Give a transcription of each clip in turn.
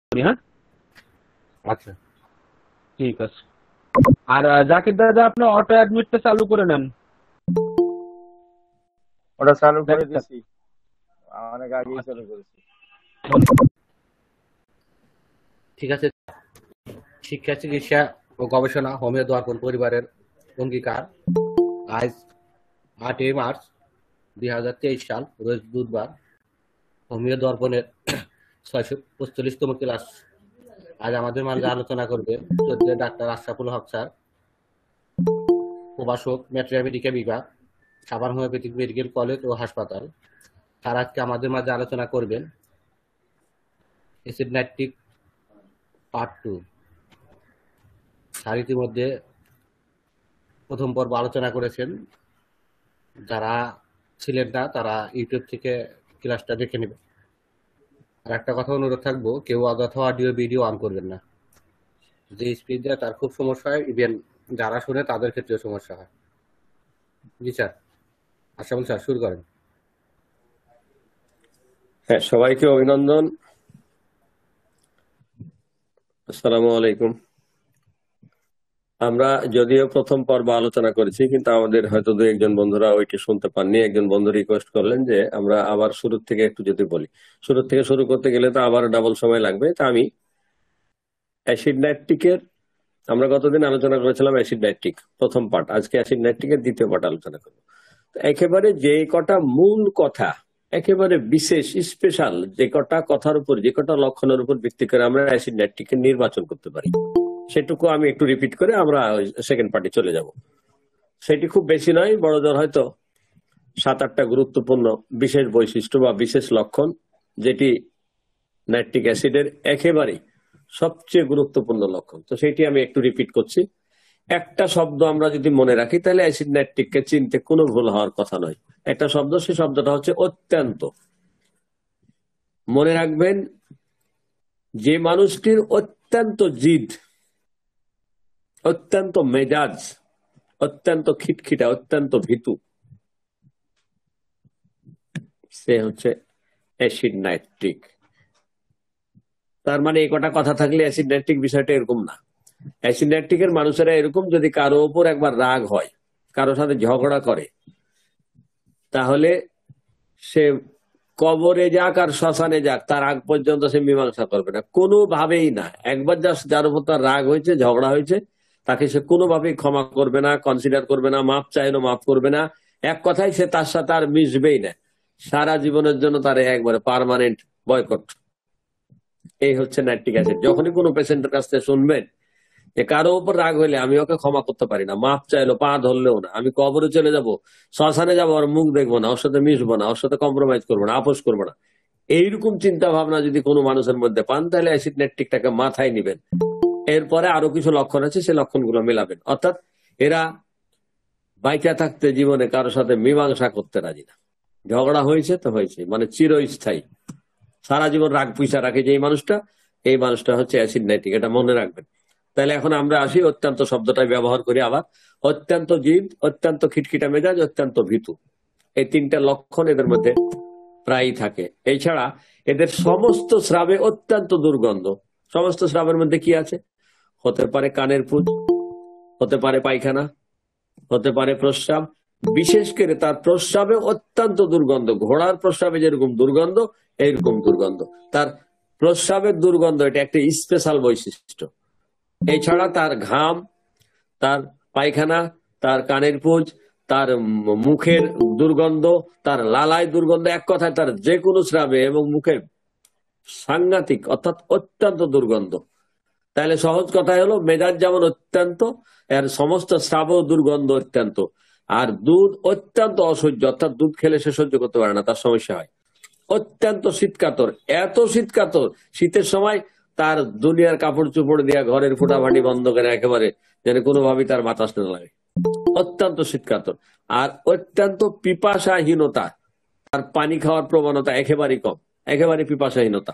হ্যাঁ, আচ্ছা, ঠিক আছে। আর জাকির দাদা, আপনি অটো অ্যাডমিটটা চালু করে নেন। ওটা চালু করে দেখেন। দিছি, অনেক আগেই আচ্ছা, চালু করেছি। ঠিক আছে। শিক্ষা, চিকিৎসা ও গবেষণা হোমিও দর্পণ পরিবারের অঙ্গীকার। আজ 8 মার্চ 2023 সাল, রোজ বুধবার। হোমিও দর্পণের 645তম ক্লাস। আজ আমাদের মাঝে আলোচনা করবে শ্রদ্ধেয় ডাক্তার আশরাফুল হক স্যার, প্রভাষক, মেট্রোমেডিকা বিভাগ, সাভার হোমিওপ্যাথিক মেডিকেল কলেজ ও হাসপাতাল। স্যার আজকে আমাদের মাঝে আলোচনা করবেন অ্যাসিড নাইট্রিক পার্ট 2। স্যার ইতিমধ্যে প্রথম পর্ব আলোচনা করেছেন। যারা ছিলেন না তারা ইউটিউব থেকে ক্লাসটা দেখে নেবে। আর একটা কথা অনুরোধ থাকবো, কেউ অযথা অডিও ভিডিও অন করবেন না। যে স্পিড দেয় তার খুব সমস্যা হয়, ইভেন যারা শুনে তাদের ক্ষেত্রেও সমস্যা হয়। জি স্যার, আশরাফুল স্যার শুরু করেন। হ্যাঁ, সবাইকে অভিনন্দন। আসসালামু আলাইকুম। আমরা যদিও প্রথম পর্ব আলোচনা করেছি, কিন্তু আমাদের হয়তো দু একজন বন্ধুরা ওইটি শুনতে পাননি। একজন বন্ধু রিকোয়েস্ট করলেন যে আমরা আবার শুরু থেকে একটু যদি বলি। শুরু থেকে শুরু করতে গেলে তো আবার ডাবল সময় লাগবে। তা আমি অ্যাসিড নাইট্রিকের, আমরা গতদিন আলোচনা করেছিলাম অ্যাসিড নাইট্রিক প্রথম পার্ট, আজকে অ্যাসিড নাইট্রিকের দ্বিতীয় পার্ট আলোচনা করবো। একেবারে যে কটা মূল কথা, একেবারে বিশেষ স্পেশাল যে কটা কথার উপর, যে কটা লক্ষণের উপর ভিত্তি করে আমরা অ্যাসিড নাইট্রিককে নির্বাচন করতে পারি, সেটুকু আমি একটু রিপিট করে আমরা সেকেন্ড পার্টে চলে যাব। সেটি খুব বেশি নয়, বড় জোর হয়তো 7-8টা গুরুত্বপূর্ণ বিশেষ বৈশিষ্ট্য বা বিশেষ লক্ষণ, যেটি নাইট্রিক অ্যাসিডের একেবারে সবচেয়ে গুরুত্বপূর্ণ লক্ষণ। তো সেটি আমি একটু রিপিট করছি। একটা শব্দ আমরা যদি মনে রাখি তাহলে অ্যাসিড নাইট্রিককে চিনতে কোনো ভুল হওয়ার কথা নয়। একটা শব্দ, সেই শব্দটা হচ্ছে অত্যন্ত। মনে রাখবেন, যে মানুষটির অত্যন্ত জিদ, অত্যন্ত মেজাজ, অত্যন্ত খিটখিটা, অত্যন্ত ভীতু, সে হচ্ছে অ্যাসিড নাইট্রিক। তার মানে এই কটা কথা থাকলে অ্যাসিড নাইট্রিক বিষয়টা এরকম না। অ্যাসিড নাইট্রিকের মানুষেরা এরকম, যদি কারো ওপর একবার রাগ হয়, কারোর সাথে ঝগড়া করে, তাহলে সে কবরে যাক আর শ্মশানে যাক, তার আগ পর্যন্ত সে মীমাংসা করবে না, কোনোভাবেই না। একবার যার উপর তার রাগ হয়েছে, ঝগড়া হয়েছে, তাকে সে কোনোভাবেই ক্ষমা করবে না, কনসিডার করবে না, মাপ চাইলেও মাফ করবে না। এক কথায় সে তার সাথে আর মিশবেই না, সারা জীবনের জন্য তার একবারে পার্মানেন্ট বয়কট। এই হচ্ছে নাইট্রিক অ্যাসিড। যখনই কোনো পেশেন্টের কাছ থেকে শুনবেন যে কারো উপর রাগ হইলে আমি ওকে ক্ষমা করতে পারি না, মাপ চাইলো, পা ধরলেও না, আমি কবরে চলে যাব, শ্মশানে যাবো, আর মুখ দেখবো না, ওর সাথে মিশবো না, ওর সাথে কম্প্রোমাইজ করবো না, আপোষ করবো না, এইরকম চিন্তা ভাবনা যদি কোনো মানুষের মধ্যে পান, তাহলে অ্যাসিড নাইট্রিকটাকে মাথায় নিবেন। এরপরে আরো কিছু লক্ষণ আছে, সেই লক্ষণগুলো মেলাবেন। অর্থাৎ এরা বাইচা থাকতে জীবনে কারোর সাথে মীমাংসা করতে রাজি না। ঝগড়া হয়েছে তো হয়েছে, মানে চিরস্থায়ী, সারা জীবন রাগ পুইসা রাখে যে মানুষটা, এই মানুষটা হচ্ছে অ্যাসিড নাইট্রিক। এটা মনে রাখবেন। তাহলে এখন আমরা আসি, অত্যন্ত শব্দটাই ব্যবহার করি আবার। অত্যন্ত জিদ, অত্যন্ত খিটখিটা মেজাজ, অত্যন্ত ভীতু, এই তিনটা লক্ষণ এদের মধ্যে প্রায়ই থাকে। এছাড়া এদের সমস্ত স্রাবে অত্যন্ত দুর্গন্ধ। সমস্ত স্রাবের মধ্যে কি আছে? হতে পারে কানের পুঁজ, হতে পারে পায়খানা, হতে পারে প্রস্রাব। বিশেষ করে তার প্রস্রাবে অত্যন্ত দুর্গন্ধ। ঘোড়ার প্রস্রাবে যেরকম দুর্গন্ধ, এইরকম দুর্গন্ধ। তার প্রস্রাবের দুর্গন্ধ, এটা একটা স্পেশাল বৈশিষ্ট্য। এছাড়া তার ঘাম, তার পায়খানা, তার কানের পুঁজ, তার মুখের দুর্গন্ধ, তার লালায় দুর্গন্ধ, এক কথায় তার যে কোনো স্রাবে এবং মুখে সাংঘাতিক, অর্থাৎ অত্যন্ত দুর্গন্ধ। তাহলে সহজ কথাই হলো, মেজাজ যেমন অত্যন্ত, এর সমস্ত স্রাবও দুর্গন্ধ অত্যন্ত। আর দুধ অত্যন্ত অসহ্য, অর্থাৎ দুধ খেলে সে সহ্য করতে পারে না, তার সমস্যা হয়। অত্যন্ত শীতকাতর, এত শীতকাতর, শীতের সময় তার দুনিয়ার কাপড় চোপড় দিয়া ঘরের ফুটাফাটি বন্ধ করে একেবারে, যেন কোনোভাবেই তার বাতাস না লাগে। অত্যন্ত শীতকাতর। আর অত্যন্ত পিপাসাহীনতা, তার পানি খাওয়ার প্রবণতা একেবারেই কম, একেবারে পিপাসাহীনতা।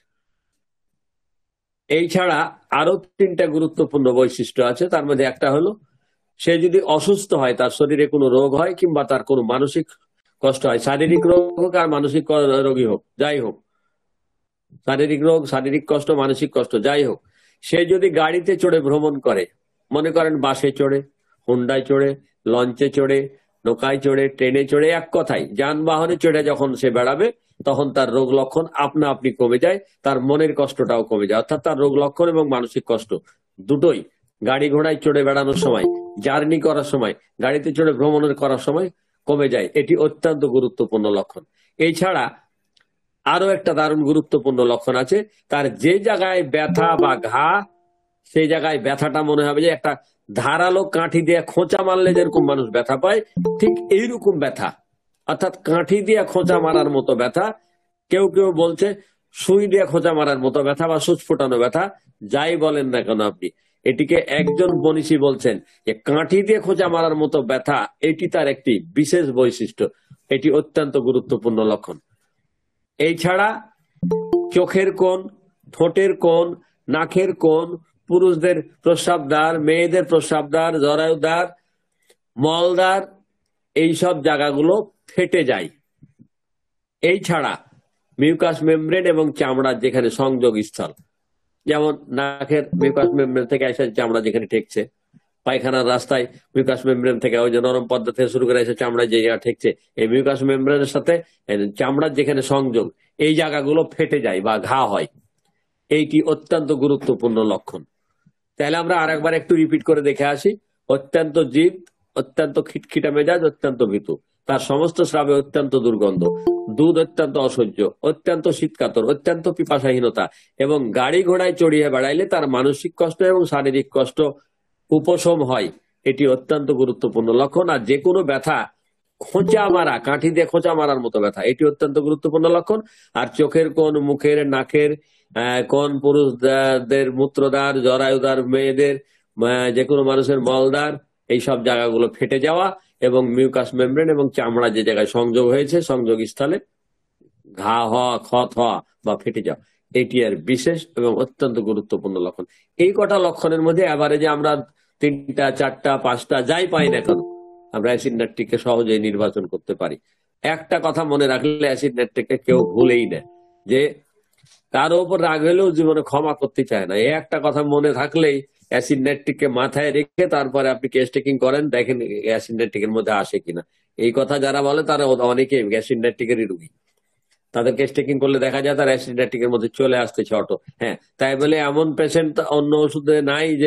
এই ছাড়া আরো তিনটা গুরুত্বপূর্ণ বৈশিষ্ট্য আছে। তার মধ্যে একটা হলো, সে যদি অসুস্থ হয়, তার শরীরে কোনো রোগ হয়, কিংবা তার কোনো মানসিক কষ্ট হয়, শারীরিক রোগ হোক আর মানসিক রোগী হোক, যাই হোক, শারীরিক রোগ, শারীরিক কষ্ট, মানসিক কষ্ট, যাই হোক, সে যদি গাড়িতে চড়ে ভ্রমণ করে, মনে করেন বাসে চড়ে, হুন্ডায় চড়ে, লঞ্চে চড়ে, নৌকায় চড়ে, ট্রেনে চড়ে, এক কথায় যানবাহনে চড়ে যখন সে বেড়াবে, তখন তার রোগ লক্ষণ আপনা আপনি কমে যায়, তার মনের কষ্টটাও কমে যায়। অর্থাৎ তার রোগ লক্ষণ এবং মানসিক কষ্ট দুটোই গাড়ি ঘোড়ায় চড়ে বেড়ানোর সময়, জার্নি করার সময়, গাড়িতে চড়ে ভ্রমণ করার সময় কমে যায়। এটি অত্যন্ত গুরুত্বপূর্ণ লক্ষণ। এছাড়া আরো একটা দারুণ গুরুত্বপূর্ণ লক্ষণ আছে, তার যে জায়গায় ব্যথা বা ঘা, সেই জায়গায় ব্যথাটা মনে হবে যে একটা ধারালো কাঠি দিয়ে খোঁচা মারলে যেরকম মানুষ ব্যথা পায়, ঠিক এইরকম ব্যথা, অর্থাৎ কাঠি দিয়ে খোঁচা মারার মতো ব্যথা। কেউ কেউ বলছে সুই দিয়ে খোঁচা মারার মতো ব্যথা বা সুচ ফোটানো ব্যথা, যাই বলেন না কেন আপনি, এটিকে একজন মনীষী বলছেন যে কাঠি দিয়ে খোঁচা মারার মতো ব্যথা, এটি তার একটি বিশেষ বৈশিষ্ট্য, এটি অত্যন্ত গুরুত্বপূর্ণ লক্ষণ। এই ছাড়া চোখের কোণ, ঠোঁটের কোণ, নাকের কোণ, পুরুষদের প্রস্রাবদ্বার, মেয়েদের প্রস্রাবদ্বার, জরায়ুদ্বার, মলদ্বার, এইসব জায়গাগুলো ফেটে যায়। এই ছাড়া মিউকাস মেমব্রেন এবং চামড়ার যেখানে সংযোগ স্থল, যেমন নাকের মিউকাস মেমব্রেন থেকে এসে চামড়া যেখানে ঠেকছে, পায়খানার রাস্তায় মিউকাস মেমব্রেন থেকে ওই যে নরম পর্দা থেকে শুরু করে এসে চামড়া যে জায়গা ঠেকছে, এই মিউকাস মেমব্রেনের সাথে চামড়ার যেখানে সংযোগ, এই জায়গাগুলো ফেটে যায় বা ঘা হয়। এইটি অত্যন্ত গুরুত্বপূর্ণ লক্ষণ। তাহলে আমরা আরেকবার একটু রিপিট করে দেখে আসি। অত্যন্ত জিদ, অত্যন্ত খিটখিটা মেজাজ, অত্যন্ত ভীতু, তার সমস্ত স্রাবে অত্যন্ত দুর্গন্ধ, দুধ অত্যন্ত অসহ্য, অত্যন্ত শীতকাতর, অত্যন্ত পিপাসাহীনতা, এবং গাড়ি ঘোড়ায় চড়িয়ে বেড়াইলে তার মানসিক কষ্ট এবং শারীরিক কষ্ট উপশম হয়। এটি অত্যন্ত গুরুত্বপূর্ণ লক্ষণ। আর যে কোনো ব্যথা, খোঁচা মারা, কাঠি দিয়ে খোঁচা মারার মতো ব্যথা, এটি অত্যন্ত গুরুত্বপূর্ণ লক্ষণ। আর চোখের কোণ, মুখের, নাকের কোণ, পুরুষদের মূত্রদ্বার, জরায়ুদ্বার, মেয়েদের, যে কোনো মানুষের মলদ্বার, এইসব জায়গাগুলো ফেটে যাওয়া এবং মিউকাস মেমব্রেন এবং চামড়া যে জায়গায় সংযোগ হয়েছে, সংযোগ স্থলে ঘা হওয়া, ক্ষত হওয়া বা ফেটে যাওয়া, এটি আর বিশেষ এবং অত্যন্ত গুরুত্বপূর্ণ লক্ষণ। এই কটা লক্ষণের মধ্যে এভারেজে আমরা 3টা, 4টা, 5টা যাই পাই না কেন, আমরা অ্যাসিড নাইট্রিককে সহজেই নির্বাচন করতে পারি। একটা কথা মনে রাখলে অ্যাসিড নাইট্রিককে কেউ ভুলেই না, যে কারো উপর রাগ হলেও জীবনে ক্ষমা করতে চায় না। এই একটা কথা মনে থাকলেই অ্যাসিড নাইট্রিককে মাথায় রেখে তারপরে আপনি কেস টেকিং করেন, দেখেন অ্যাসিড নাইট্রিকের মধ্যে আসে কিনা। এই কথা যারা বলে তারা অনেকে অ্যাসিড নাইট্রিকেরই রুগী, তাদের কেস টেকিং করলে দেখা যায় তার অ্যাসিড নাইট্রিকের মধ্যে চলে আসতেছে অটো। হ্যাঁ, তাই বলে এমন পেশেন্ট অন্য ওষুধে নাই যে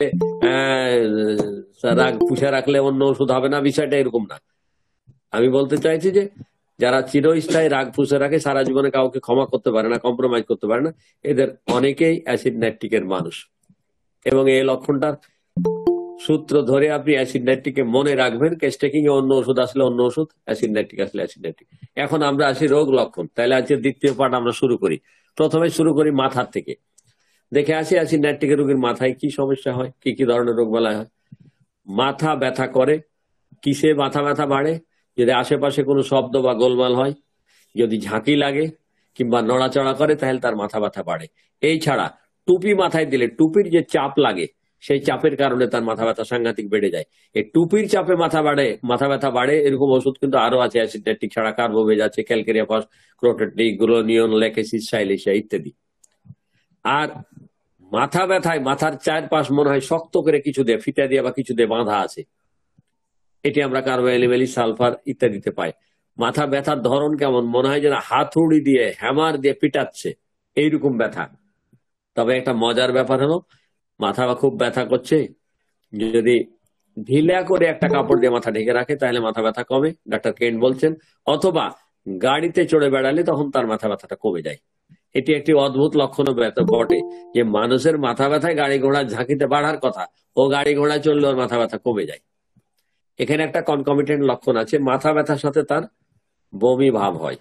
রাগ পুষে রাখলে অন্য ওষুধ হবে না, বিষয়টা এরকম না। আমি বলতে চাইছি যে যারা চিরস্থায়ী রাগ পুষে রাখে, সারা জীবনে কাউকে ক্ষমা করতে পারে না, কম্প্রোমাইজ করতে পারে না, এদের অনেকেই অ্যাসিড নাইট্রিকের মানুষ। এবং এই লক্ষণটার সূত্র ধরে আপনি অ্যাসিড নাইট্রিককে মনে রাখবেন। কেস টেকিং এ অন্য ওষুধ আসলে অন্য ওষুধ, অ্যাসিড নাইট্রিক আসলে অ্যাসিড নাইট্রিক। এখন আমরা আসি রোগ লক্ষণ। তাহলে আজকে দ্বিতীয় পার্ট আমরা শুরু করি। প্রথমে শুরু করি মাথার থেকে, দেখে আসি অ্যাসিড নাইট্রিকের রোগীর মাথায় কি সমস্যা হয়, কি কি ধরনের রোগ বালাই হয়। মাথা ব্যথা করে। কিসে মাথা ব্যথা বাড়ে? যদি আশেপাশে কোনো শব্দ বা গোলমাল হয়, যদি ঝাঁকি লাগে কিংবা নড়াচড়া করে, তাহলে তার মাথা ব্যথা বাড়ে। এই ছাড়া টুপি মাথায় দিলে টুপির যে চাপ লাগে, সেই চাপের কারণে তার মাথা ব্যথা সাংঘাতিক বেড়ে যায়। এই টুপির চাপে মাথা ব্যথা বাড়ে, এরকম ওষুধ কিন্তু আরো আছে অ্যাসিড নাইট্রিক ছাড়া। কার্বোভেজ আছে, ক্যালকেরিয়া ফস, ক্রোটেটিক, গ্লোনিয়ন, লেকেসিস, সাইলেশিয়া ইত্যাদি। আর মাথা ব্যথায় মাথার চারপাশ মনে হয় শক্ত করে কিছু দিয়ে, ফিতা দিয়ে বা কিছু দিয়ে বাঁধা আছে, এটি আমরা কার্বোএলিমেলি, সালফার ইত্যাদিতে পাই। মাথা ব্যথার ধরন কেমন? মনে হয় যেন হাতুড়ি দিয়ে, হ্যামার দিয়ে পিটাচ্ছে, এইরকম ব্যথা। তবে একটা মজার ব্যাপার হলো, মাথা খুব ব্যথা করছে, যদি ঢিলা করে একটা কাপড় দিয়ে মাথা ঢেকে রাখে তাহলে মাথা ব্যথা কমে, ডাক্তার কেন্ট বলছেন। অথবা গাড়িতে চড়ে বেড়ালে তখন তার মাথা ব্যথাটা কমে যায়। এটি একটি অদ্ভুত লক্ষণ বটে যে মানুষের মাথা ব্যথায় গাড়ি ঘোড়া ঝাঁকিতে বাড়ার কথা, ও গাড়ি ঘোড়া চললে ওর মাথা ব্যথা কমে যায়। এখানে একটা কনকমিটেন্ট লক্ষণ আছে, মাথা ব্যথার সাথে তার বমি ভাব হয়।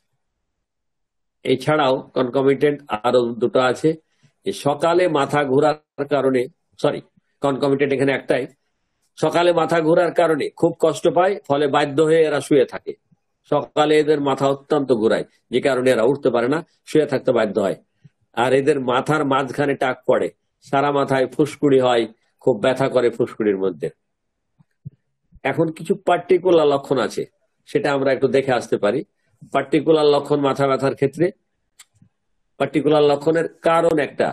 এছাড়াও কনকমিটেন্ট আরো দুটো আছে, যে সকালে মাথা ঘোরার কারণে, কনকমিটেন্ট এখানে একটাই, সকালে মাথা ঘোরার কারণে খুব কষ্ট পায়, ফলে বাধ্য হয়ে এরা শুয়ে থাকে। সকালে এদের মাথা অত্যন্ত ঘোরায়, যে কারণে এরা উঠতে পারে না, শুয়ে থাকতে বাধ্য হয়। আর এদের মাথার মাঝখানে টাক পড়ে, সারা মাথায় ফুসকুড়ি হয়, খুব ব্যথা করে ফুসকুড়ির মধ্যে। এখন কিছু পার্টিকুলার লক্ষণ আছে, সেটা আমরা একটু দেখে আসতে পারি। পার্টিকুলার লক্ষণ মাথা ব্যথার ক্ষেত্রে, পার্টিকুলার লক্ষণের কারণ একটা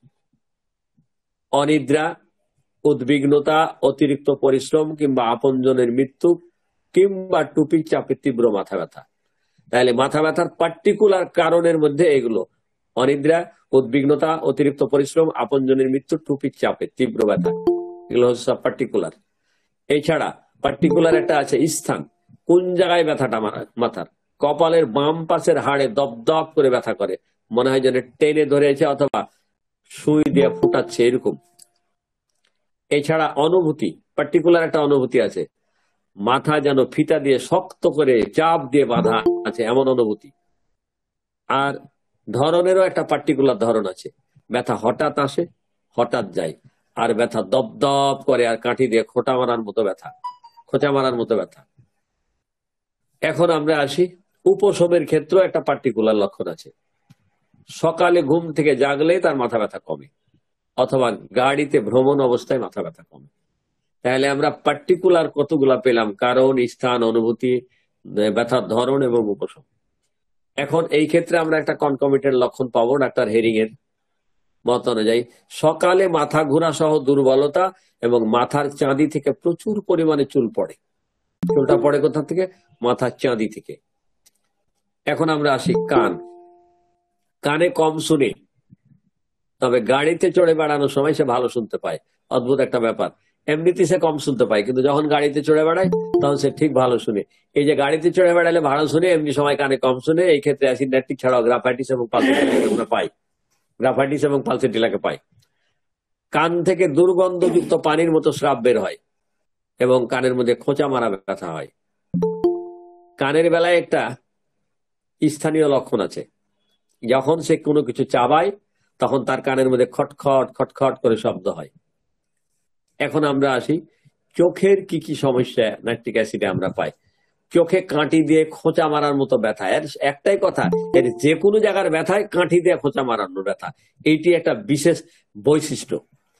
অনিদ্রা, উদ্বিগ্নতা, অতিরিক্ত পরিশ্রম কিংবা আপনজনের মৃত্যু কিংবা টুপির চাপে তীব্র মাথা ব্যথা। তাহলে মাথা ব্যথার পার্টিকুলার কারণের মধ্যে এগুলো: অনিদ্রা, উদ্বিগ্নতা, অতিরিক্ত পরিশ্রম, আপনজনের মৃত্যু, টুপির চাপে তীব্র ব্যথা। এগুলো হচ্ছে সব পার্টিকুলার। এছাড়া পার্টিকুলার একটা আছে স্থান, কোন জায়গায় ব্যথাটা মাথার। কপালের বাম পাশের হাড়ে দপদপ করে ব্যথা করে, মনে হয় যেন টেনে ধরেছে অথবা সুই দিয়ে ফুটাচ্ছে, এরকম। এছাড়া অনুভূতি, পার্টিকুলার একটা অনুভূতি আছে, মাথা যেন ফিতা দিয়ে শক্ত করে চাপ দিয়ে বাঁধা আছে, এমন অনুভূতি। আর ধরনেরও একটা পার্টিকুলার ধরন আছে, ব্যথা হঠাৎ আসে হঠাৎ যায়, আর ব্যথা দপদপ করে আর কাঠি দিয়ে খোঁচা মারার মতো ব্যথা। এখন আমরা আসি উপশমের ক্ষেত্রে একটা পার্টিকুলার লক্ষণ আছে। সকালে ঘুম থেকে জাগলে তার মাথা ব্যথা কমে, অথবা গাড়িতে ভ্রমণ অবস্থায় মাথা ব্যথা কমে। তাহলে আমরা পার্টিকুলার কতগুলা পেলাম: কারণ, স্থান, অনুভূতি, ব্যথার ধরন এবং উপশম। এখন এই ক্ষেত্রে আমরা একটা কনকমিটেন্ট লক্ষণ পাবো ডাক্তার হেরিং এর মত অনুযায়ী। সকালে মাথা ঘোরা সহ দুর্বলতা এবং মাথার চাঁদি থেকে প্রচুর পরিমাণে চুল পড়ে। চুলটা পড়ে কোথা থেকে? মাথার চাঁদি থেকে। এখন আমরা আসি কানে কম শুনে, তবে গাড়িতে চড়ে বেড়ানোর সময় সে ভালো শুনতে পায়। অদ্ভুত একটা ব্যাপার, এমনিতে সে কম শুনতে পায়, কিন্তু যখন গাড়িতে চড়ে বেড়ায় তখন সে ঠিক ভালো শুনে। এই যে গাড়িতে চড়ে বেড়ালে ভালো শুনে, এমনি সময় কানে কম শুনে। এই ক্ষেত্রে অ্যাসিডনেটিক ছাড়াও গ্রাফাইটিস এবং পালসেটিলাকে পাই। কান থেকে দুর্গন্ধযুক্ত পানির মতো স্রাব বের হয় এবং কানের মধ্যে খোঁচা মারা ব্যথা হয়। কানের বেলায় একটা স্থানীয় লক্ষণ আছে, যখন সে কোনো কিছু চাবায় তখন তার কানের মধ্যে খটখট খটখট করে শব্দ হয়। এখন আমরা আসি চোখের কি কি সমস্যা নাইট্রিক অ্যাসিডে আমরা পাই। চোখে কাঁটি দিয়ে খোঁচা মারার মতো ব্যথা, এর একটাই কথা, এর যে কোনো জায়গার ব্যথায় কাঁটি দিয়ে খোঁচা মারানোর ব্যথা, এইটি একটা বিশেষ বৈশিষ্ট্য।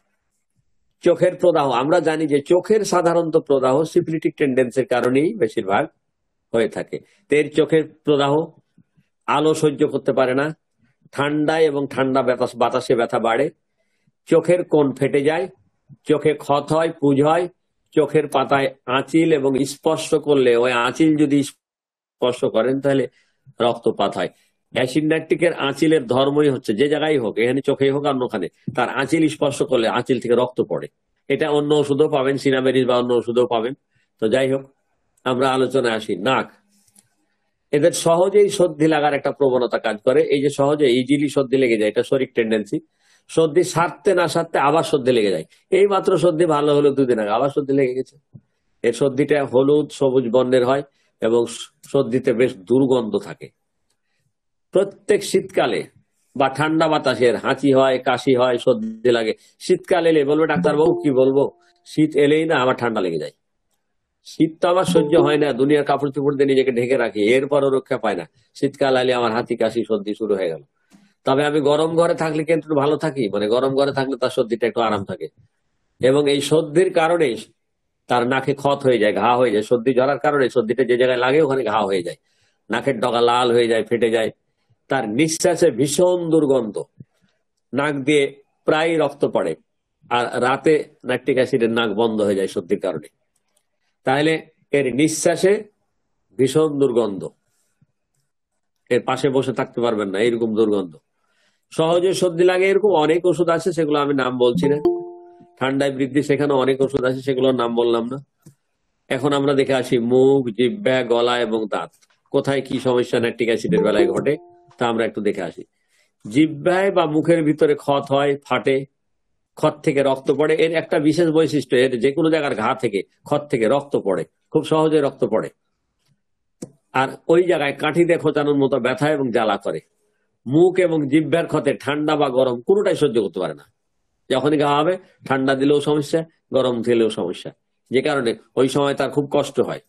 চোখের প্রদাহ, আমরা জানি যে চোখের সাধারণত প্রদাহ সিফিলিটিক টেন্ডেন্সির কারণেই বেশিরভাগ হয়ে থাকে। এর চোখের প্রদাহ, আলো সহ্য করতে পারে না, ঠান্ডায় এবং ঠান্ডা বাতাসে ব্যথা বাড়ে, চোখের কোণ ফেটে যায়, চোখে ক্ষত হয়, পুজ হয়, চোখের পাতায় আঁচিল, এবং স্পর্শ করলে ওই আঁচিল যদি স্পর্শ করেন তাহলে রক্তপাত হয়। অ্যাসিড নাইট্রিকের আঁচিলের ধর্মই হচ্ছে, যে জায়গায় হোক, এখানে চোখেই হোক অন্য ওখানে, তার আঁচিল স্পর্শ করলে আঁচিল থেকে রক্ত পড়ে। এটা অন্য ওষুধও পাবেন, সিনামেরিজ বা অন্য ওষুধও পাবেন। তো যাই হোক, আমরা আলোচনায় আসি। নাক, এদের সহজেই সর্দি লাগার একটা প্রবণতা কাজ করে। এই যে সহজে ইজিলি সর্দি লেগে যায়, এটা শরীর টেন্ডেন্সি। সর্দি সারতে না সারতে আবার সর্দি লেগে যায়। এই মাত্র সর্দি ভালো হলো 2 দিন আগে, আবার সর্দি লেগে গেছে। এর সর্দিটা হলুদ সবুজ বর্ণের হয় এবং সর্দিতে বেশ দুর্গন্ধ থাকে। প্রত্যেক শীতকালে বা ঠান্ডা বাতাসের হাঁচি হয়, কাশি হয়, সর্দি লাগে। শীতকাল এলে বলবে ডাক্তারবাবু কি বলবো, শীত এলেই না আমার ঠান্ডা লেগে যায়। শীত তো আমার সহ্য হয় না, দুনিয়ার কাপড় চোপড় দিয়ে নিজেকে ঢেকে রাখি, এরপরও রক্ষা পায় না। শীতকাল আলে আমার হাঁচি কাশি সর্দি শুরু হয়ে গেল। তবে আমি গরম ঘরে থাকলে কিন্তু ভালো থাকি, মানে গরম ঘরে থাকলে তার সর্দিটা একটু আরাম থাকে। এবং এই সর্দির কারণে তার নাকে ক্ষত হয়ে যায়, ঘা হয়ে যায়। সর্দি জ্বরার কারণে সর্দিটা যে জায়গায় লাগে ওখানে ঘা হয়ে যায়, নাকের ডগা লাল হয়ে যায়, ফেটে যায়। তার নিঃশ্বাসে ভীষণ দুর্গন্ধ, নাক দিয়ে প্রায় রক্ত পড়ে, আর রাতে নাইট্রিক অ্যাসিডের নাক বন্ধ হয়ে যায় সর্দির কারণে। তাহলে এর নিঃশ্বাসে ভীষণ দুর্গন্ধ, এর পাশে বসে থাকতে পারবেন না, এরকম দুর্গন্ধ। সহজে সর্দি লাগে এরকম অনেক ওষুধ আছে, সেগুলো আমি নাম বলছি না। ঠান্ডায় বৃদ্ধি, সেখানে অনেক ওষুধ আছে, সেগুলোর নাম বললাম না। এখন আমরা দেখে আসি মুখ, জিহ্বা, গলা এবং দাঁত, কোথায় কি সমস্যা নাইট্রিক অ্যাসিডের বেলায় ঘটে তা আমরা একটু দেখে আসি। জিহ্বায় বা মুখের ভিতরে ক্ষত হয়, ফাটে, ক্ষত থেকে রক্ত পড়ে। এর একটা বিশেষ বৈশিষ্ট্য, এর যে কোনো জায়গার ঘা থেকে, ক্ষত থেকে রক্ত পড়ে, খুব সহজে রক্ত পড়ে। আর ওই জায়গায় কাঠি দিয়ে খোঁচানোর মতো ব্যথা এবং জ্বালা করে। মুখ এবং জিহ্বার ক্ষতে ঠান্ডা বা গরম কোনোটাই সহ্য করতে পারে না। যখনই ঘা হবে, ঠান্ডা দিলেও সমস্যা, গরম দিলেও সমস্যা, যে কারণে ওই সময় তার খুব কষ্ট হয়।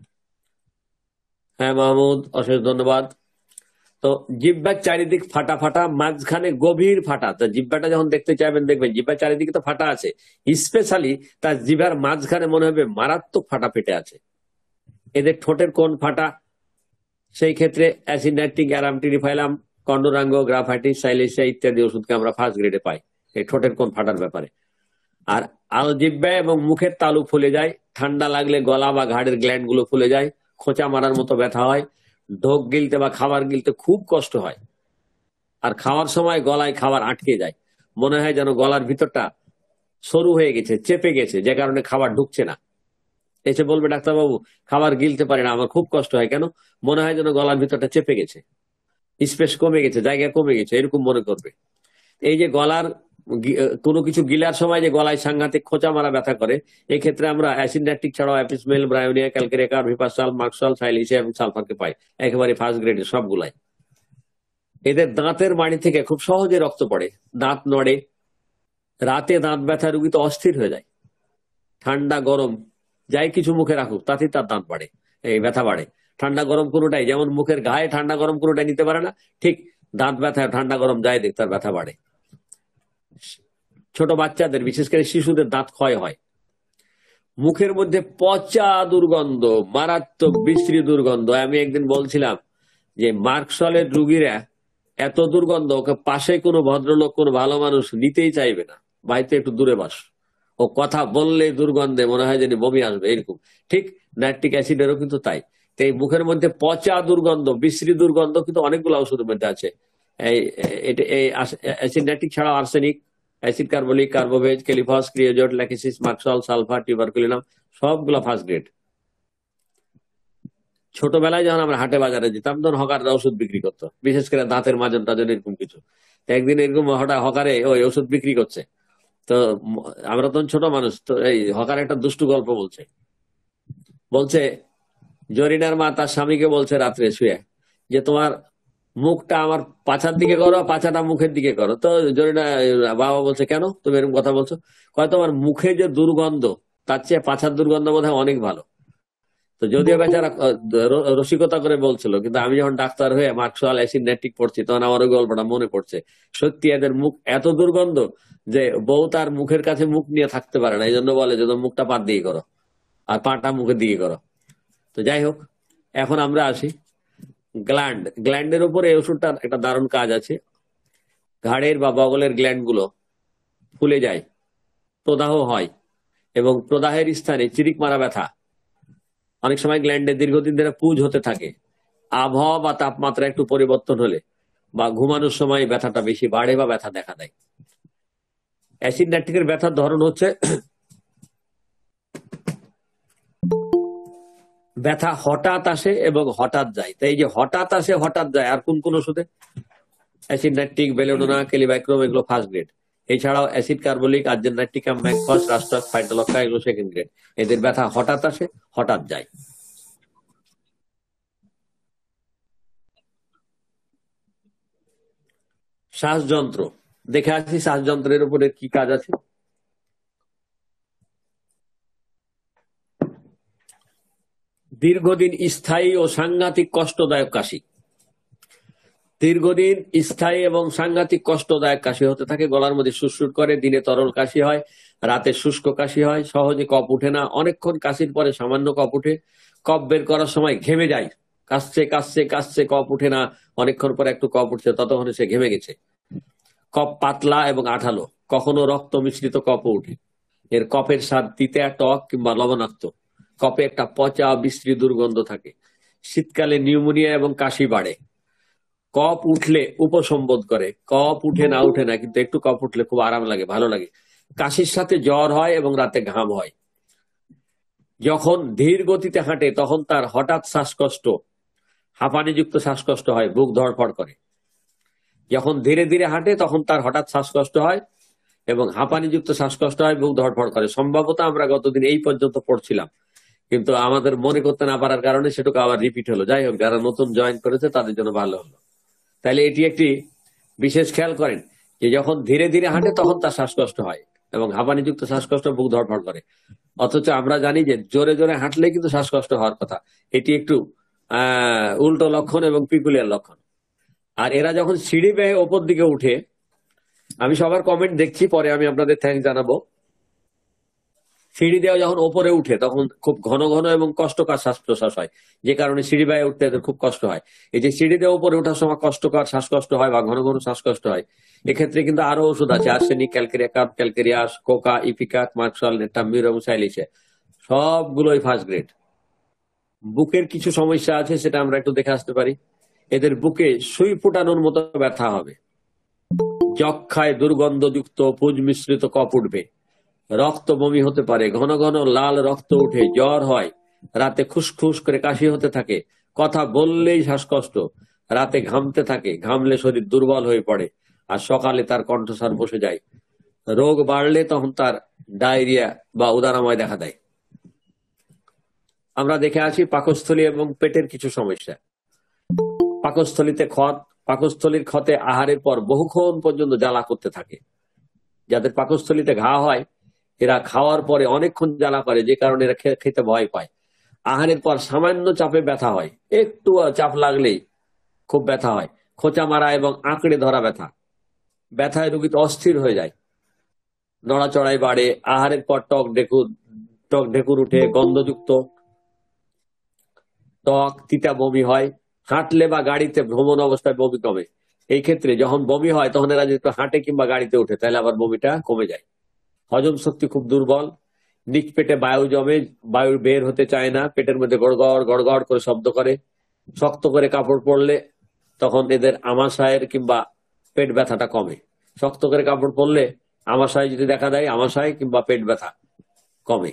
হ্যাঁ মাহমুদ, অশেষ ধন্যবাদ। তো জিহ্বার চারিদিক ফাটা ফাটা, মাঝখানে গভীর ফাটা। তো জিহ্বাটা যখন দেখতে চাইবেন দেখবেন জিহ্বার চারিদিকে তো ফাটা আছে, স্পেশালি তার জিহ্বার মাঝখানে মনে হবে মারাত্মক ফাটা ফেটে আছে। এদের ঠোঁটের কোণ ফাটা, সেই ক্ষেত্রে acid nitric arum triphyllum condurango, graphites, silicea ইত্যাদি ওষুধকে আমরা ফার্স্ট গ্রেডে পাই এই ঠোঁটের কোণ ফাটার ব্যাপারে। আর আলজিহ্বা এবং মুখের তালু ফুলে যায়, ঠান্ডা লাগলে গলা বা ঘাড়ের গ্ল্যান্ড গুলো ফুলে যায়, খোঁচা মারার মতো ব্যথা হয়, ঢোক গিলতে বা খাবার গিলতে খুব কষ্ট হয়, আর খাওয়ার সময় গলায় খাবার আটকে যায়, মনে হয় যেন গলার ভিতরটা সরু হয়ে গেছে, চেপে গেছে, যে কারণে খাবার ঢুকছে না। এসে বলবে ডাক্তারবাবু খাবার গিলতে পারি না, আমার খুব কষ্ট হয়। কেন? মনে হয় যেন গলার ভিতরটা চেপে গেছে, স্পেস কমে গেছে, জায়গা কমে গেছে, এরকম মনে করবে। এই যে গলার কোনো কিছু গিলার সময় যে গলায় সাংঘাতিক খোঁচা মারা ব্যথা করে, এই ক্ষেত্রে আমরা অ্যাসিড নাইট্রিক ছাড়াও অ্যাপিসমেল, ব্রায়োনিয়া, ক্যালকেরিয়া, কার্ভিপাসাল, মার্কসাল, সাইলিসিয়া এবং সালফারকে পাই একেবারে ফার্স্ট গ্রেডের সবগুলাই। এদের দাঁতের মাড়ি থেকে খুব সহজে রক্ত পড়ে, দাঁত নড়ে, রাতে দাঁত ব্যথা রুগী তো অস্থির হয়ে যায়, ঠান্ডা গরম যাই কিছু মুখে রাখুক তাতেই তার দাঁত বাড়ে, এই ব্যথা বাড়ে। ঠান্ডা গরম কোনোটাই, যেমন মুখের গায়ে ঠান্ডা গরম কোনোটাই নিতে পারে না, ঠিক দাঁত ব্যথা ঠান্ডা গরম যাই দেখ তার ব্যথা বাড়ে। ছোট বাচ্চাদের বিশেষ করে শিশুদের দাঁত ক্ষয় হয়, মুখের মধ্যে পচা দুর্গন্ধ, মারাত্মক বিশ্রী দুর্গন্ধ। আমি একদিন বলছিলাম যে মার্কসলের রুগীরা এত দুর্গন্ধ, ওকে পাশে কোনো ভদ্রলোক, কোনো ভালো মানুষ নিতেই চাইবে না, বাড়িতে একটু দূরে বাস, ও কথা বললে দুর্গন্ধে মনে হয় যেন বমি আসবে এরকম। ঠিক নাইট্রিক অ্যাসিডেরও কিন্তু তাই। তো এই মুখের মধ্যে পচা দুর্গন্ধ, বিশ্রী দুর্গন্ধ কিন্তু অনেকগুলো ওষুধের মধ্যে আছে। এই অ্যাসিড নাইট্রিক ছাড়াও arsenic, acid carbolic, carbo veg, kali phos, creosote, lachesis, merc sol, sulphur, tuberculinum সবগুলো ফার্স্ট গ্রেড। ছোটবেলায় যখন আমরা হাটে বাজারে যেতাম তখন হকাররা ওষুধ বিক্রি করতো, বিশেষ করে দাঁতের মাজন টাজন এরকম কিছু। তো একদিন এরকম হঠাৎ হকারে ওই ওষুধ বিক্রি করছে, তো আমরা তখন ছোট মানুষ, তো এই হকার একটা দুষ্টু গল্প বলছে জরিনার মা তার স্বামীকে বলছে রাত্রে শুয়ে যে তোমার মুখটা আমার পাছার দিকে করো, পাছাটা মুখের দিকে করো। তো জরিনা বাবা বলছে কেন তুমি এরকম কথা বলছো? কয় তোমার মুখে যে দুর্গন্ধ তার চেয়ে পাছার দুর্গন্ধ বোধহয় অনেক ভালো। তো যদিও বেচারা রসিকতা করে বলছিল, কিন্তু আমি যখন ডাক্তার হয়ে মার্কসল, অ্যাসিড নাইট্রিক পড়ছি তখন আমার ওই গল্পটা মনে পড়ছে। সত্যি এদের মুখ এত দুর্গন্ধ যে বউ তার মুখের কাছে মুখ নিয়ে থাকতে পারে না, এই জন্য বলে যে তোমার মুখটা পাত দিয়ে করো আর পাটা মুখে দিয়ে করো। তো যাই হোক, এখন আমরা আসি গ্ল্যান্ডের উপরে এই ওষুধটার একটা দারুণ কাজ আছে। ঘাড়ের বা বগলের গ্ল্যান্ড গুলো ফুলে যায়, প্রদাহ হয়, এবং প্রদাহের স্থানে চিরিক মারা ব্যথা, অনেক সময় গ্ল্যান্ডে দীর্ঘদিন ধরে পুঁজ হতে থাকে, আবহাওয়া বা তাপমাত্রা একটু পরিবর্তন হলে বা ঘুমানোর সময় ব্যথাটা বেশি বাড়ে বা ব্যথা দেখা দেয়। অ্যাসিড নাইট্রিকের ব্যথার ধরন হচ্ছে ব্যথা হঠাৎ আসে এবং হঠাৎ যায়। তাই এই যে হঠাৎ আসে হঠাৎ যায়, আর কোন কোন ওষুধে অ্যাসিড নাইট্রিক, বেলোডোনা, কেলিবাইক্রোম এগুলো ফার্স্ট গ্রেড। এছাড়াও acid carbolic, argentum nitricum, mag phos, rhus tox, phytolacca এগুলো সেকেন্ড গ্রেড। এদের ব্যথা হঠাৎ আসে হঠাৎ যায়। শ্বাসযন্ত্র দেখে আসি, শ্বাসযন্ত্রের উপরে কি কাজ আছে। দীর্ঘদিন স্থায়ী ও সাংঘাতিক কষ্টদায়ক কাশি, দীর্ঘদিন স্থায়ী এবং সাংঘাতিক কষ্টদায়ক কাশি হতে থাকে, গলার মধ্যে সুরসুর করে, দিনে তরল কাশি হয়, রাতে শুষ্ক কাশি হয়, সহজে কফ উঠে না, অনেকক্ষণ কাশির পরে সামান্য কফ উঠে, কফ বের করার সময় ঘেমে যায়, কাশছে কাশছে কাশছে কফ উঠে না, অনেকক্ষণ পরে একটু কফ উঠছে ততক্ষণে সে ঘেমে গেছে। কফ পাতলা এবং আঠালো, কখনো রক্ত মিশ্রিত কফও উঠে। এর কফের স্বাদ তিতে, টক কিংবা লবণাক্ত, কফে একটা পচা বিশ্রী দুর্গন্ধ থাকে। শীতকালে নিউমোনিয়া এবং কাশি বাড়ে। কফ উঠলে উপসম্বোধ করে, কফ উঠে না কিন্তু একটু কফ উঠলে খুব আরাম লাগে, ভালো লাগে। কাশির সাথে জ্বর হয় এবং রাতে ঘাম হয়। যখন ধীর গতিতে হাঁটে তখন তার হঠাৎ শ্বাসকষ্ট, হাঁপানিযুক্ত শ্বাসকষ্ট হয়, বুক ধড়ফড় করে। যখন ধীরে ধীরে হাঁটে তখন তার হঠাৎ শ্বাসকষ্ট হয় এবং হাঁপানিযুক্ত শ্বাসকষ্ট হয়, বুক ধড়ফড় করে। সম্ভবত আমরা গতদিন এই পর্যন্ত পড়ছিলাম, কিন্তু আমাদের মনে করতে না পারার কারণে সেটুকু আবার রিপিট হলো। যাই হোক, যারা নতুন জয়েন করেছে তাদের জন্য ভালো হলো। তাহলে এটি একটি বিশেষ খেয়াল করেন যে যখন ধীরে ধীরে হাঁটে তখন তার শ্বাসকষ্ট হয় এবং হাঁপানিযুক্ত শ্বাসকষ্ট, বুক ধড়ফড় করে। অথচ আমরা জানি যে জোরে জোরে হাঁটলে কিন্তু শ্বাসকষ্ট হওয়ার কথা। এটি একটু উল্টো লক্ষণ এবং পিকুলিয়ার লক্ষণ। আর এরা যখন সিঁড়ি বেয়ে ওপর দিকে উঠে, আমি সবার কমেন্ট দেখছি, পরে আমি আপনাদের থ্যাঙ্কস জানাবো। সিঁড়ি দিয়ে যখন ওপরে উঠে তখন খুব ঘন ঘন এবং কষ্টকর শ্বাস প্রশ্বাস হয়, যে কারণে সিঁড়ি বেয়ে উঠতে এদের খুব কষ্ট হয়। এই যে সিঁড়ি দিয়ে উপরে ওঠার সময় কষ্টকর শ্বাসকষ্ট হয় বা ঘন ঘন শ্বাসকষ্ট হয়, এক্ষেত্রে কিন্তু আরো ওষুধ আছে, arsenic, calcarea, coca, ipecac, merc sol, nat mur এবং সাইলিসে, সবগুলোই ফার্স্ট গ্রেড। বুকের কিছু সমস্যা আছে, সেটা আমরা একটু দেখে আসতে পারি। এদের বুকে সুই ফোটানোর মতো ব্যথা হবে, যক্ষায় দুর্গন্ধযুক্ত পুজ মিশ্রিত কফ উঠবে, রক্ত বমি হতে পারে, ঘন ঘন লাল রক্ত উঠে, জ্বর হয়, রাতে খুসখুস করে কাশি হতে থাকে, কথা বললেই শ্বাসকষ্ট, রাতে ঘামতে থাকে, ঘামলে শরীর দুর্বল হয়ে পড়ে, আর সকালে তার কণ্ঠস্বর বসে যায়। রোগ বাড়লে তখন তার ডায়রিয়া বা উদারাময় দেখা দেয়। আমরা দেখে আসি পাকস্থলী এবং পেটের কিছু সমস্যা। পাকস্থলীতে ক্ষত, পাকস্থলীর ক্ষতে আহারের পর বহুক্ষণ পর্যন্ত জ্বালা করতে থাকে। যাদের পাকস্থলীতে ঘা হয় এরা খাওয়ার পরে অনেকক্ষণ জ্বালা করে, যে কারণে এরা খেতে ভয় পায়। আহারের পর সামান্য চাপে ব্যথা হয়, একটু চাপ লাগলেই খুব ব্যথা হয়। খোঁচা মারা এবং আঁকড়ে ধরা ব্যথা, ব্যথায় রোগী অস্থির হয়ে যায়, নড়াচড়াই বাড়ে। আহারের পর টক ঢেকুর উঠে, গন্ধযুক্ত টক তিতা বমি হয়। হাঁটলে বা গাড়িতে ভ্রমণ অবস্থায় বমি কমে। এই ক্ষেত্রে যখন বমি হয় তখন এরা যদি হাঁটে কিংবা গাড়িতে ওঠে তাহলে আবার বমিটা কমে যায়। হজম শক্তি খুব দুর্বল, নিচ পেটে বায়ু জমে, বায়ু বের হতে চায় না, পেটের মধ্যে গড়গড় গড়গড় করে শব্দ করে। শক্ত করে কাপড় পরলে তখন এদের আমাশয়ের কিংবা পেট ব্যথাটা কমে। শক্ত করে কাপড় পরলে আমাশয় যদি দেখা দেয়, আমাশয় কিংবা পেট ব্যথা কমে।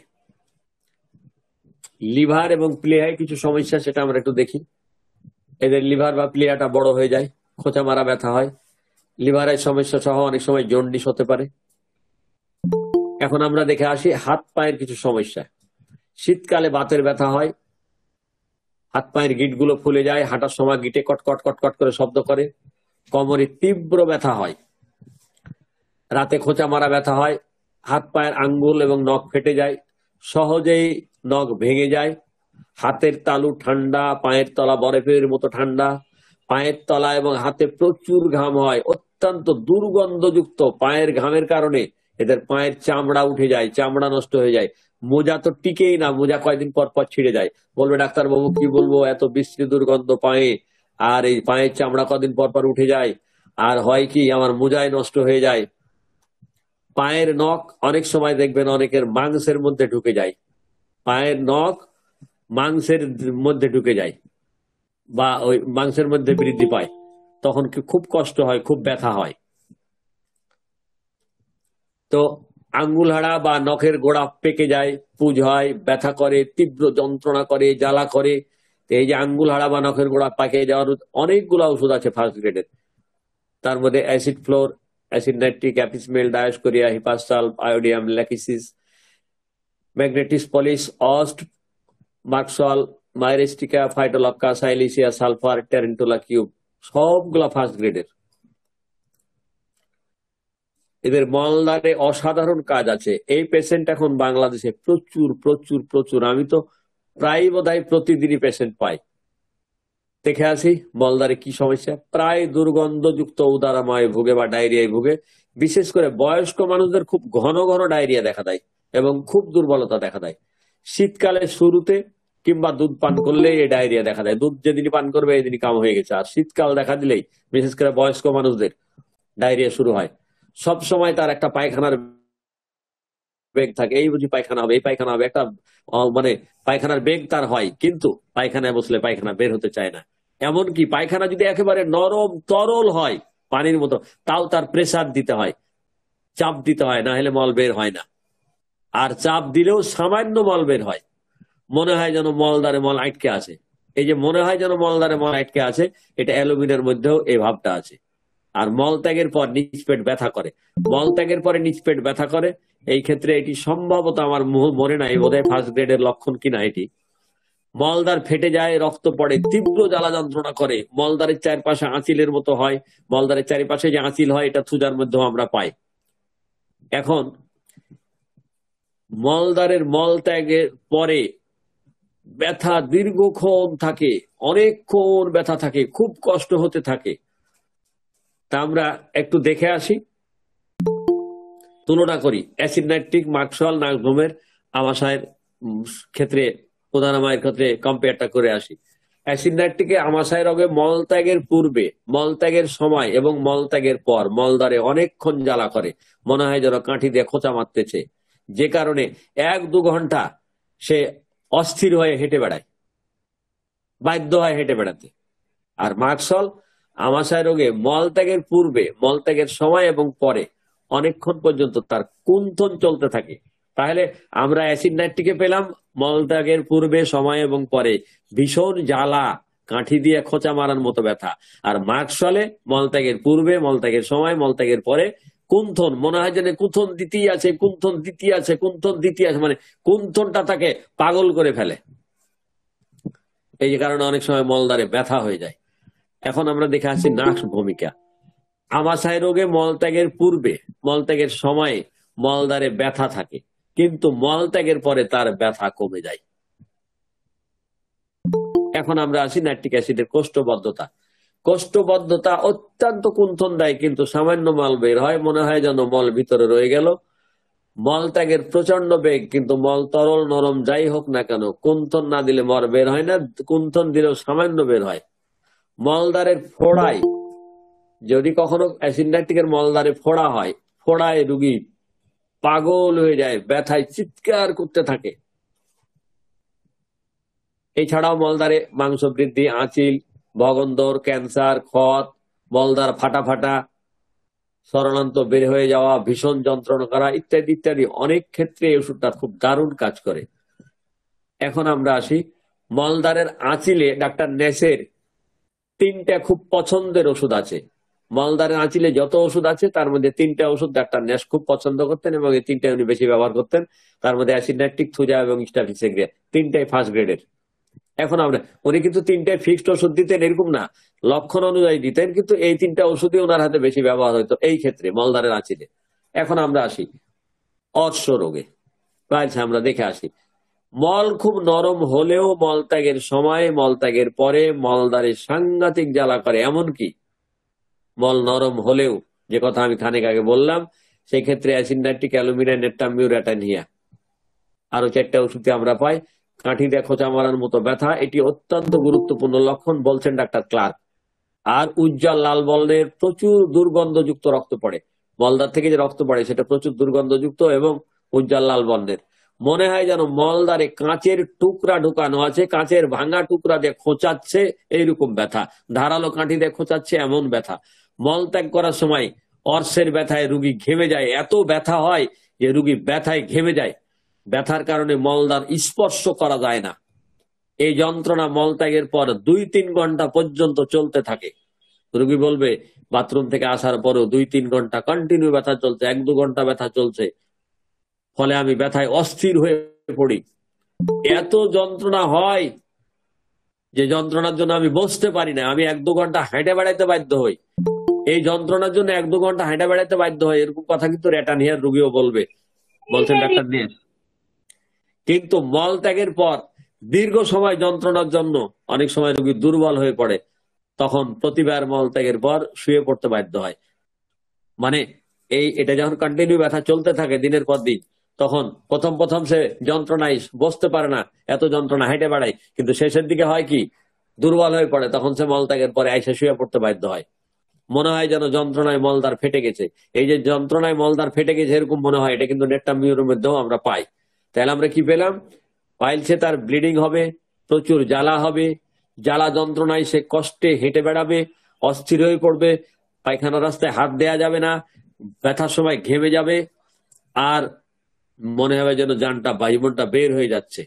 লিভার এবং প্লেহায় কিছু সমস্যা, সেটা আমরা একটু দেখি। এদের লিভার বা প্লেহাটা বড় হয়ে যায়, খোঁচা মারা ব্যথা হয়, লিভারের সমস্যা সহ অনেক সময় জন্ডিস হতে পারে। এখন আমরা দেখে আসি হাত পায়ের কিছু সমস্যা। শীতকালে বাতের ব্যথা হয়, হাত পায়ের গিঁটগুলো ফুলে যায়, হাঁটার সময় গিঁটে কটকট কটকট করে শব্দ করে, কোমরে তীব্র ব্যথা হয়, রাতে খোঁচা মারা ব্যথা হয়, হাত পায়ের আঙ্গুল এবং নখ ফেটে যায়, সহজেই নখ ভেঙে যায়, হাতের তালু ঠান্ডা, পায়ের তলা বরফের মতো ঠান্ডা, পায়ের তলা এবং হাতে প্রচুর ঘাম হয়, অত্যন্ত দুর্গন্ধযুক্ত। পায়ের ঘামের কারণে এদের পায়ের চামড়া উঠে যায়, চামড়া নষ্ট হয়ে যায়, মোজা তো টিকেই না, মোজা কয়েকদিন পর পর ছিঁড়ে যায়। বলবে ডাক্তার বাবু কি বলবো, এত বিশ্রী দুর্গন্ধ পায়ে, আর এই পায়ের চামড়া কদিন পর পর উঠে যায়, আর হয় কি আমার মোজায় নষ্ট হয়ে যায়। পায়ের নখ অনেক সময় দেখবেন অনেকের মাংসের মধ্যে ঢুকে যায়, পায়ের নখ মাংসের মধ্যে ঢুকে যায় বা ওই মাংসের মধ্যে বৃদ্ধি পায়, তখন খুব কষ্ট হয়, খুব ব্যথা হয়। তো আঙ্গুল হাড়া বা নখের গোড়া পেকে যায়, পুজ হয়, ব্যথা করে, তীব্র যন্ত্রণা করে, জ্বালা করে। এই যে আঙ্গুল হাড়া বা নখের গোড়া পেকে যাওয়ার অনেকগুলো ওষুধ আছে ফার্স্ট গ্রেডের। তার মধ্যে acid fluor, acid nitric, apis mel, dioscorea, hepar sulph, iodium, lachesis, magnetis polus, australis, merc sol, myristica, phytolacca, silicea, sulphur, tarentula কিউব, সবগুলা ফার্স্ট গ্রেডের। এদের মলদারে অসাধারণ কাজ আছে। এই পেশেন্ট এখন বাংলাদেশে প্রচুর প্রচুর প্রচুর, আমি তো প্রায় বোধহয় প্রতিদিনই পেশেন্ট পাই। দেখে আসি মলদারে কি সমস্যা। প্রায় দুর্গন্ধযুক্ত উদারাময় ভুগে বা ডায়রিয়ায় ভুগে। বিশেষ করে বয়স্ক মানুষদের খুব ঘন ঘন ডায়রিয়া দেখা দেয় এবং খুব দুর্বলতা দেখা দেয়। শীতকালের শুরুতে কিংবা দুধ পান করলে এই ডায়রিয়া দেখা দেয়। দুধ যেদিনই পান করবে এদিনই কাম হয়ে গেছে। আর শীতকাল দেখা দিলেই বিশেষ করে বয়স্ক মানুষদের ডায়রিয়া শুরু হয়। সব সময় তার একটা পায়খানার বেগ থাকে, এই বুঝি পায়খানা হবে, এই পায়খানা হবে, একটা মানে পায়খানার বেগ তার হয়, কিন্তু পায়খানায় বসলে পায়খানা বের হতে চায় না। এমনকি পায়খানা যদি একেবারে নরম তরল হয় পানির মতো, তাও তার প্রেসার দিতে হয়, চাপ দিতে হয়, না হলে মল বের হয় না। আর চাপ দিলেও সামান্য মল বের হয়, মনে হয় যেন মলদারে মল আটকে আছে। এই যে মনে হয় যেন মলদারে মল আটকে আছে, এটা অ্যালুমিনের মধ্যেও এই ভাবটা আছে। আর মল ত্যাগের পর নিচ পেট ব্যথা করে, মল ত্যাগের পরে নিচ পেট ব্যথা করে। এই ক্ষেত্রে এটি সম্ভবত, আমার মনে নাই, বোধহয় ফার্স্ট গ্রেডের লক্ষণ কিনা এটি। মলদার ফেটে যায়, রক্ত পড়ে, তীব্র জ্বালা যন্ত্রণা করে, মলদারের চারপাশে আঁচিলের মতো হয়। মলদারের চারিপাশে যে আঁচিল হয় এটা থুজার মধ্যেও আমরা পাই। এখন মলদারের মল ত্যাগের পরে ব্যথা দীর্ঘক্ষণ থাকে, অনেকক্ষণ ব্যথা থাকে, খুব কষ্ট হতে থাকে। তা আমরা একটু দেখে আসি, তুলনা করি অ্যাসিড নাইট্রিক, মার্কসল, নাগভূমের আমাশয়ের ক্ষেত্রে, প্রধানাময়ের ক্ষেত্রে কম্পেয়ারটা করে আসি। অ্যাসিড নাইট্রিকে আমাশয় রোগে মলত্যাগের পূর্বে, মলত্যাগের সময় এবং মলত্যাগের পর মলদ্বারে অনেকক্ষণ জ্বালা করে, মনে হয় যেন কাঠি দিয়ে খোঁচা মারতেছে, যে কারণে 1-2 ঘন্টা সে অস্থির হয়ে হেঁটে বেড়ায়, বাধ্য হয় হেঁটে বেড়াতে। আর মার্কসল আমাশয় রোগে মলত্যাগের পূর্বে, মলত্যাগের সময় এবং পরে অনেকক্ষণ পর্যন্ত তার কুণ্ঠন চলতে থাকে। তাহলে আমরা অ্যাসিড নাইট্রিকে পেলাম মলত্যাগের পূর্বে, সময় এবং পরে ভীষণ জ্বালা, কাঠি দিয়ে খোঁচা মারার মতো ব্যথা। আর মার্কসলে মলত্যাগের পূর্বে, মলত্যাগের সময়, মলত্যাগের পরে কুণ্ঠন, মনে হয় যেন কুণ্ঠন দিতেই আছে, কুণ্ঠন দিতেই আছে, কুণ্ঠন দিতেই আছে, মানে কুণ্ঠনটা তাকে পাগল করে ফেলে। এই যে কারণে অনেক সময় মলদ্বারে ব্যথা হয়ে যায়। এখন আমরা দেখে আসছি নাক্স ভূমিকা। আমাশয় রোগে মলত্যাগের পূর্বে, মলত্যাগের সময়ে মলদ্বারে ব্যথা থাকে, কিন্তু মলত্যাগের পরে তার ব্যথা কমে যায়। এখন আমরা আসি নাইট্রিক অ্যাসিডের কোষ্ঠবদ্ধতা। কোষ্ঠবদ্ধতা অত্যন্ত কুণ্ঠন দেয়, কিন্তু সামান্য মল বের হয়, মনে হয় যেন মল ভিতরে রয়ে গেল। মলত্যাগের প্রচন্ড বেগ, কিন্তু মল তরল নরম যাই হোক না কেন, কুণ্ঠন না দিলে মল বের হয় না, কুণ্ঠন দিলেও সামান্য বের হয়। মলদ্বারের ফোড়ায়, যদি কখনো অ্যাসিড নাইট্রিকের মলদ্বারে ফোড়া হয়, ফোড়ায় রুগী পাগল হয়ে যায়, ব্যথায় চিৎকার করতে থাকে। এছাড়াও মলদ্বারে মাংস বৃদ্ধি, আঁচিল, ভগন্দর, ক্যান্সার, ক্ষত, মলদ্বার ফাটা ফাটা, সরলান্ত বের হয়ে যাওয়া, ভীষণ যন্ত্রণা করা, ইত্যাদি ইত্যাদি অনেক ক্ষেত্রে এই ওষুধটা খুব দারুণ কাজ করে। এখন আমরা আসি মলদ্বারের আঁচিলে ডাক্তার নেসের 3টা খুব পছন্দের ওষুধ আছে। মলদ্বারের আঁচিলে যত ওষুধ আছে তার মধ্যে 3টা ওষুধ ডাক্তার নেস খুব পছন্দ করতেন এবং এই 3টা উনি বেশি ব্যবহার করতেন। তার মধ্যে অ্যাসিড নাইট্রিক, থুজা এবং স্টাফিসেগ্রিয়া, 3টাই ফার্স্ট গ্রেডের। এখন আমরা, উনি কিন্তু 3টাই ফিক্সড ওষুধ দিতেন এরকম না, লক্ষণ অনুযায়ী দিতেন, কিন্তু এই 3টা ওষুধই ওনার হাতে বেশি ব্যবহার হতো এই ক্ষেত্রে মলদ্বারের আঁচিলে। এখন আমরা আসি অর্শ রোগে। আচ্ছা, আমরা দেখে আসি মল খুব নরম হলেও মলত্যাগের সময়, মলত্যাগের পরে মলদ্বারে সাংঘাতিক জ্বালা করে। এমনকি মল নরম হলেও, যে কথা আমি খানিক আগে বললাম, সেই ক্ষেত্রে অ্যাসিড নাইট্রিক, অ্যালুমিনা, নেট্টামিউরেটানিয়া, আরো 4টা ওষুধে আমরা পাই কাঠি দিয়ে খোঁচা মারার মতো ব্যথা। এটি অত্যন্ত গুরুত্বপূর্ণ লক্ষণ বলছেন ডাক্তার ক্লার্ক। আর উজ্জ্বল লাল বর্ণের প্রচুর দুর্গন্ধযুক্ত রক্ত পড়ে, মলদ্বার থেকে যে রক্ত পড়ে সেটা প্রচুর দুর্গন্ধযুক্ত এবং উজ্জ্বল লাল বর্ণের। মনে হয় যেন মলদ্বারে কাঁচের টুকরা ঢুকানো আছে, কাঁচের ভাঙা টুকরা দিয়ে খোঁচাচ্ছে, এইরকম ব্যথা। ধারালো কাঠি দিয়ে খোঁচাচ্ছে, এমন ব্যথা। মলত্যাগ করার সময় অর্শের ব্যথায় রুগী ঘেমে যায়, এত ব্যথা হয় যে রুগী ব্যথায় ঘেমে যায়। ব্যথার কারণে মলদ্বার স্পর্শ করা যায় না। এই যন্ত্রণা মলত্যাগের পর 2-3 ঘন্টা পর্যন্ত চলতে থাকে। রোগী বলবে বাথরুম থেকে আসার পরেও 2-3 ঘন্টা কন্টিনিউ ব্যথা চলছে, 1-2 ঘন্টা ব্যথা চলছে, ফলে আমি ব্যথায় অস্থির হয়ে পড়ি। এত যন্ত্রণা হয় যে যন্ত্রণার জন্য আমি বসতে পারি না, আমি 1-2 ঘন্টা হেঁটে বেড়াইতে বাধ্য হই। এই যন্ত্রণার জন্য 1-2 ঘন্টা হেঁটে বেড়াইতে বাধ্য হয়, এরকম কথা কিন্তু রেটানিয়ার রোগীও বলবে, বলছেন ডাক্তার নিয়ে। কিন্তু মল ত্যাগের পর দীর্ঘ সময় যন্ত্রণার জন্য অনেক সময় রোগী দুর্বল হয়ে পড়ে, তখন প্রতিবার মল ত্যাগের পর শুয়ে পড়তে বাধ্য হয়। মানে এটা যখন কন্টিনিউ ব্যথা চলতে থাকে দিনের পর দিন, তখন প্রথম সে যন্ত্রণায় বসতে পারে না, এত যন্ত্রণা, হেঁটে বেড়ায়, কিন্তু শেষের দিকে হয় কি, দুর্বল হয়ে পড়ে, তখন সে মল ত্যাগের পরে আইসা শুয়ে পড়তে বাধ্য হয়। মনে হয় যেন যন্ত্রণায় মলদ্বার ফেটে গেছে। এই যে যন্ত্রণায় মলদ্বার ফেটে গেছে এরকম মনে হয়, এটা কিন্তু নেট্টামিউরের মধ্যেও আমরা পাই। তাহলে আমরা কি পেলাম? পাইলসে তার ব্লিডিং হবে, প্রচুর জ্বালা হবে, জ্বালা যন্ত্রণায় সে কষ্টে হেঁটে বেড়াবে, অস্থির হয়ে পড়বে, পায়খানা রাস্তায় হাত দেয়া যাবে না, ব্যথার সময় ঘেমে যাবে, আর মনে হবে যেন জানটা, বায়ুমনটা বের হয়ে যাচ্ছে।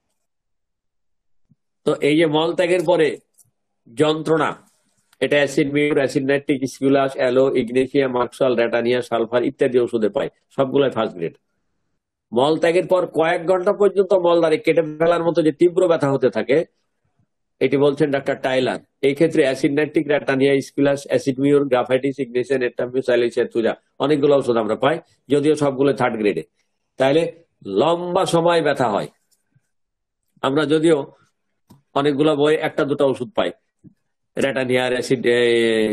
তো এই যে মল ত্যাগের পরে যন্ত্রণা, এটা acid mur, acid nitric, aesculus, aloe, ignatia, merc sol, ratanhia, sulphur ইত্যাদি ওষুধে পায়, সবগুলোই ফার্স্ট গ্রেড। মল ত্যাগের পর কয়েক ঘন্টা পর্যন্ত মলদ্বারে কেটে ফেলার মতো যে তীব্র ব্যথা হতে থাকে, এটি বলছেন ডাক্তার টাইলার। এই ক্ষেত্রে acid nitric, ratanhia, aesculus, acid mur, graphites, ignatia, nat mur, silicea, thuja, অনেকগুলো ওষুধ আমরা পাই, যদিও সবগুলো থার্ড গ্রেডে। তাহলে লম্বা সময় ব্যথা হয়। আমরা যদিও অনেকগুলো বই 1-2টা ওষুধ পাই রেটানিয়ার,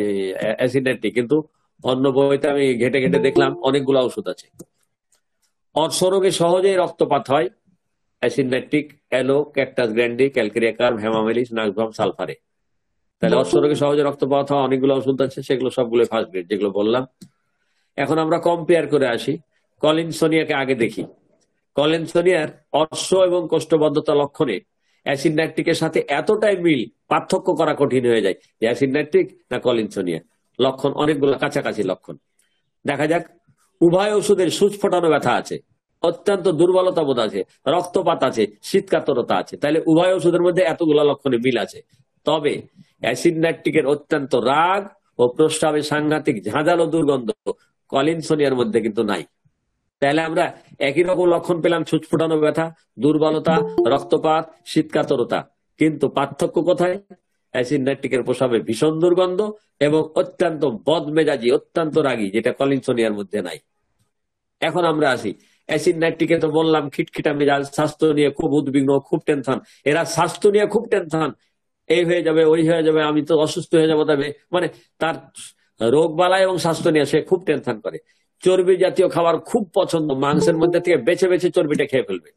অ্যাসিড নাইট্রিক, কিন্তু অন্য বইতে আমি ঘেটে ঘেটে দেখলাম অনেকগুলো ওষুধ আছে। অর্শরোগে সহজেই রক্তপাত হয় অ্যাসিড নাইট্রিক, অ্যালো, ক্যাকটাস গ্র্যান্ডি, ক্যালকেরিয়া কার্ভ, হেমামেলিস, নাক্সভাম, সালফারে। তাহলে অর্শরোগে সহজে রক্তপাত হওয়া অনেকগুলো ওষুধ আছে, সেগুলো সবগুলো ফার্স্ট গ্রেড যেগুলো বললাম। এখন আমরা কম্পেয়ার করে আসি। কলিনসোনিয়াকে আগে দেখি। কলিনসোনিয়ার অর্শ এবং কোষ্ঠবদ্ধতা লক্ষণে অ্যাসিড নাইট্রিকের সাথে এতটাই মিল, পার্থক্য করা কঠিন হয়ে যায় যে অ্যাসিড নাইট্রিক না কলিনসোনিয়া। লক্ষণ অনেকগুলো কাছাকাছি লক্ষণ। দেখা যাক, উভয় ওষুধের সূচ ফোটানো ব্যথা আছে, অত্যন্ত দুর্বলতা বোধ আছে, রক্তপাত আছে, শীতকাতরতা আছে। তাহলে উভয় ওষুধের মধ্যে এতগুলো লক্ষণে মিল আছে। তবে অ্যাসিড নাইট্রিকের অত্যন্ত রাগ ও প্রস্রাবে সাংঘাতিক ঝাঁঝালো দুর্গন্ধ কলিনসোনিয়ার মধ্যে কিন্তু নাই। তাহলে আমরা একই রকম লক্ষণ পেলাম, ছুঁচ ফুটানো ব্যথা, দুর্বলতা, রক্তপাত, শীতকাতরতা। কিন্তু পার্থক্য কোথায়? অ্যাসিড নাইট্রিকের প্রস্রাবে ভীষণ দুর্গন্ধ এবং অত্যন্ত বদমেজাজি, অত্যন্ত রাগী, যেটা কলিনসোনিয়ার মধ্যে নাই। এখন আমরা আসি, অ্যাসিড নাইট্রিকে তো বললাম খিটখিটা মেজাজ, স্বাস্থ্য নিয়ে খুব উদ্বিগ্ন, খুব টেনশন। এরা স্বাস্থ্য নিয়ে খুব টেনশন, এই হয়ে যাবে, ওই হয়ে যাবে, আমি তো অসুস্থ হয়ে যাবো। তবে মানে তার রোগ বালাই এবং স্বাস্থ্য নিয়ে সে খুব টেনশন করে। চর্বি জাতীয় খাবার খুব পছন্দ, মাংসের মধ্যে থেকে বেছে বেছে চর্বিটা খেয়ে ফেলবে।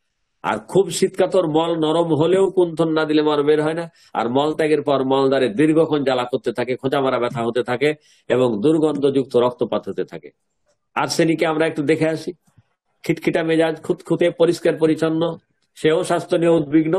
আর খুব শীতকাতর, মল নরম হলেও কুন্থন না দিলে মল বের হয় না। আর মল ত্যাগের পর মলদ্বারে দীর্ঘক্ষণ জ্বালা করতে থাকে, খোঁচা মারা ব্যথা হতে থাকে এবং দুর্গন্ধযুক্ত রক্তপাত হতে থাকে। আর্সেনিকে আমরা একটু দেখে আসি। খিটখিটা মেজাজ, খুঁতখুঁতে, পরিষ্কার পরিচ্ছন্ন, সেও স্বাস্থ্য নিয়ে উদ্বিগ্ন।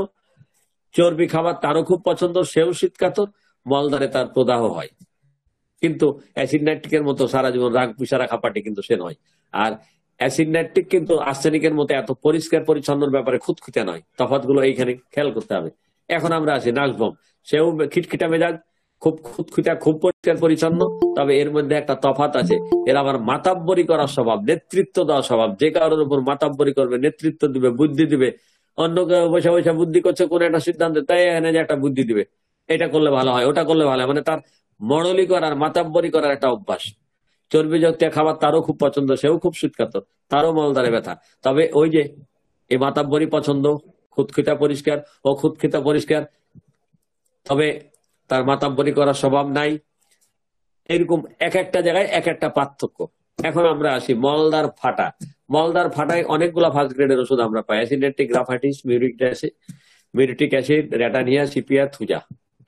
চর্বি খাবার তারও খুব পছন্দ, সেও শীতকাতর, মলদ্বারে তার প্রদাহ হয়। কিন্তু অ্যাসিড নাইট্রিকের মতো সারা জীবন রাগ পুষা রাখা পার্টি কিন্তু সে নয়। আর অ্যাসিড নাইট্রিক কিন্তু আর্সেনিকের মতো এত পরিষ্কার পরিচ্ছন্নর ব্যাপারে খুঁতখুঁতে নয়। তফাৎগুলো এইখানে খেয়াল করতে হবে। এখন আমরা আসি নাক্সভাম। সেও খিটখিটা মেজাজ, খুব খুঁতখুঁতা, খুব পরিষ্কার পরিচ্ছন্ন। তবে এর মধ্যে একটা তফাৎ আছে, এর আবার মাতাব্বরি করার স্বভাব, নেতৃত্ব দেওয়ার স্বভাব। যে কারোর উপর মাতাব্বরি করবে, নেতৃত্ব দিবে, বুদ্ধি দিবে। অন্য কেউ বসে বসে বুদ্ধি করছে কোন একটা সিদ্ধান্তে, তাই এখানে যে একটা বুদ্ধি দিবে, এটা করলে ভালো হয়, ওটা করলে ভালো হয়। মানে তার মডলি করার, মাতাব্বরি করার একটা অভ্যাস। চর্বি জাতীয় খাবার তারও খুব পছন্দ, সেও খুব শীতকাতর, তারও মলদ্বারে ব্যথা। তবে ওই যে এই মাতাব্বরি পছন্দ, খুঁতখিতা পরিষ্কার ও খুঁতখিতা পরিষ্কার, তবে তার মাতাব্বরি করার স্বভাব নাই। এরকম এক একটা জায়গায় এক একটা পার্থক্য। এখন আমরা আসি মলদার ফাটা। মলদার ফাটায় অনেকগুলা ফার্স্ট গ্রেডের ওষুধ আমরা পাই। Acid nitric, graphites, muriatic acid, ratanhia, sepia, thuja.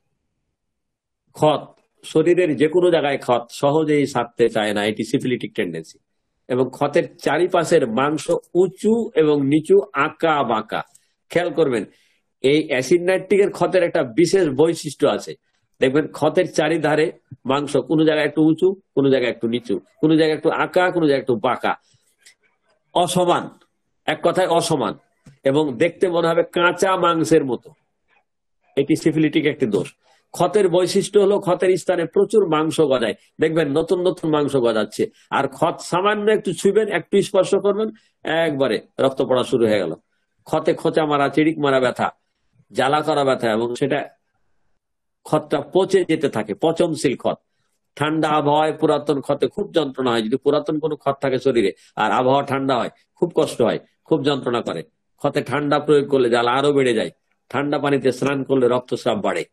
ক্ষত, শরীরের যে কোনো জায়গায় ক্ষত সহজেই সারতে চায় না, এটি সিফিলিটিক টেন্ডেন্সি। এবং ক্ষতের চারিপাশের মাংস উঁচু এবং নিচু, আঁকা বাঁকা। খেয়াল করবেন, এই অ্যাসিড নাইট্রিকের ক্ষতের একটা বিশেষ বৈশিষ্ট্য আছে। দেখবেন ক্ষতের চারিধারে মাংস কোনো জায়গায় একটু উঁচু, কোনো জায়গায় একটু নিচু, কোনো জায়গায় একটু আঁকা, কোনো জায়গায় একটু বাঁকা, অসমান, এক কথায় অসমান, এবং দেখতে মনে হবে কাঁচা মাংসের মতো। এটি সিফিলিটিক একটি দোষ। ক্ষতের বৈশিষ্ট্য হলো ক্ষতের স্থানে প্রচুর মাংস গজায়। দেখবেন নতুন নতুন মাংস গজাচ্ছে। আর ক্ষত সামান্য একটু ছুঁবেন, একটু স্পর্শ করবেন, একবারে রক্ত পড়া শুরু হয়ে গেল। ক্ষতে খোঁচা মারা, চিড়িক মারা ব্যথা, জ্বালা করা ব্যথা, এবং সেটা ক্ষতটা পচে যেতে থাকে, পচনশীল ক্ষত। ঠান্ডা আবহাওয়ায় পুরাতন ক্ষতে খুব যন্ত্রণা হয়। যদি পুরাতন কোনো ক্ষত থাকে শরীরে আর আবহাওয়া ঠান্ডা হয়, খুব কষ্ট হয়, খুব যন্ত্রণা করে। ক্ষতে ঠান্ডা প্রয়োগ করলে জ্বালা আরো বেড়ে যায়। ঠান্ডা পানিতে স্নান করলে রক্তস্রাব বাড়ে।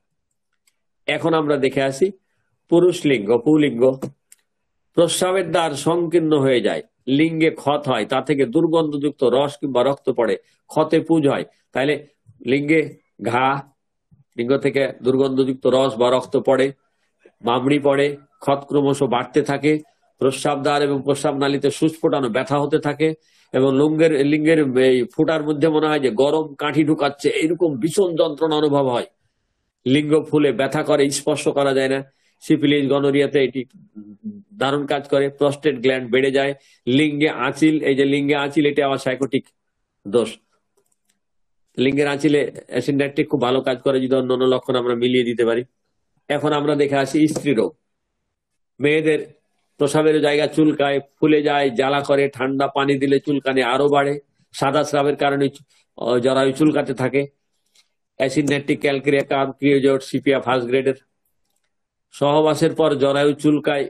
এখন আমরা দেখে আসি পুরুষ লিঙ্গ, পুলিঙ্গ। প্রস্রাবের দ্বার সংকীর্ণ হয়ে যায়, লিঙ্গে ক্ষত হয়, তা থেকে দুর্গন্ধযুক্ত রস কিংবা রক্ত পড়ে, ক্ষতে পুজ হয়। তাহলে লিঙ্গে ঘা, লিঙ্গ থেকে দুর্গন্ধযুক্ত রস বা রক্ত পড়ে, মামড়ি পড়ে, ক্ষত ক্রমশ বাড়তে থাকে, প্রস্রাব দ্বার এবং প্রস্রাব নালীতে সূচ ফোটানো ব্যথা হতে থাকে, এবং লিঙ্গের ফুটার মধ্যে মনে হয় যে গরম কাঠি ঢুকাচ্ছে, এরকম ভীষণ যন্ত্রণা অনুভব হয়। লিঙ্গ ফুলে ব্যথা করে, স্পর্শ করা যায় না। সিফিলিস, গনোরিয়াতে এটি দারুণ কাজ করে। প্রস্টেট গ্ল্যান্ড বেড়ে যায়। লিঙ্গে আঁচিল, এই যে লিঙ্গে আঁচিল, এটা আমার সাইকোটিক দোষ। লিঙ্গের আঁচিলে অ্যাসিড নাইট্রিক খুব ভালো কাজ করে যদি অন্যান্য লক্ষণ আমরা মিলিয়ে দিতে পারি। এখন আমরা দেখে আসি স্ত্রী রোগ। মেয়েদের প্রস্রাবের জায়গা চুলকায়, ফুলে যায়, জ্বালা করে, ঠান্ডা পানি দিলে চুলকানি আরো বাড়ে, সাদা স্রাবের কারণে জরায়ু চুলকাতে থাকে। Acid nitric, calcarea carb, creosote, sepia first গ্রেডের। সহবাসের পর জরায়ু চুলকায়,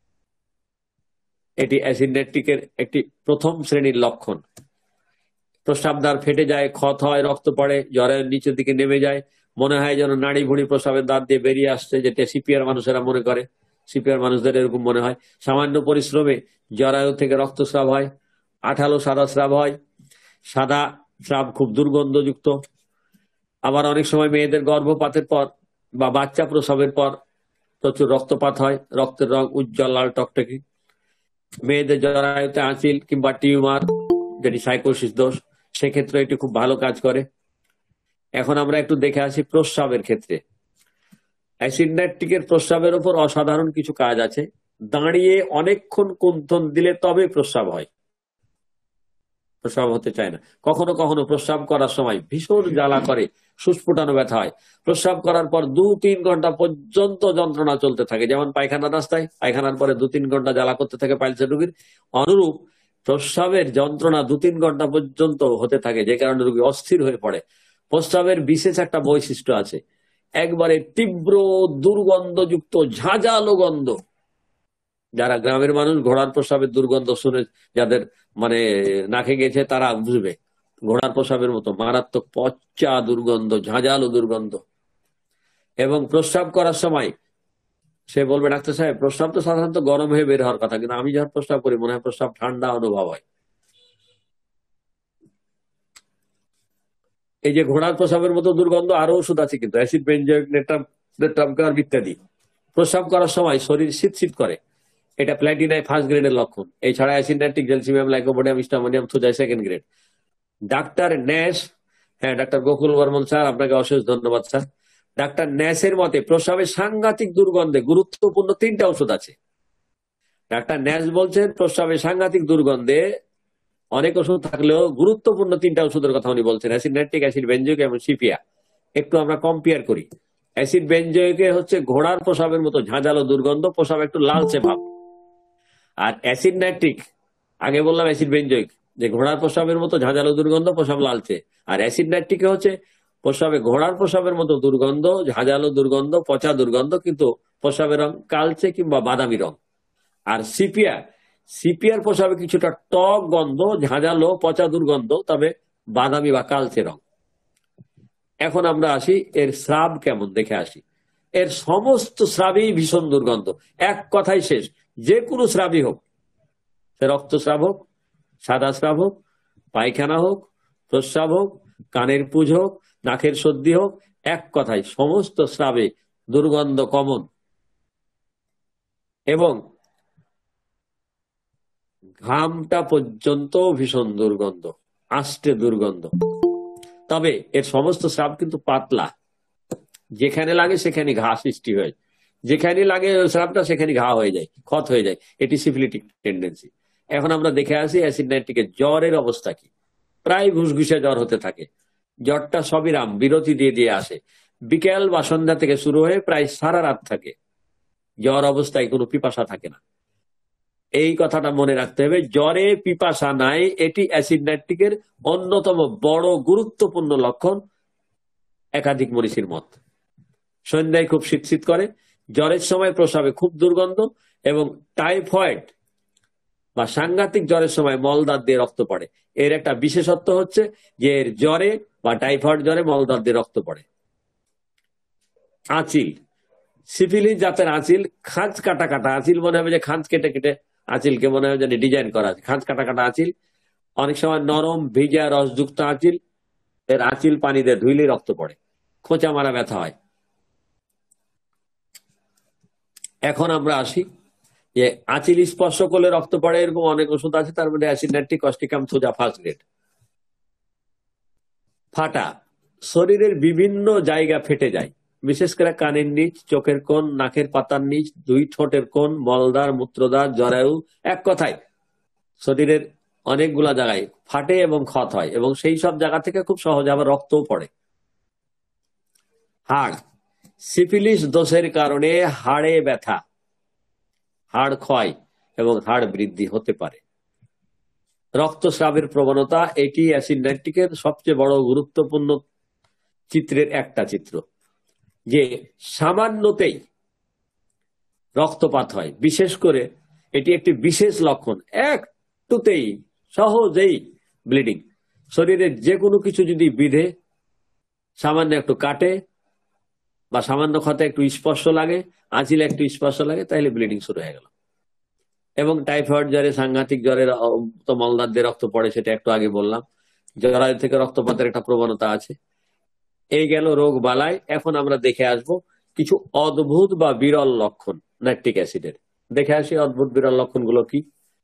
এটি অ্যাসিড নাইট্রিকের একটি প্রথম শ্রেণীর লক্ষণ। প্রস্রাবদ্বার ফেটে যায়, ক্ষত হয়, রক্ত পড়ে, জরায়ুর নিচের দিকে নেমে যায়, মনে হয় যেন নাড়ি ভুঁড়ি প্রস্রাবের দ্বার দিয়ে বেরিয়ে আসছে, যেটা সিপিআর মানুষেরা মনে করে। সিপিআর মানুষদের এরকম মনে হয়। সামান্য পরিশ্রমে জরায়ু থেকে রক্তস্রাব হয়, আঠালো সাদা স্রাব হয়। সাদা স্রাব খুব দুর্গন্ধযুক্ত। আবার অনেক সময় মেয়েদের গর্ভপাতের পর বা বাচ্চা প্রসবের পর প্রচুর রক্তপাত হয়, রক্তের রং উজ্জ্বল লাল টকটকে। মেয়েদের জরায়ুতে আঁচিল কিংবা টিউমার, যেটি সাইকোসিস দোষ, সেক্ষেত্রে এটি খুব ভালো কাজ করে। এখন আমরা একটু দেখে আসি প্রস্রাবের ক্ষেত্রে। অ্যাসিড নাইট্রিকের প্রস্রাবের উপর অসাধারণ কিছু কাজ আছে। দাঁড়িয়ে অনেকক্ষণ কুন্থন দিলে তবে প্রস্রাব হয়, প্রস্রাব হতে চায় না। কখনো কখনো প্রস্রাব করার সময় ভীষণ জ্বালা করে, সুস্ফুটানো ব্যথা হয়। প্রস্রাব করার পর 2-3 ঘন্টা পর্যন্ত যন্ত্রণা চলতে থাকে, যেমন পায়খানার রাস্তায় পায়খানার পরে 2-3 ঘন্টা জ্বালা করতে থাকে পাইলসের রোগীর, অনুরূপ প্রস্রাবের যন্ত্রণা 2-3 ঘন্টা পর্যন্ত হতে থাকে, যে কারণে রোগী অস্থির হয়ে পড়ে। প্রস্রাবের বিশেষ একটা বৈশিষ্ট্য আছে, একবারে তীব্র দুর্গন্ধযুক্ত ঝাঁঝালো গন্ধ। যারা গ্রামের মানুষ ঘোড়ার প্রস্রাবের দুর্গন্ধ শুনে, যাদের মানে নাকে গেছে, তারা বুঝবে। ঘোড়ার প্রস্রাবের মতো মারাত্মক পচা দুর্গন্ধ, ঝাঁঝালো দুর্গন্ধ। এবং প্রস্রাব করার সময় সে বলবে, ডাক্তার সাহেব প্রস্রাব তো সাধারণত গরম হয়ে বের হওয়ার কথা, কিন্তু আমি যখন প্রস্রাব করি মনে হয় প্রস্রাব ঠান্ডা অনুভব হয়। এই যে ঘোড়ার প্রস্রাবের মতো দুর্গন্ধ, আরো ওষুধ আছে কিন্তু, অ্যাসিড বেনজোইক, নেট্রামকার্ব ইত্যাদি। প্রস্রাব করার সময় শরীর শীত শীত করে, এটা প্ল্যাটিনাই ফার্স্ট গ্রেডের লক্ষণ। এছাড়া acid nitric, gelsemium, lycopodium, stramonium, থুজাই সেকেন্ড গ্রেড। ডাক্তার ন্যাশ, হ্যাঁ ডাক্তার গোকুল বর্মন স্যার, আপনাকে অশেষ ধন্যবাদ স্যার। ডাক্তার ন্যাশের মতে প্রস্রাবের সাংঘাতিক দুর্গন্ধে গুরুত্বপূর্ণ 3টা ওষুধ আছে। ডাক্তার ন্যাশ বলছেন প্রস্রাবের সাংঘাতিক দুর্গন্ধে অনেক ওষুধ থাকলেও গুরুত্বপূর্ণ 3টা ওষুধের কথা উনি বলছেন, অ্যাসিড নাইট্রিক, অ্যাসিড বেনজোইক এবং সিপিয়া। একটু আমরা কম্পেয়ার করি। অ্যাসিড বেনজোইকে হচ্ছে ঘোড়ার প্রস্রাবের মতো ঝাঁঝালো দুর্গন্ধ, প্রস্রাব একটু লালচে ভাব। আর অ্যাসিড নাইট্রিক, আগে বললাম অ্যাসিড বেনজোইক যে ঘোড়ার প্রস্রাবের মতো ঝাঁঝালো দুর্গন্ধ, প্রস্রাব লালচে। আর অ্যাসিড নাইট্রিকে হচ্ছে প্রস্রাবে ঘোড়ার প্রস্রাবের মতো দুর্গন্ধ, ঝাঁঝালো দুর্গন্ধ, পচা দুর্গন্ধ, কিন্তু প্রস্রাবের রং কালচে কিংবা বাদামি রং। আর সিপিআর প্রস্রাবে কিছুটা টক গন্ধ, ঝাঁঝালো পচা দুর্গন্ধ, তবে বাদামি বা কালচে রং। এখন আমরা আসি এর স্রাব কেমন দেখে আসি। এর সমস্ত স্রাবই ভীষণ দুর্গন্ধ, এক কথাই শেষ। যে কোনো স্রাবই হোক, সে রক্তস্রাব হোক, সাদা স্রাব হোক, পায়খানা হোক, প্রস্রাব হোক, কানের পুজ হোক, নাকের সর্দি হোক, এক কথায় সমস্ত স্রাবে দুর্গন্ধ কমন। এবং ঘামটা পর্যন্ত ভীষণ দুর্গন্ধ, আষ্টে দুর্গন্ধ। তবে এর সমস্ত স্রাব কিন্তু পাতলা, যেখানে লাগে সেখানে ঘা সৃষ্টি হয়, যেখানে লাগে ওই স্রাবটা সেখানে ঘা হয়ে যায়, ক্ষত হয়ে যায়। এটি সিফিলিটিক টেন্ডেন্সি। এখন আমরা দেখে আসি অ্যাসিড নাইট্রিকের জ্বরের অবস্থা কি। প্রায় ঘুষঘুষে জ্বর হতে থাকে। জ্বরটা সবিরাম বিরতি দিয়ে দিয়ে আসে, বিকেল বা সন্ধ্যা থেকে শুরু হয়ে প্রায় সারা রাত থাকে। জ্বর অবস্থায় কোনো পিপাসা থাকে না। এই কথাটা মনে রাখতে হবে, জ্বরে পিপাসা নাই, এটি অ্যাসিড নাইট্রিকের অন্যতম বড় গুরুত্বপূর্ণ লক্ষণ। একাধিক মনীষীর মত। সন্ধ্যায় খুব শীত শীত করে, জ্বরের সময় প্রস্রাবে খুব দুর্গন্ধ, এবং টাইফয়েড বা সাংঘাতিক জ্বরের সময় মলদ্বার দিয়ে রক্ত পড়ে। এর একটা বিশেষত্ব হচ্ছে যে এর জ্বরে বা টাইফয়েড জ্বরে মলদ্বার দিয়ে রক্ত পড়ে। আঁচিল, সিফিলিস জাতের আঁচিল, খাঁজ কাটা কাটা আঁচিল, মনে হবে যে খাঁজ কেটে কেটে আঁচিলকে মনে হবে যে ডিজাইন করা আছে, খাঁজ কাটা কাটা আঁচিল। অনেক সময় নরম ভিজা রসযুক্ত আঁচিল, এর আঁচিল পানি দিয়ে ধুইলে রক্ত পড়ে, খোঁচা মারা ব্যথা হয়। এখন আমরা আসি যে আঁচিল স্পর্শ করলে রক্ত পড়ে, এরকম অনেক ওষুধ আছে, তার মধ্যে acid nitric, causticum, thuja first grade. ফাটা, শরীরের বিভিন্ন জায়গা ফেটে যায়, বিশেষ করে কানের নিচ, চোখের কোণ, নাকের পাতার নিচ, 2 ঠোঁটের কোণ, মলদ্বার, মূত্রদ্বার, জরায়ু, এক কথায় শরীরের অনেকগুলা জায়গায় ফাটে এবং ক্ষত হয়, এবং সেই সব জায়গা থেকে খুব সহজে আবার রক্তও পড়ে। হাড়, সিফিলিস দোষের কারণে হাড়ে ব্যথা, হাড় ক্ষয় এবং হাড় বৃদ্ধি হতে পারে। রক্তস্রাবের প্রবণতা, এটি অ্যাসিড নাইট্রিকের সবচেয়ে বড় গুরুত্বপূর্ণ চিত্রের একটা চিত্র, যে সামান্যতেই রক্তপাত হয়। বিশেষ করে এটি একটি বিশেষ লক্ষণ, একটুতেই সহজেই ব্লিডিং। শরীরের যে কোনো কিছু যদি বিধে, সামান্য একটু কাটে বা সামান্য ক্ষতে একটু স্পর্শ লাগে, আঁচিলে একটু স্পর্শ লাগে, তাহলে ব্লিডিং শুরু হয়ে গেল। এবং টাইফয়েড জ্বরে, সাংঘাতিক জ্বরের তো মলদার দিয়ে রক্ত পড়ে, সেটা একটু আগে বললাম। জরায়ু থেকে রক্তপাতের একটা প্রবণতা আছে। এই গেল রোগ বালাই। এখন আমরা দেখে আসব কিছু অদ্ভুত বা বিরল লক্ষণ ল্যাকটিক অ্যাসিডের। দেখে আসি অদ্ভুত বিরল লক্ষণগুলো কি।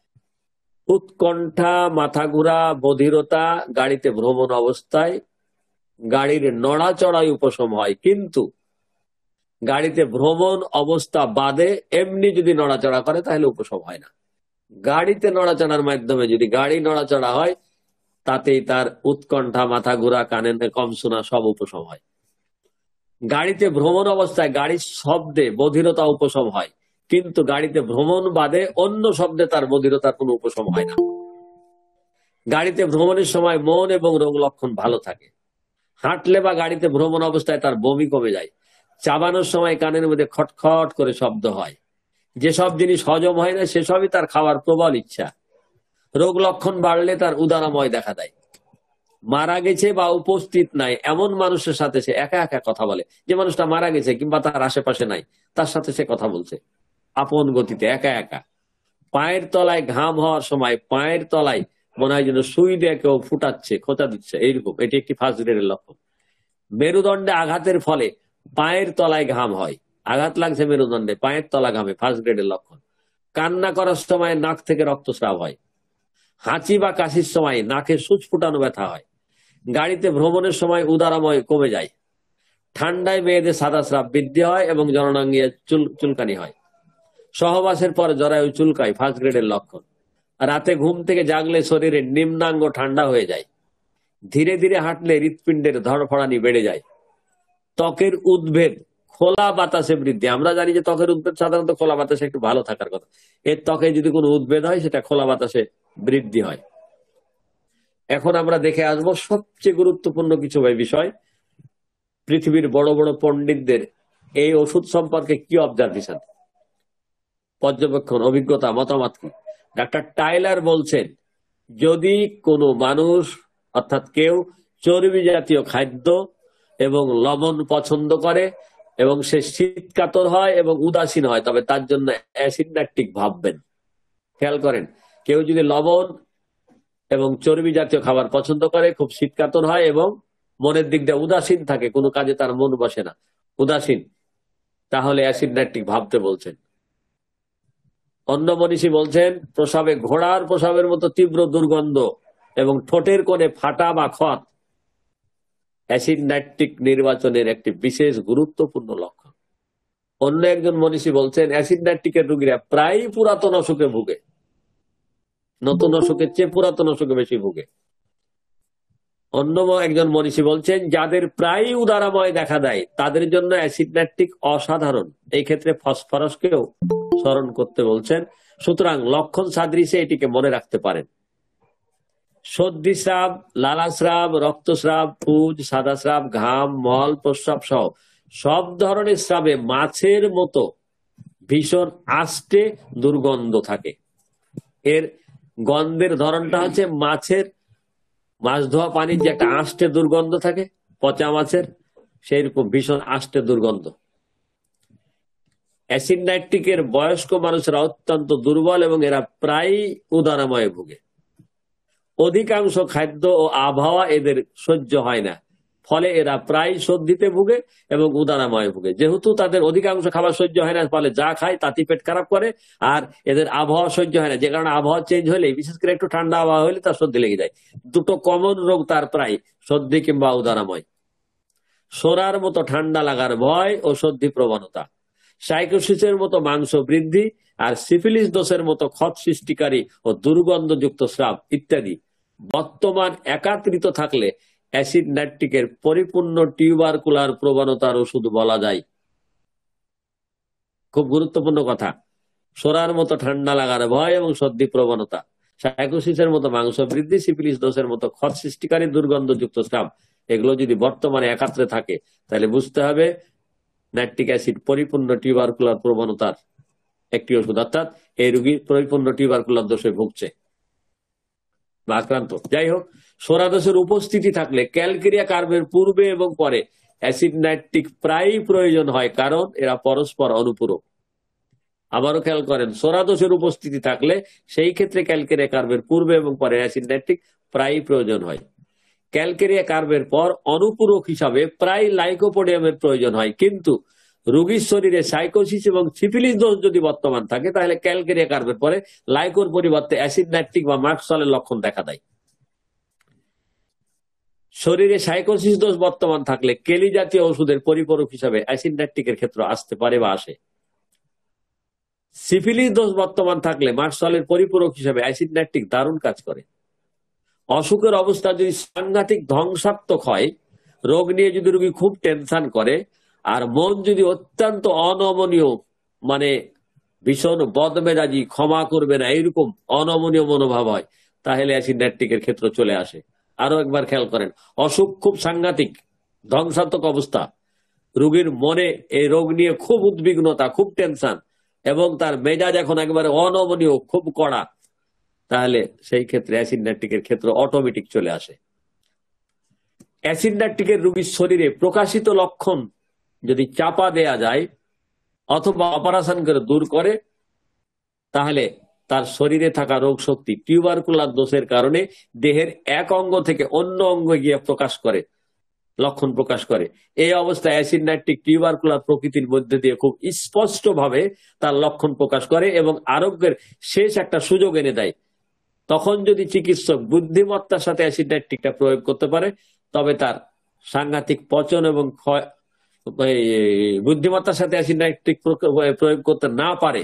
উৎকণ্ঠা, মাথা ঘোরা, বধিরতা, গাড়িতে ভ্রমণ অবস্থায় গাড়ির নড়াচড়ায় উপশম হয়, কিন্তু গাড়িতে ভ্রমণ অবস্থা বাদে এমনি যদি নড়াচড়া করে তাহলে উপশম হয় না। গাড়িতে নড়াচড়ার মাধ্যমে যদি গাড়ি নড়াচড়া হয় তাতেই তার উৎকণ্ঠা, মাথা ঘোরা, কানে কম শোনা সব উপশম হয়। গাড়িতে ভ্রমণ অবস্থায় গাড়ির শব্দে বধিরতা উপশম হয়, কিন্তু গাড়িতে ভ্রমণ বাদে অন্য শব্দে তার বধিরতার কোনো উপশম হয় না। গাড়িতে ভ্রমণের সময় মন এবং রোগ লক্ষণ ভালো থাকে। হাঁটলে বা গাড়িতে ভ্রমণ অবস্থায় তার বমি কমে যায়। চাবানোর সময় কানের মধ্যে খটখট করে শব্দ হয়। যেসব জিনিস হজম হয় না সেসবই তার খাওয়ার প্রবল ইচ্ছা। রোগ লক্ষণ বাড়লে তার উদারাময় দেখা দেয়। মারা গেছে বা উপস্থিত নাই এমন মানুষের সাথে সে একা একা কথা বলে। যে মানুষটা মারা গেছে কিংবা তার আশেপাশে নাই, তার সাথে সে কথা বলছে আপন গতিতে, একা একা। পায়ের তলায় ঘাম হওয়ার সময় পায়ের তলায় মনে হয় যেন সুই দিয়ে কেউ ফুটাচ্ছে, খোঁচা দিচ্ছে, এইরকম। এটি একটি ফার্স্ট গ্রেডের লক্ষণ। মেরুদণ্ডে আঘাতের ফলে পায়ের তলায় ঘাম হয়। আঘাত লাগছে মেরুদণ্ডে, পায়ের তলা ঘামে, ফার্স্ট গ্রেডের লক্ষণ। কান্না করার সময় নাক থেকে রক্তস্রাব হয়। হাঁচি বা কাশির সময় নাকে সূচ ফুটানো ব্যথা হয়। গাড়িতে ভ্রমণের সময় উদারাময় কমে যায়। ঠান্ডায় মেয়েদের সাদা স্রাব বৃদ্ধি হয় এবং জননাঙ্গিয়ে চুলকানি হয়। সহবাসের পর জরায়ু চুলকায়, ফার্স্ট গ্রেডের লক্ষণ। রাতে ঘুম থেকে জাগলে শরীরের নিম্নাঙ্গ ঠান্ডা হয়ে যায়। ধীরে ধীরে হাঁটলে হৃৎপিণ্ডের ধড়ফড়ানি বেড়ে যায়। ত্বকের উদ্ভেদ খোলা বাতাসে বৃদ্ধি। আমরা জানি যে ত্বকের উদ্ভেদ সাধারণত খোলা বাতাসে একটু ভালো থাকার কথা। এর ত্বকে যদি কোনো উদ্ভেদ হয় সেটা খোলা বাতাসে বৃদ্ধি হয়। এখন আমরা দেখে আসবো সবচেয়ে গুরুত্বপূর্ণ কিছু বিষয়। পৃথিবীর বড় বড় পণ্ডিতদের এই ওষুধ সম্পর্কে কি অবজারভেশন, পর্যবেক্ষণ, অভিজ্ঞতা, মতামত কি। ডাক্তার টাইলার বলছেন, যদি কোনো মানুষ অর্থাৎ কেউ চর্বি জাতীয় খাদ্য এবং লবণ পছন্দ করে এবং সে শীতকাতর হয় এবং উদাসীন হয়, তবে তার জন্য অ্যাসিড ল্যাকটিক ভাববেন। খেয়াল করেন, কেউ যদি লবণ এবং চর্বি জাতীয় খাবার পছন্দ করে, খুব শীতকাতর হয় এবং মনের দিক দিয়ে উদাসীন থাকে, কোনো কাজে তার মন বসে না, উদাসীন, তাহলে অ্যাসিড ল্যাকটিক ভাবতে বলছেন। অন্য মনীষী বলছেন, প্রসাবে ঘোড়ার প্রসাবের মতো তীব্র দুর্গন্ধ এবং ঠোঁটের কোণে ফাটা বা ক্ষত অ্যাসিড ল্যাকটিক নির্বাচনের একটি বিশেষ গুরুত্বপূর্ণ লক্ষণ। অন্য একজন মনীষী বলছেন, অ্যাসিড ল্যাকটিকের রোগীরা প্রায় পুরাতন অসুখে ভুগে, নতুন অসুখের চেয়ে পুরাতন অসুখে বেশি ভুগে। অন্য একজন মনীষী বলছেন, যাদের প্রায় উদারাময় দেখা দেয় তাদের জন্য অ্যাসিড ল্যাকটিক অসাধারণ। এই ক্ষেত্রে ফসফরাসকেও স্মরণ করতে বলছেন। সুতরাং লক্ষণ সাদৃশ্যে এটিকে মনে রাখতে পারেন। সর্দিস্রাব, লালাস্রাব, রক্তস্রাব, পুজ, সাদা স্রাব, ঘাম, মল, প্রস্রাব সহ সব ধরনের স্রাবে মাছের মতো ভীষণ আষ্টে দুর্গন্ধ থাকে। এর গন্ধের ধরনটা হচ্ছে মাছ ধোয়া পানির যে একটা আষ্টে দুর্গন্ধ থাকে পচা মাছের, সেই রকম ভীষণ আষ্টে দুর্গন্ধ। অ্যাসিড ল্যাকটিকের বয়স্ক মানুষেরা অত্যন্ত দুর্বল এবং এরা প্রায় উদারাময়ে ভুগে। অধিকাংশ খাদ্য ও আবহাওয়া এদের সহ্য হয় না, ফলে এরা প্রায় সর্দিতে ভুগে এবং উদারাময়ে ভুগে। যেহেতু তাদের অধিকাংশ খাবার সহ্য হয় না, ফলে যা খায় তাতেই পেট খারাপ করে। আর এদের আবহাওয়া সহ্য হয় না, যে কারণে আবহাওয়া চেঞ্জ হলে, বিশেষ করে একটু ঠান্ডা আবহাওয়া হলে তার সর্দি লেগে যায়। দুটো কমন রোগ তার প্রায়, সর্দি কিংবা উদারাময়। সোরার মতো ঠান্ডা লাগার ভয় ও সর্দি প্রবণতা, সাইকোসিসের মতো মাংস বৃদ্ধি, আর সিফিলিস দোষের মতো ক্ষত সৃষ্টিকারী ও দুর্গন্ধযুক্ত স্রাব ইত্যাদি বর্তমান একাত্রিত থাকলে অ্যাসিড ল্যাকটিকের পরিপূর্ণ টিউবারকুলার প্রবণতার ওষুধ বলা যায়। খুব গুরুত্বপূর্ণ কথা। সোরার মতো ঠান্ডা লাগার ভয় এবং সর্দি প্রবণতা, সাইকোসিসের মতো মাংস বৃদ্ধি, সিফিলিস দোষের মতো ক্ষত সৃষ্টিকারী দুর্গন্ধযুক্ত স্রাব, এগুলো যদি বর্তমানে একাত্রে থাকে তাহলে বুঝতে হবে ল্যাকটিক অ্যাসিড পরিপূর্ণ টিউবারকুলার প্রবণতার একটি ওষুধ, অর্থাৎ এই রোগী পরিপূর্ণ টিউবারকুলার দোষে ভুগছে বা আক্রান্ত। যাই হোক, সোরা দোষের উপস্থিতি থাকলে ক্যালকেরিয়া কার্ভের পূর্বে এবং পরে অ্যাসিড ল্যাকটিক প্রায় প্রয়োজন হয়, কারণ এরা পরস্পর অনুপূরক। আবারও খেয়াল করেন, সোরা দোষের উপস্থিতি থাকলে সেই ক্ষেত্রে ক্যালকেরিয়া কার্ভের পূর্বে এবং পরে অ্যাসিড নাইট্রিক প্রায় প্রয়োজন হয়। ক্যালকেরিয়া কার্ভের পর অনুপূরক হিসাবে প্রায় লাইকোপোডিয়ামের প্রয়োজন হয়, কিন্তু রোগীর শরীরে সাইকোসিস এবং সিফিলিস দোষ যদি বর্তমান থাকে তাহলে ক্যালকেরিয়া কার্ভের পরে লাইকোর পরিবর্তে অ্যাসিড নাইট্রিক বা মার্কসলের লক্ষণ দেখা দেয়। শরীরে সাইকোসিস দোষ বর্তমান থাকলে কেলি জাতীয় ওষুধের পরিপূরক হিসাবে অ্যাসিড নাইট্রিকের ক্ষেত্র আসতে পারে বা আসে। সিফিলিস দোষ বর্তমান থাকলে মার্কসলের পরিপূরক হিসাবে অ্যাসিড নাইট্রিক দারুণ কাজ করে। অসুখের অবস্থা যদি সাংঘাতিক ধ্বংসাত্মক হয়, রোগ নিয়ে যদি রোগী খুব টেনশন করে, আর মন যদি অত্যন্ত অনমনীয়, মানে ভীষণ বদমেজাজি, ক্ষমা করবে না এইরকম অনমনীয় মনোভাব হয়, তাহলে অ্যাসিড নাইট্রিকের ক্ষেত্র চলে আসে। আরো একবার খেয়াল করেন, অসুখ খুব সাংঘাতিক ধ্বংসাত্মক অবস্থা, রোগীর মনে এই রোগ নিয়ে খুব উদ্বিগ্নতা, খুব টেনশন, এবং তার মেজাজ এখন একবারে অনমনীয়, খুব কড়া, তাহলে সেই ক্ষেত্রে অ্যাসিড নাইট্রিকের ক্ষেত্র অটোমেটিক চলে আসে। অ্যাসিড নাইট্রিকের রোগীর শরীরে প্রকাশিত লক্ষণ যদি চাপা দেয়া যায় অথবা অপারেশন করে দূর করে, তাহলে তার শরীরে থাকা রোগ শক্তি টিউবারকুলার দোষের কারণে দেহের এক অঙ্গ থেকে অন্য অঙ্গে গিয়ে প্রকাশ করে, লক্ষণ প্রকাশ করে। এই অবস্থায় অ্যাসিড নাইট্রিক টিউবারকুলার প্রকৃতির মধ্যে দিয়ে খুব স্পষ্ট ভাবে তার লক্ষণ প্রকাশ করে এবং আরোগ্যের শেষ একটা সুযোগ এনে দেয়। তখন যদি চিকিৎসক বুদ্ধিমত্তার সাথে অ্যাসিড নাইট্রিকটা প্রয়োগ করতে পারে, তবে তার সাংঘাতিক পচন এবং বুদ্ধিমত্তার সাথে অ্যাসিড নাইট্রিক প্রয়োগ করতে না পারে,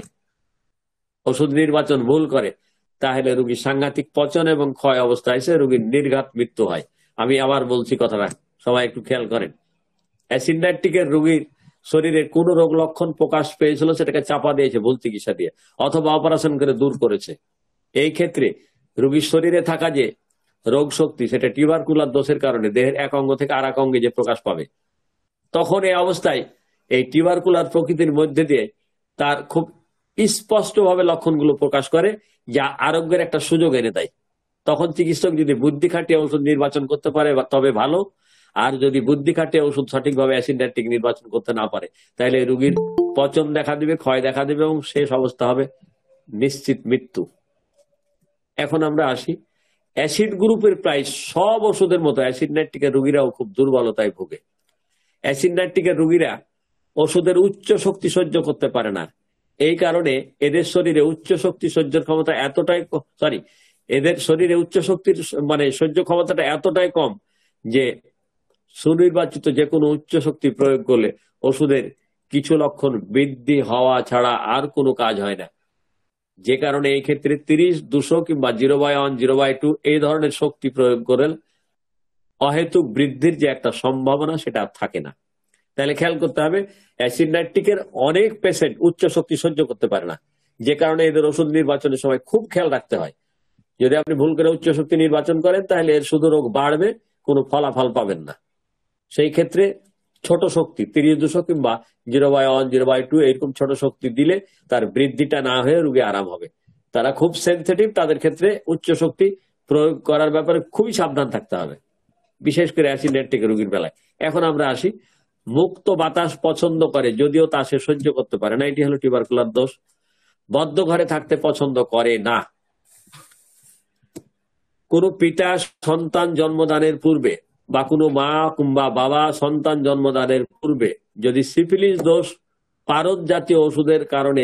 ওষুধ নির্বাচন ভুল করে, তাহলে রোগীর সাংঘাতিক পচন এবং ক্ষয় অবস্থায় এসে রোগীর নির্ঘাত মৃত্যু হয়। আমি আবার বলছি কথাটা, সবাই একটু খেয়াল করেন। অ্যাসিড নাইট্রিকের রোগীর শরীরে কোন রোগ লক্ষণ প্রকাশ পেয়েছিল সেটাকে চাপা দিয়েছে ভুল চিকিৎসা দিয়ে, অথবা অপারেশন করে দূর করেছে। এই ক্ষেত্রে রোগীর শরীরে থাকা যে রোগ শক্তি, সেটা টিউবারকুলার দোষের কারণে দেহের এক অঙ্গ থেকে আর এক অঙ্গে যে প্রকাশ পাবে, তখন এই অবস্থায় এই টিউবারকুলার প্রকৃতির মধ্যে দিয়ে তার খুব স্পষ্ট ভাবে লক্ষণগুলো প্রকাশ করে, যা আরোগ্যের একটা সুযোগ এনে দেয়। তখন চিকিৎসক যদি বুদ্ধি খাটিয়ে ওষুধ নির্বাচন করতে পারে তবে ভালো, আর যদি বুদ্ধি খাটিয়ে ওষুধ সঠিকভাবে অ্যাসিড নাইট্রিক নির্বাচন করতে না পারে, তাহলে রোগীর পচন দেখা দিবে, ক্ষয় দেখা দিবে এবং শেষ অবস্থা হবে নিশ্চিত মৃত্যু। এখন আমরা আসি, অ্যাসিড গ্রুপের প্রায় সব ওষুধের মতো অ্যাসিড নাইট্রিকের রোগীরাও খুব দুর্বলতায় ভোগে। অ্যাসিড নাইট্রিকের রোগীরা ওষুধের উচ্চ শক্তি সহ্য করতে পারে না। এই কারণে এদের শরীরে উচ্চ শক্তি সহ্যের ক্ষমতা এতটাই এদের শরীরে উচ্চ শক্তির মানে সহ্য ক্ষমতাটা এতটাই কম যে সুনির্বাচিত যে কোনো উচ্চ শক্তি প্রয়োগ করলে ওষুধের কিছু লক্ষণ বৃদ্ধি হওয়া ছাড়া আর কোনো কাজ হয় না। যে কারণে এই ক্ষেত্রে 30, 200 কিংবা 0/1, 0/2 এই ধরনের শক্তি প্রয়োগ করে অহেতুক বৃদ্ধির যে একটা সম্ভাবনা সেটা থাকে না। তাহলে খেয়াল করতে হবে, অ্যাসিড নাইট্রিকের অনেক পেশেন্ট উচ্চ শক্তি সহ্য করতে পারে না, যে কারণে এদের ওষুধ নির্বাচনের সময় খুব খেয়াল রাখতে হয়। যদি আপনি ভুল করে উচ্চ শক্তি নির্বাচন করেন, তাহলে এর শুধু রোগ বাড়বে, কোনো ফলাফল পাবেন না। সেই ক্ষেত্রে ছোট শক্তি 30, 200 কিংবা 0/1, 0/2 এরকম ছোট শক্তি দিলে তার বৃদ্ধিটা না হয়ে রোগী আরাম হবে। তারা খুব সেনসিটিভ, তাদের ক্ষেত্রে উচ্চ শক্তি প্রয়োগ করার ব্যাপারে খুবই সাবধান থাকতে হবে, বিশেষ করে অ্যাসিড নাইট্রিক রোগীর বেলায়। এখন আমরা আসি, মুক্ত বাতাস পছন্দ করে যদিও তা সে সহ্য করতে পারে না, এটি হলো টিউবারকুলার দোষ। বদ্ধ ঘরে থাকতে পছন্দ করে না। কোন পিতা সন্তান জন্মদানের পূর্বে বা কোনো মা কিংবা বাবা সন্তান জন্মদানের পূর্বে যদি সিফিলিস দোষ পারদ জাতীয় ওষুধের কারণে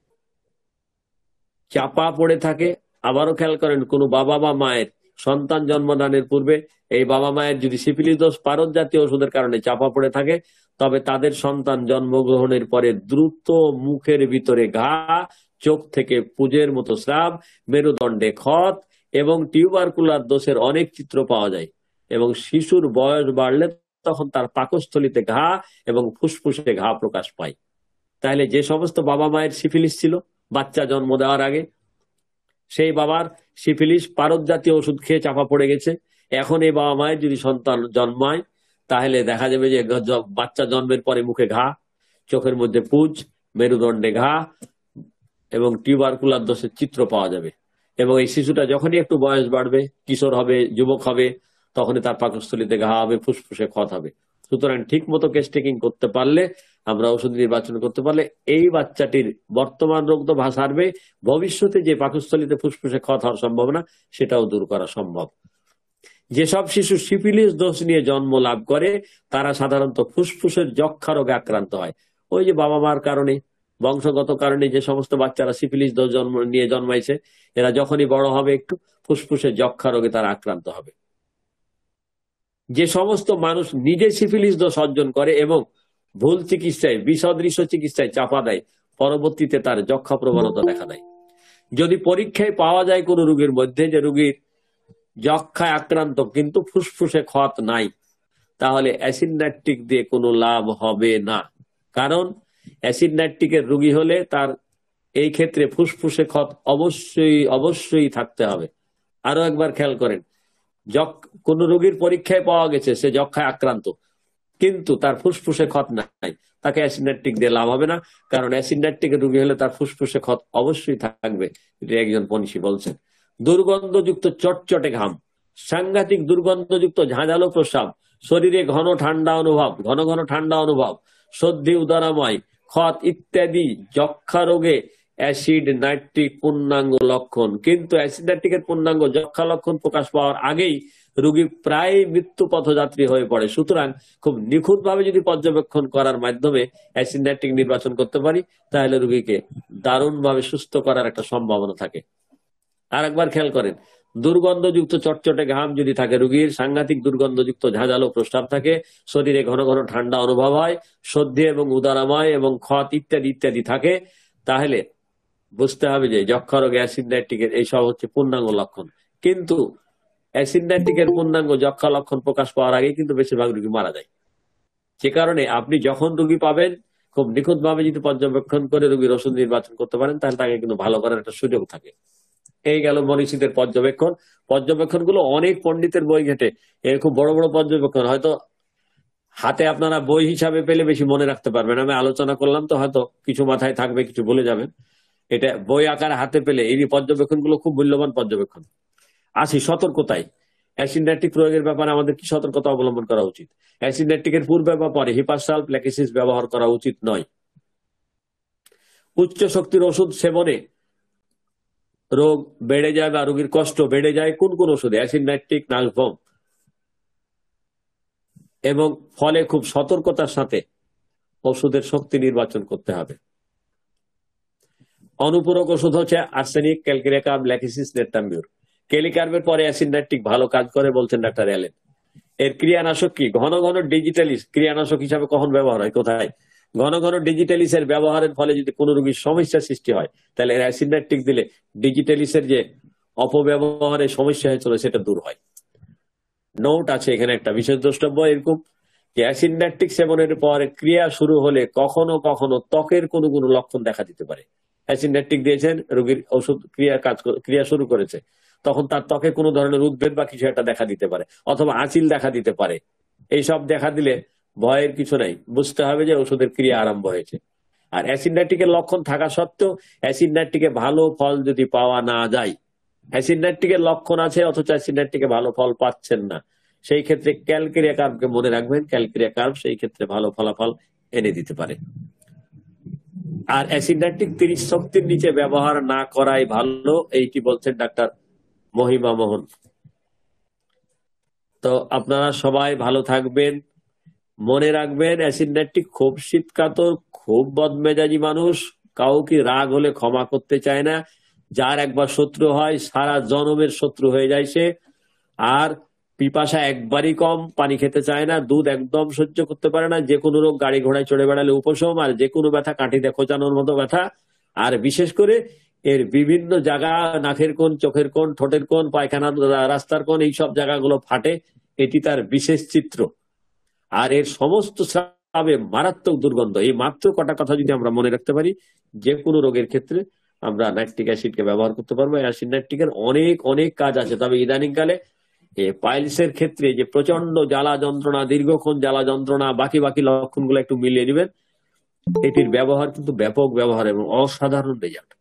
চাপা পড়ে থাকে, আবারও খেয়াল করেন, কোনো বাবা বা মায়ের সন্তান জন্মদানের পূর্বে এই বাবা মায়ের যদি সিফিলিস দোষ পারদ জাতীয় ওষুধের কারণে চাপা পড়ে থাকে, তবে তাদের সন্তান জন্মগ্রহণের পরে দ্রুত মুখের ভিতরে ঘা, চোখ থেকে পুজের মতো স্রাব, মেরুদণ্ডে ক্ষত এবং টিউবারকুলার দোষের অনেক চিত্র পাওয়া যায়। এবং শিশুর বয়স বাড়লে তখন তার পাকস্থলীতে ঘা এবং ফুসফুসে ঘা প্রকাশ পায়। তাহলে যে সমস্ত বাবা মায়ের সিফিলিস ছিল বাচ্চা জন্ম দেওয়ার আগে, সেই বাবার সিফিলিস পারদ জাতীয় ওষুধ খেয়ে চাপা পড়ে গেছে, এখন এই বাবা মায়ের যদি সন্তান জন্মায়, তাহলে দেখা যাবে যে বাচ্চা জন্মের পরে মুখে ঘা, চোখের মধ্যে পুজ, মেরুদণ্ডে ঘা এবং টিউবারকুলার দোষের চিত্র পাওয়া যাবে। এবং এই শিশুটা যখনই একটু বয়স বাড়বে, কিশোর হবে, যুবক হবে, তখনই তার পাকস্থলীতে ঘা হবে, ফুসফুসে ক্ষত হবে। সুতরাং ঠিক মতো কেস টেকিং করতে পারলে আমরা ওষুধ নির্বাচন করতে পারলে এই বাচ্চাটির বর্তমান রোগ তো সারবে, ভবিষ্যতে যে পাকস্থলীতে ফুসফুসে ক্ষত হওয়ার সম্ভাবনা সেটাও দূর করা সম্ভব। যেসব শিশু সিফিলিস দোষ নিয়ে জন্ম লাভ করে তারা সাধারণত ফুসফুসের যক্ষা রোগে আক্রান্ত হয়। ওই যে বাবা মার কারণে, বংশগত কারণে যে সমস্ত বাচ্চারা সিফিলিস দোষ নিয়ে জন্মাইছে, এরা যখনই বড় হবে একটু ফুসফুসের যক্ষা রোগে তারা আক্রান্ত হবে। যে সমস্ত মানুষ নিজে সিফিলিস দোষ অর্জন করে এবং ভুল চিকিৎসায়, বিসদৃশ চিকিৎসায় চাপা দেয়, পরবর্তীতে তার যক্ষা প্রবণতা দেখা দেয়। যদি পরীক্ষায় পাওয়া যায় কোন রোগীর মধ্যে যে রোগীর যক্ষায় আক্রান্ত কিন্তু ফুসফুসে ক্ষত নাই, তাহলে অ্যাসিড নাইট্রিক দিয়ে কোনো লাভ হবে না। কারণ অ্যাসিড নাইট্রিকের রোগী হলে তার এই ক্ষেত্রে ফুসফুসে ক্ষত অবশ্যই থাকতে হবে। আরো একবার খেয়াল করেন, কোন রোগীর পরীক্ষায় পাওয়া গেছে সে যক্ষায় আক্রান্ত কিন্তু তার ফুসফুসে ক্ষত নাই, তাকে অ্যাসিড নাইট্রিক দিয়ে লাভ হবে না। কারণ অ্যাসিড নাইট্রিকের রোগী হলে তার ফুসফুসে ক্ষত অবশ্যই থাকবে। এটা একজন মনীষী বলছেন। দুর্গন্ধযুক্ত চটচটে ঘাম, সাংঘাতিক দুর্গন্ধযুক্ত ঝাঁঝালো প্রস্রাব, শরীরে ঘন ঘন ঠান্ডা অনুভব, সর্দি, উদরাময়, ক্ষত ইত্যাদি যক্ষা রোগে অ্যাসিড নাইট্রিক পূর্ণাঙ্গ লক্ষণ। কিন্তু অ্যাসিড নাইট্রিকের পূর্ণাঙ্গ যক্ষা লক্ষণ প্রকাশ পাওয়ার আগেই রোগী প্রায় মৃত্যু পথযাত্রী হয়ে পড়ে। সুতরাং খুব নিখুঁতভাবে যদি পর্যবেক্ষণ করার মাধ্যমে অ্যাসিড নাইট্রিক নির্বাচন করতে পারি তাহলে রোগীকে দারুণভাবে সুস্থ করার একটা সম্ভাবনা থাকে। আর একবার খেয়াল করেন, দুর্গন্ধযুক্ত চটচটে ঘাম যদি থাকে রোগীর, সাংঘাতিক দুর্গন্ধযুক্ত ঝাঁঝালো প্রস্রাব থাকে, শরীরে ঘন ঘন ঠান্ডা অনুভব হয়, সর্দি এবং উদরাময় এবং ক্ষত ইত্যাদি থাকে, তাহলে বুঝতে হবে যে যক্ষা রোগে অ্যাসিড নাইট্রিকের এইসব হচ্ছে পূর্ণাঙ্গ লক্ষণ। কিন্তু অ্যাসিড নাইট্রিকের পূর্ণাঙ্গ যক্ষা লক্ষণ প্রকাশ পাওয়ার আগে কিন্তু বেশিরভাগ রোগী মারা যায়। যে কারণে আপনি যখন রোগী পাবেন খুব নিখুঁতভাবে যদি পর্যবেক্ষণ করে রোগীর ওষুধ নির্বাচন করতে পারেন তাহলে তাকে কিন্তু ভালো করার একটা সুযোগ থাকে। এই গেল মনীষীদের পর্যবেক্ষণ গুলো অনেক পণ্ডিতের বই ঘেটে, এর খুব বড় বড় পর্যবেক্ষণ হয়তো হাতে আপনারা বই হিসাবে পেলে বেশি মনে রাখতে পারবেন। আমি আলোচনা করলাম তো হয়তো কিছু মাথায় থাকবে, কিছু ভুলে যাবেন। এটা বই আকারে হাতে পেলে এই পর্যবেক্ষণ গুলো খুব মূল্যবান পর্যবেক্ষণ। আসি সতর্কতায়। অ্যাসিড নাইট্রিক প্রয়োগের ব্যাপারে আমাদের কি সতর্কতা অবলম্বন করা উচিত? অ্যাসিড নাইট্রিকের পূর্বে বা পরে হিপারসাল্ফ, ল্যাকিসিস ব্যবহার করা উচিত নয়। উচ্চ শক্তির ওষুধ সেবনে রোগ বেড়ে যায় বা রোগীর কষ্ট বেড়ে যায় কোন কোন ওষুধে? Acid nitric, nux vom. এবং ফলে খুব সতর্কতার সাথে ওষুধের শক্তি নির্বাচন করতে হবে। অনুপূরক ওষুধ হচ্ছে arsenic, calcarea carb, lachesis, nat mur. ক্যালিকার্বের পরে অ্যাসিড নাইট্রিক ভালো কাজ করে বলছেন ডাক্তার অ্যালেন। এর ক্রিয়ানাশক কি? ঘন ঘন ডিজিটালিস ক্রিয়ানাশক হিসাবে কখন ব্যবহার হয়, কোথায়? ঘন ঘন ডিজিটালিসের ব্যবহারের ফলে যদি কোনো রোগীর সমস্যার সৃষ্টি হয় তাহলে অ্যাসিড নাইট্রিক দিলে ডিজিটালিসের যে অপব্যবহারের সমস্যা হয়েছিল সেটা দূর হয়। নোট আছে এখানে একটা বিশেষ দ্রষ্টব্য এরকম যে অ্যাসিড নাইট্রিক সেবনের পর ক্রিয়া শুরু হলে কখনো কখনো ত্বকের কোনো কোনো লক্ষণ দেখা দিতে পারে। অ্যাসিড নাইট্রিক দিয়েছেন, রোগীর ওষুধ ক্রিয়া শুরু করেছে, তখন তার ত্বকে কোনো ধরনের উদ্বেগ বা কিছু একটা দেখা দিতে পারে, অথবা আঁচিল দেখা দিতে পারে। এইসব দেখা দিলে ভয়ের কিছু নাই, বুঝতে হবে যে ওষুধের ক্রিয়া আরম্ভ হয়েছে। আর অ্যাসিড নাইট্রিকের লক্ষণ থাকা সত্ত্বেও অ্যাসিড নাইট্রিকে ভালো ফল যদি পাওয়া না যায়, অ্যাসিড নাইট্রিকের লক্ষণ আছে অথচ অ্যাসিড নাইট্রিকে ভালো ফল পাচ্ছেন না, সেই ক্ষেত্রে ক্যালকেরিয়া কার্বকে মনে রাখবেন। ক্যালকেরিয়া কার্ব সেই ক্ষেত্রে ভালো ফলাফল এনে দিতে পারে। আর অ্যাসিড নাইট্রিক 30 শক্তির নিচে ব্যবহার না করাই ভালো, এইটি বলছেন ডাক্তার মহিমা মোহন। তো আপনারা সবাই ভালো থাকবেন, মনে রাখবেন অ্যাসিড নাইট্রিক খুব শীতকাতর, খুব বদমেজাজি মানুষ, কাউকে রাগ হলে ক্ষমা করতে চায় না, যার একবার শত্রু হয় সারা জনমের শত্রু হয়ে যায় সে। আর পিপাসা একবারই কম, পানি খেতে চায় না, দুধ একদম সহ্য করতে পারে না, যে কোনো রোগ গাড়ি ঘোড়ায় চড়ে বেড়ালে উপশম, আর যে কোনো ব্যথা কাঠিতে খোঁচানোর মতো ব্যথা। আর বিশেষ করে এর বিভিন্ন জায়গা, নাকের কোণ, চোখের কোণ, ঠোঁটের কোণ, পায়খানার রাস্তার কোণ, এই সব জায়গাগুলো ফাটে, এটি তার বিশেষ চিত্র। আর এর সমস্ত স্রাবে মারাত্মক দুর্গন্ধ। এই মাত্র কটা কথা যদি আমরা মনে রাখতে পারি, যে কোনো রোগের ক্ষেত্রে আমরা নাইট্রিক অ্যাসিডকে ব্যবহার করতে পারবো। অ্যাসিড নাইট্রিকের অনেক অনেক কাজ আছে, তবে ইদানিং কালে পাইলসের ক্ষেত্রে যে প্রচন্ড জ্বালা যন্ত্রণা, দীর্ঘক্ষণ জ্বালা যন্ত্রণা, বাকি লক্ষণগুলো একটু মিলিয়ে নেবেন। এটির ব্যবহার কিন্তু ব্যাপক ব্যবহার এবং অসাধারণ রেজাল্ট।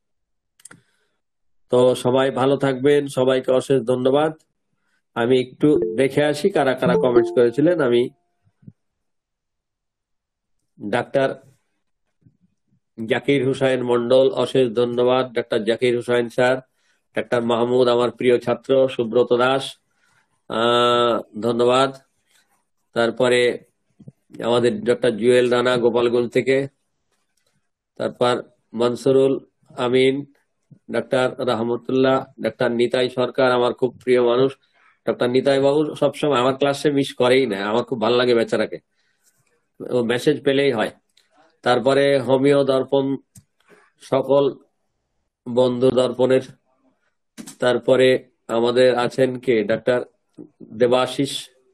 তো সবাই ভালো থাকবেন, সবাইকে অশেষ ধন্যবাদ। আমি একটু দেখে আসি কারা কারা কমেন্টস করেছিলেন। আমি ডাক্তার জাকির হুসাইন মন্ডল, অশেষ ধন্যবাদ doctor Zakir Hussain sir. Doctor Mahmud, আমার প্রিয় ছাত্র সুব্রত দাস, ধন্যবাদ। তারপরে আমাদের ডক্টর জুয়েল রানা গোপালগঞ্জ থেকে, তারপর মনসুরুল আমিন, ডাক্তার রহমতুল্লাহ, ডাক্তার নিতাই সরকার, আমার খুব প্রিয় মানুষ। ডক্টর নিতাই বাবু সবসময় আমার ক্লাসে মিস করেই না, আমার খুব ভালো লাগে বেচারাকে, ও মেসেজ পেলেই হয়। তারপরে হোমিও দর্পণ, সকল বন্ধু দর্পণের। তারপরে আমাদের আছেন কে, doctor Debashis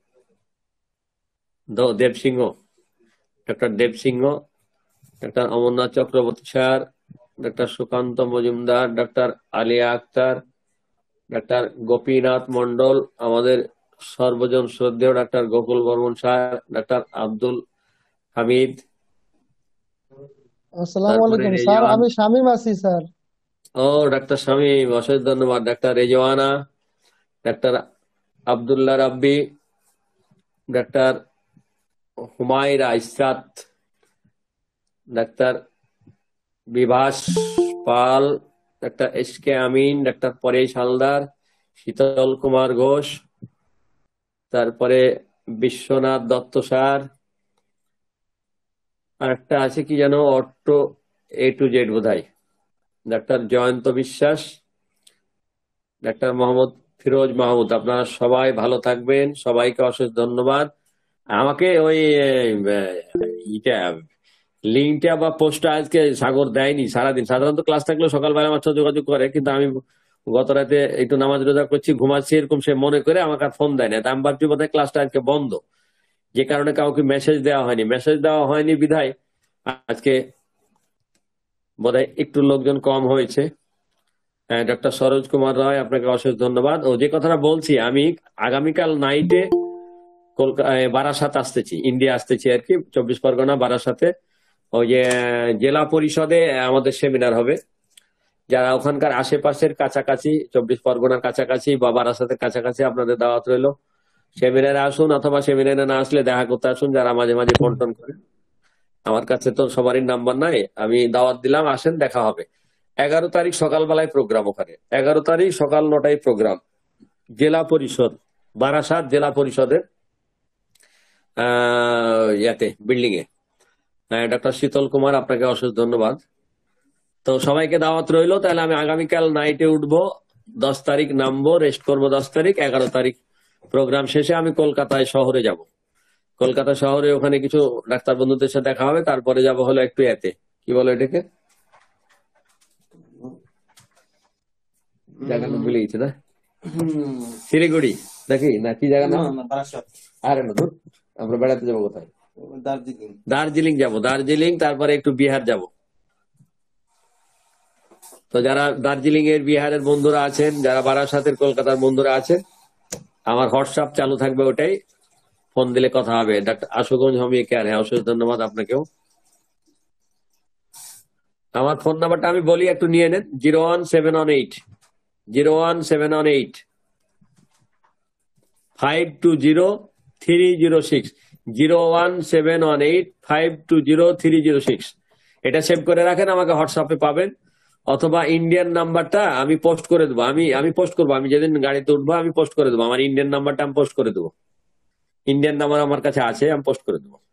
Debsingha, doctor Debsingha, doctor Amarnath Chakraborty sir, doctor Sukanta Majumdar, doctor Alia Akter, doctor Gopinath Mondal, আমাদের সর্বজন শ্রদ্ধেয় doctor Gokul Barman sir, doctor Abdul Hamid. আসসালামু আলাইকুম স্যার, আমি শামীম আছি স্যার। ও ডাক্তার শামীম, অশেষ ধন্যবাদ। Doctor Rezwana, doctor Abdullah Rabbi, doctor Humaira Israt, doctor Bibhas Pal, doctor S K Amin, doctor Paresh Halder, Sheetal Kumar Ghosh, তারপরে বিশ্বনাথ দত্ত স্যার, আর একটা আছে কি যেন অটো A to Z বোধহয়, ডাক্তার জয়ন্ত বিশ্বাস, ডাক্তার মোহাম্মদ ফিরোজ মাহমুদ। আপনারা সবাই ভালো থাকবেন, সবাইকে অশেষ ধন্যবাদ। আমাকে ওই লিঙ্কটা বা পোস্টটা আজকে সাগর দেয়নি সারাদিন। সাধারণত ক্লাস থাকলেও সকালবেলা আমার সাথে যোগাযোগ করে, কিন্তু আমি গত রাতে একটু নামাজ রোজা করছি, ঘুমাচ্ছি, এরকম সে মনে করে আমাকে আর ফোন দেয় না। আমি ভাবছি বোধহয় ক্লাসটা আজকে বন্ধ, যে কারণে কাউকে মেসেজ দেওয়া হয়নি। মেসেজ দেওয়া হয়নি বিধায় আজকে বোধহয় একটু লোকজন কম হয়েছে। ডক্টর সরোজ কুমার রায়, আপনাকে অশেষ ধন্যবাদ। ও যে কথাটা বলছি, আমি আগামীকাল নাইটে বারাসাত আসতেছি, ইন্ডিয়া আসতেছি আর কি, 24 পরগনা বারাসাতে। ওই যে জেলা পরিষদে আমাদের সেমিনার হবে। যারা ওখানকার আশেপাশের কাছাকাছি, 24 পরগনার কাছাকাছি বা বারাসাতের কাছাকাছি, আপনাদের দাওয়াত রইল। সেমিনারে আসুন, অথবা সেমিনারে না আসলে দেখা করতে আসুন, যারা মাঝে মাঝে ফোন টোন করেন। আমার কাছে তো সবারই নাম্বার নাই, আমি দাওয়াত দিলাম, আসেন, দেখা হবে। 11 তারিখ সকালবেলায় প্রোগ্রাম, ওখানে 11 তারিখ সকাল 9টায় প্রোগ্রাম, জেলা পরিষদ, বারাসাত জেলা পরিষদের ইয়াতে, বিল্ডিং এ। ডক্টর শীতল কুমার, আপনাকে অশেষ ধন্যবাদ। তো সবাইকে দাওয়াত রইলো। তাহলে আমি আগামীকাল নাইটে উঠবো, 10 তারিখ নামবো, রেস্ট করবো 10 তারিখ। 11 তারিখ প্রোগ্রাম শেষে আমি কলকাতায় শহরে যাব। কলকাতা শহরে ওখানে কিছু ডাক্তার বন্ধুদের সাথে দেখা হবে, তারপরে যাব হলো একটু এতে, কি বলো এটাকে, জায়গাটা ভুলে গেছি না, শিলিগুড়ি নাকি, না কি জায়গা নাম, আরে না, আমরা বেড়াতে যাবো কোথায়, দার্জিলিং যাব, দার্জিলিং, তারপরে একটু বিহার যাব। তো যারা দার্জিলিং এর, বিহারের বন্ধুরা আছেন, যারা বারাসাতের, কলকাতার বন্ধুরা আছেন, আমার হোয়াটসঅ্যাপ চালু থাকবে, ওটাই ফোন দিলে কথা হবে। ডাক্তার আশুগঞ্জ হোমিও কেয়ার, হ্যাঁ অশেষ ধন্যবাদ আপনাকেও। আমার ফোন নাম্বারটা আমি বলি, একটু নিয়ে নেন, 01718 520-306, 01718-520-306। এটা সেভ করে রাখেন, আমাকে হোয়াটসঅ্যাপে পাবেন। অথবা ইন্ডিয়ান নাম্বারটা আমি পোস্ট করে দেবো, আমি পোস্ট করবো, আমি যেদিন গাড়িতে উঠবো আমি পোস্ট করে দেবো। আমার ইন্ডিয়ান নাম্বারটা আমি পোস্ট করে দেবো, ইন্ডিয়ান নাম্বার আমার কাছে আছে, আমি পোস্ট করে দেবো।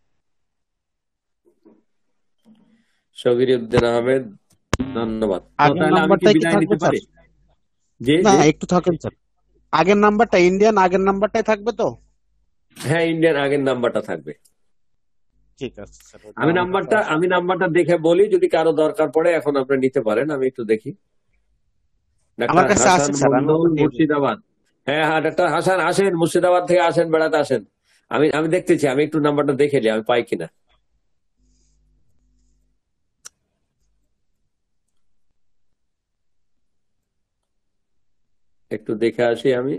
শফির উদ্দিন আহমেদ, ধন্যবাদ। তাহলে আমি কি বিদায় নিতে পারি? না, একটু থাকেন স্যার। আগের নাম্বারটা, ইন্ডিয়ান আগের নাম্বারটাই থাকবে তো? হ্যাঁ, ইন্ডিয়ান আগের নাম্বারটা থাকবে। ঠিক আছে স্যার, আমি নাম্বারটা দেখে বলি, যদি কারো দরকার পড়ে এখন আপনি নিতে পারেন। আমি একটু দেখি। আমার কাছে আছে স্যার, মুর্শিদাবাদ। হ্যাঁ হ্যাঁ, ডাক্তার হাসান আসেন, মুর্শিদাবাদ থেকে আসেন, বেড়াতে আসেন। আমি দেখতেছি, আমি একটু নাম্বারটা দেখে নিই, আমি পাই কিনা। একটু দেখে আসি আমি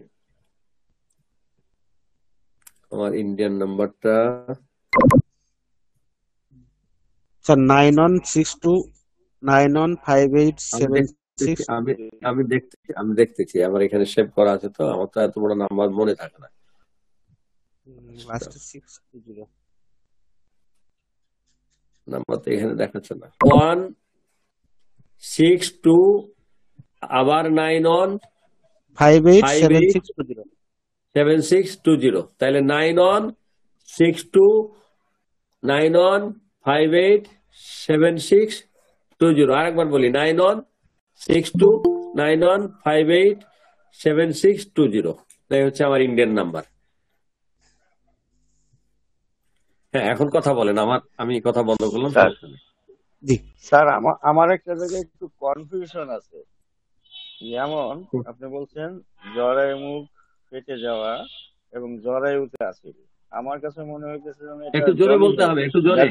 আমার ইন্ডিয়ান নাম্বারটা। স্যার 9162915876। আমি দেখতেছি, আমার এখানে সেভ করা আছে, তো আমার তো এত বড় নাম্বার মনে থাকে না। লাস্ট 620। নাম্বার তো এখানে দেখাচ্ছে না। 162 আবার 91587620, তাহলে 916291587620। আরেকবার বলি 916291587620। তাই হচ্ছে আমার ইন্ডিয়ান নাম্বার। হ্যাঁ, এখন কথা বলেন, আমি কথা বন্ধ করলাম। স্যার জি স্যার আমার একটা জায়গায় একটু কনফিউশন আছে। যেমন আপনি বলছেন জরায়ুমুখ ফেটে যাওয়া এবং জরায়ুতে অ্যাসিড। আমার কাছে মনে হইতেছে যেন এটা একটু জোরে জনি বলতে হবে, একটু জোরে।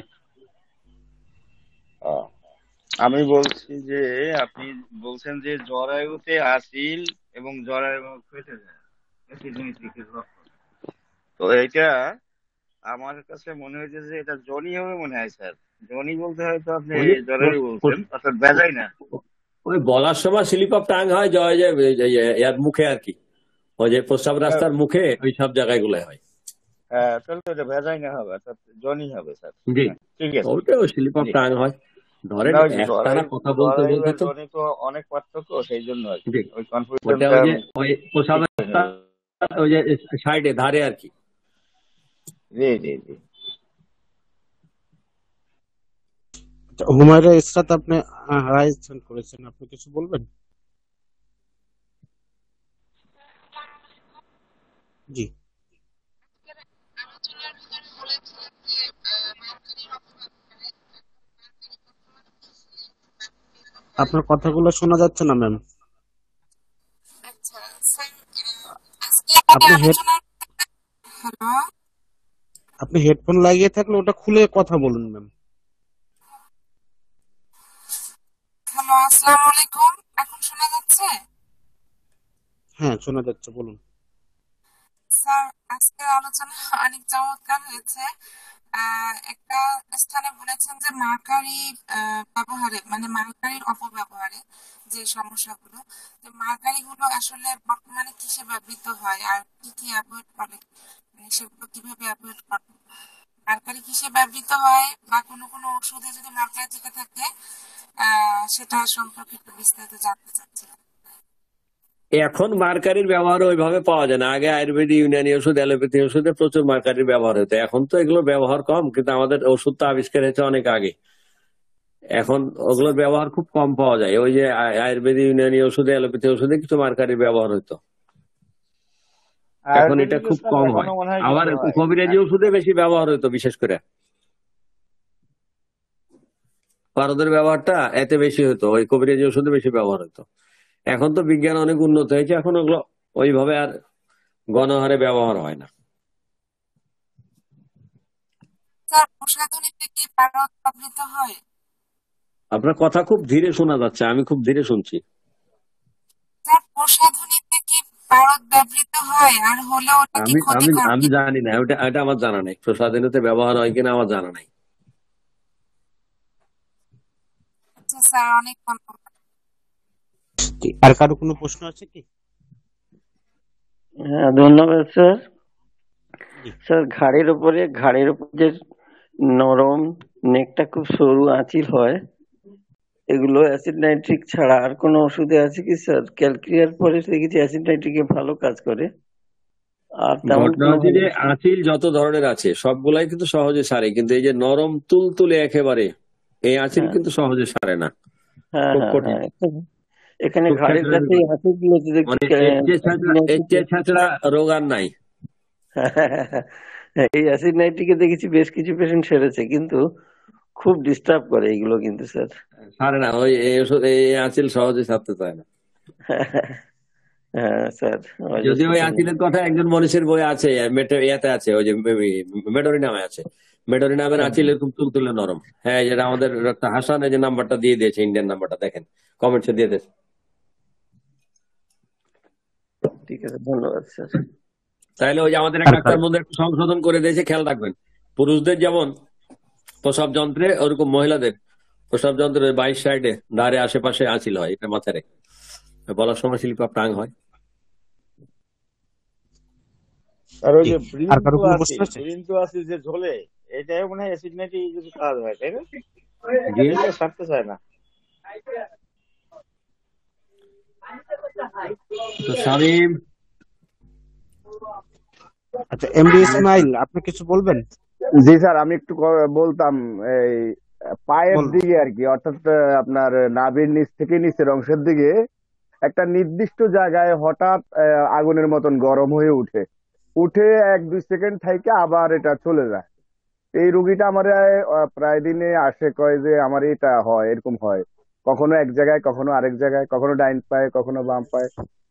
আহ, আমি বলছি যে আপনি বলছেন যে জরায়ুতে আসিল এবং জরায়ুমুখ ফেটে যায় অ্যাসিড নাইট্রিকের লক্ষণ। তো এটা আমার কাছে মনে হয়েছে যে এটা জনি হবে মনে হয় স্যার। জনি বলতে হয়তো আপনি উনি জরায়ু বলছেন, অর্থাৎ বেজাই না। ওই বলার সময় স্লিপ অফ টাং হয় জয় যে ইয়ার মুখে আর কি, ওই যে প্রস্রাব রাস্তার মুখে ওই সব জায়গায় গুলো হয়। হ্যাঁ, তাহলে তো এটা ভেজাই না হবে, অর্থাৎ জনি হবে স্যার। জি, হ্যাঁ, ঠিক আছে। ওইটা ওই স্লিপ অফ জি। টাং হয়। ধরেন না, ওই যে একটানা কথা বলতে জরায়ু বলতে আর তো জনি তো অনেক পার্থক্য, সেই জন্য আর কি জি, ওই ওটা কনফিউশনটা ওই যে ওই প্রস্রাব রাস্তার ওই যে সাইডে ধারে আর কি। জি জি জি। হুমায়রা ইসরাত, আপনি রাইজ করেছেন, আপনি কিছু বলবেন? জি, আপনার কথাগুলো শোনা যাচ্ছে না ম্যাম। আচ্ছা স্যার, আজকে আপনি হ্যালো আপনি হেডফোন লাগিয়ে থাকলে ওটা খুলে কথা বলুন ম্যাম। হ্যালো, আসসালামু আলাইকুম। এখন শোনা যাচ্ছে? হ্যাঁ, শোনা যাচ্ছে, বলুন। স্যার, আজকের আলোচনা অনেক চমৎকার হয়েছে। একটা স্থানে বলেছেন যে মার্কারি ব্যবহারে, মানে মার্কারির অপব্যবহারে যে সমস্যাগুলো, যে মার্কারি গুলো আসলে বর্তমানে কিসে ব্যবহৃত হয় আর কি কি অ্যাভয়েড করে, মানে সেগুলো কিভাবে অ্যাভয়েড করবো, মার্কারি কিসে ব্যবহৃত হয় বা কোনো কোনো ওষুধে যদি মার্কারি থেকে থাকে সেটা সম্পর্কে একটু বিস্তারিত জানতে চাচ্ছিলাম। এখন মার্কারির ব্যবহার ওইভাবে পাওয়া যায় না। আগে আয়ুর্বেদিক, ইউনানি ওষুধ, অ্যালোপ্যাথি ওষুধে প্রচুর মার্কারির ব্যবহার হতো। এখন তো এগুলো ব্যবহার কম, কিন্তু আমাদের ওষুধ তো আবিষ্কার হয়েছে অনেক আগে। এখন ওগুলোর ব্যবহার খুব কম পাওয়া যায়। ওই যে আয়ুর্বেদিক, ইউনানি ওষুধে, অ্যালোপ্যাথি ওষুধে কিছু মার্কারির ব্যবহার হতো, এখন এটা খুব কম হয়। আবার কবিরাজি ওষুধে বেশি ব্যবহার হতো, বিশেষ করে পারদের ব্যবহারটা এতে বেশি হতো, ওই কবিরাজি ওষুধে বেশি ব্যবহার হতো। এখন তো বিজ্ঞান অনেক উন্নত হয়েছে, এখন ওগুলো ওইভাবে আর গণহারে ব্যবহার হয় না। স্যার, প্রসাধনীতে কি পারদ ব্যবহৃত হয়? আপনার কথা খুব ধীরে শোনা যাচ্ছে, আমি খুব ধীরে শুনছি। স্যার, প্রসাধনীতে কি পারদ ব্যবহৃত হয় আর হলে ওটা কি ক্ষতিকর? আমি জানি না, এটা আমার জানা নাই। প্রসাধনীতে ব্যবহার হয় কিনা আমার জানা নাই। আচ্ছা স্যার, অনেক ধন্যবাদ। আর কারো কোনো প্রশ্ন আছে কি? হ্যাঁ, ধন্যবাদ স্যার। জি। স্যার, ঘাড়ের উপর যে নরম নেকটা খুব সরু আঁচিল হয়, এগুলো অ্যাসিড নাইট্রিক ছাড়া আর কোনো ওষুধে আছে কি স্যার? ক্যালক্রিয়ার পরে দেখেছি অ্যাসিড নাইট্রিকে ভালো কাজ করে, আর তেমন ঘটনা কোনো হচ্ছে যে আঁচিল যত ধরনের আছে সবগুলাই কিন্তু সহজে সারে, কিন্তু এই যে নরম তুলতুলে একেবারে এই আঁচিল কিন্তু সহজে সারে না, হ্যাঁ খুব হ্যাঁ কঠিন। হ্যাঁ, এখানে খুব ঘাড়ের ছেঁচড়া কাছে আঁচিল গুলোতে মানে এর চেয়ে ছেঁচড়া রোগ আর নাই। এই অ্যাসিড নাইট্রিকে দেখেছি বেশ কিছু পেশেন্ট সেরেছে, কিন্তু খুব ডিস্টার্ব করে এইগুলো কিন্তু স্যার। সারে না, ওই এই আঁচিল সহজে ছাড়তে চায় না। হ্যাঁ স্যার, যদি ওই আঁচিলের কথা একজন মনীষীর বই আছে, ইয়াতে আছে, ওই যে মেডরি নামে আছে, মেডরি নামের আঁচিল এরকম তুলতুলে নরম। হ্যাঁ, যেটা আমাদের ডক্টর হাসান এই যে নাম্বারটা দিয়ে দিয়েছে, ইন্ডিয়ান নাম্বারটা দেখেন, কমেন্টসে দিয়ে দিয়েছে। ঠিক আছে, ধন্যবাদ স্যার। তাহলে ওই যে আমাদের এক ডাক্তার মধ্যে একটু সংশোধন করে দিয়েছে, খেয়াল রাখবেন। পুরুষদের যেমন প্রসব যন্ত্রে, ওরকম মহিলাদের প্রসব যন্ত্রের 22 সাইডে ধারে আশেপাশে আঁচিল হয়, এটা মাথায় রেখে বলার সময় স্লিপ অফ টাং হয়। আর ওই যে আর কারো কোনো প্রশ্ন আছে? ব্রিন্তু আছে যে ঝোলে, এটাই মনে হয় অ্যাসিড নাইট্রিক কিছু কাজ হয়, তাই না? জি এগুলো ছাড়তে চায় না। তো শামীম, আচ্ছা, এমডি ইসমাইল, আপনি কিছু বলবেন? জি স্যার, আমি একটু বলতাম এই পায়ের বলুন। দিকে আর কি, অর্থাৎ আপনার নাভির নিচ থেকে নিচের অংশের দিকে একটা নির্দিষ্ট জায়গায় হঠাৎ আগুনের মতন গরম হয়ে উঠে, উঠে 1-2 সেকেন্ড থেকে আবার এটা চলে যায়। এই রুগীটা আমার প্রায় দিনে আসে, কয় যে আমার এটা হয়, এরকম হয়, কখনো এক জায়গায়, কখনো আরেক জায়গায়, কখনো ডাইন পায়ে, কখনো বাম পায়ে,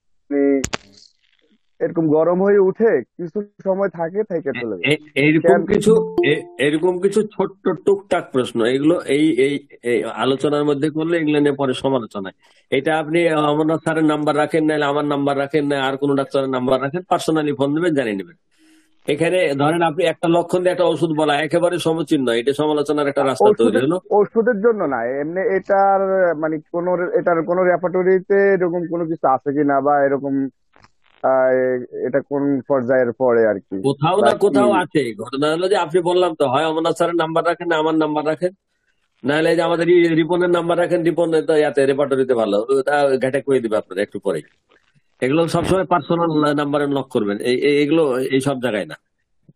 এরকম গরম হয়ে উঠে কিছু সময় থাকে থেকে চলে যায়। এইরকম কেন? কিছু এরকম কিছু ছোট্ট টুকটাক প্রশ্ন, এগুলো এই এই এই আলোচনার মধ্যে করলে এগুলো নিয়ে পরে সমালোচনায়। এটা আপনি অমরনাথ স্যারের নাম্বার রাখেন, নাহলে আমার নাম্বার রাখেন, না আর কোনো ডাক্তারের নাম্বার রাখেন, পার্সোনালি ফোন দেবেন, জানিয়ে নেবেন। এখানে ধরেন আপনি একটা লক্ষণ দিয়ে একটা ওষুধ বলা একেবারে সমীচীন নয়, এটা সমালোচনার একটা রাস্তা তৈরি হলো। ওষুধের জন্য না, এমনি এটার মানে এটার কোনো রেপার্টরিতে এরকম কোনো কিছু আছে কিনা, বা এরকম এটা কোন পর্যায়ের পরে আর কি, কোথাও বা না কি? কোথাও আছে। ঘটনা হলো যে আপনি বললাম তো, হয় অমরনাথ স্যারের নাম্বার রাখেন, না আমার নাম্বার রাখেন, নাহলে যে আমাদের রিপনের নাম্বার রাখেন, রিপন তো ইয়াতে রেপার্টরিতে ভালো, তা ঘাটে করে দিবে আপনার একটু পরে। এগুলো সবসময় পার্সোনাল নাম্বারে লক করবেন, এগুলো এই সব জায়গায় না।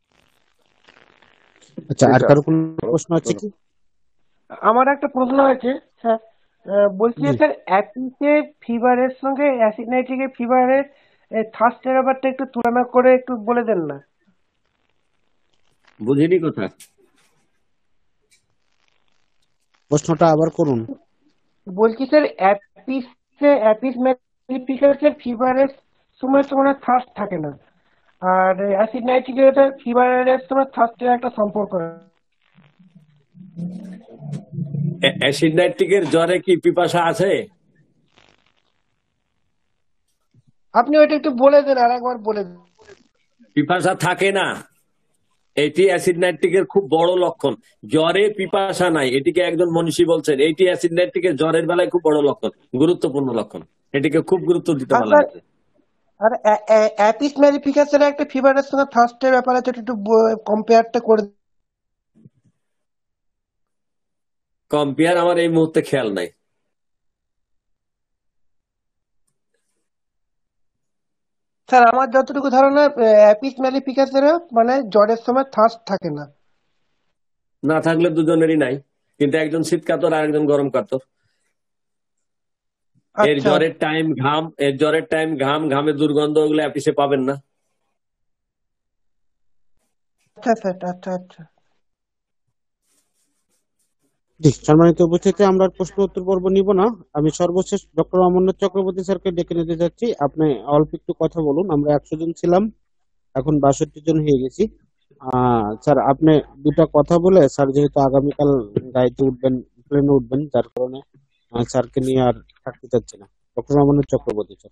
আচ্ছা, আর কারো কোনো প্রশ্ন আছে কি? আমার একটা প্রশ্ন আছে স্যার, বলছি যে জি। স্যার অ্যাপিসের ফিভারের সঙ্গে অ্যাসিড নাইট্রিকের ফিভারের থার্স্টের ব্যাপারটা একটু তুলনা করে একটু বলে দেন না। বুঝিনি কথা। প্রশ্নটা আবার করুন। বলছি স্যার অ্যাপিস ম্যালিফিকাসের ফিভারের সময় তো মানে থার্স্ট থাকে না, আর অ্যাসিড নাইট্রিকের ফিভারের সময় থার্স্টের একটা সম্পর্ক আছে। অ্যাসিড নাইট্রিকের জ্বরে কি পিপাসা আছে? আপনি ওইটা একটু বলে দেন, আর একবার বলে দেন। পিপাসা থাকে না, এটি অ্যাসিড নাইট্রিকের খুব বড় লক্ষণ। জ্বরে পিপাসা নাই, এটিকে একজন মনীষী বলছেন, এটি অ্যাসিড নাইট্রিকের জ্বরের বেলায় খুব বড় লক্ষণ, গুরুত্বপূর্ণ লক্ষণ, এটিকে খুব গুরুত্ব দিতে বলা হয়েছে। আর অ্যাপিস ম্যালিফিকাসের একটা ফিভারের সঙ্গে থার্স্টের ব্যাপার আছে, একটু কম্পেয়ারটা করে। কম্পেয়ার আমার এই মুহূর্তে খেয়াল নাই। স্যার আমার যতটুকু ধারণা অ্যাপিস ম্যালিফিকাসের মানে জ্বরের সময় থার্স্ট থাকে না। না থাকলে দুজনেরই নাই, কিন্তু একজন শীত কাতর আর একজন গরম কাতর। এর আচ্ছা জ্বরের টাইম ঘাম, এর জ্বরের টাইম ঘাম, ঘামের দুর্গন্ধ, ওগুলো অ্যাপিসে পাবেন না। আচ্ছা স্যার, আচ্ছা আচ্ছা। জি, সম্মানিত উপস্থিতি, আমরা আর প্রশ্ন উত্তর পর্ব নিব না। আমি সর্বশেষ ডক্টর অমরনাথ চক্রবর্তী স্যারকে ডেকে নিতে যাচ্ছি। আপনি অল্প একটু কথা বলুন। আমরা 100 জন ছিলাম, এখন 62 জন হয়ে গেছি। স্যার, আপনি দুটা কথা বলে, স্যার যেহেতু আগামীকাল গাড়িতে উঠবেন, প্লেনে উঠবেন, যার কারণে স্যারকে নিয়ে আর থাকতে চাচ্ছি না। Doctor Amarnath Chakraborty sir.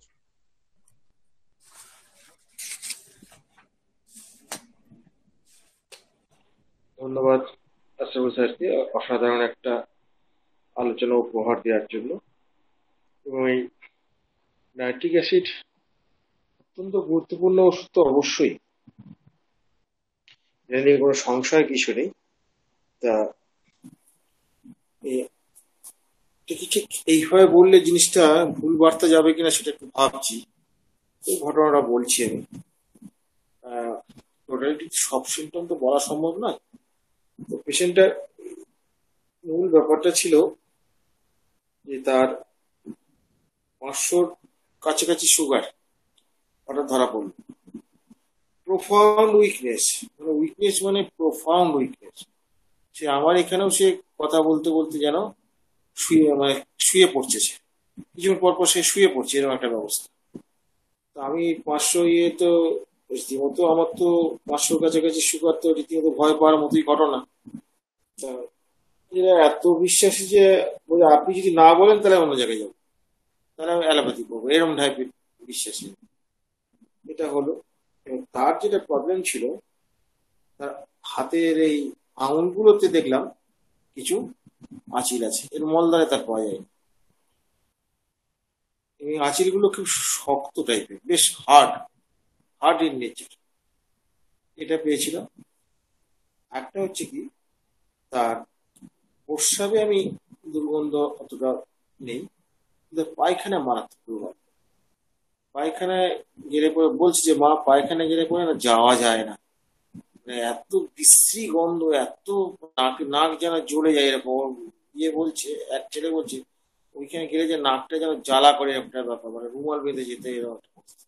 ধন্যবাদ আশরাফুল স্যারকে অসাধারণ একটা আলোচনা উপহার দেওয়ার জন্য। এবং এই নাইট্রিক অ্যাসিড অত্যন্ত গুরুত্বপূর্ণ ওষুধ তো অবশ্যই, এটা নিয়ে কোনো সংশয় কিছু নেই। তা ঠিক এইভাবে বললে জিনিসটা ভুল বার্তা যাবে কিনা সেটা একটু ভাবছি। এই ঘটনাটা বলছি আমি, টোটালিটি সব সিমটম তো বলা সম্ভব নয়। তো পেশেন্টটার মূল ব্যাপারটা ছিল যে তার 500-র কাছাকাছি সুগার হঠাৎ ধরা পড়ল। প্রোফাউন্ড উইকনেস, মানে প্রোফাউন্ড উইকনেস। সে আমার এখানেও সে কথা বলতে বলতে যেন শুয়ে পড়ছে, সে কিছুক্ষণ পর পর সে শুয়ে পড়ছে, এরকম একটা ব্যবস্থা। তো আমি 500 তো রীতিমতো, আমার তো 500-র কাছাকাছি সুগার তো রীতিমতো ভয় পাওয়ার মতোই ঘটনা। তা এরা এত বিশ্বাসী যে আপনি যদি না বলেন তাহলে অন্য জায়গায় যাবো, তাহলে আমি অ্যালোপ্যাথি করবো, এরকম টাইপের বিশ্বাসী। এটা হলো। এবং তার যেটা প্রবলেম ছিল, তার হাতের এই আঙুলগুলোতে দেখলাম কিছু আঁচিল আছে, এর মলদ্বারে তার পাওয়া যায়। এই আঁচিলগুলো খুব শক্ত টাইপের, বেশ হার্ড ইন নেচার, এটা পেয়েছিলাম। একটা হচ্ছে কি, তার প্রস্রাবে আমি দুর্গন্ধ অতটা নেই, কিন্তু পায়খানা মারাত্মক দুর্গন্ধ। পায়খানায় গেলে পরে বলছি যে মা পায়খানায় গেলে পরে না যাওয়া যায় না, মানে এত বিশ্রী গন্ধ, এত নাক নাক যেন জ্বলে যায় এরকম। বলছে, এক ছেলে বলছে ওইখানে গেলে যে নাকটা যেন জ্বালা করে, একটা ব্যাপার, মানে রুমাল বেঁধে যেতে এরকম একটা অবস্থা।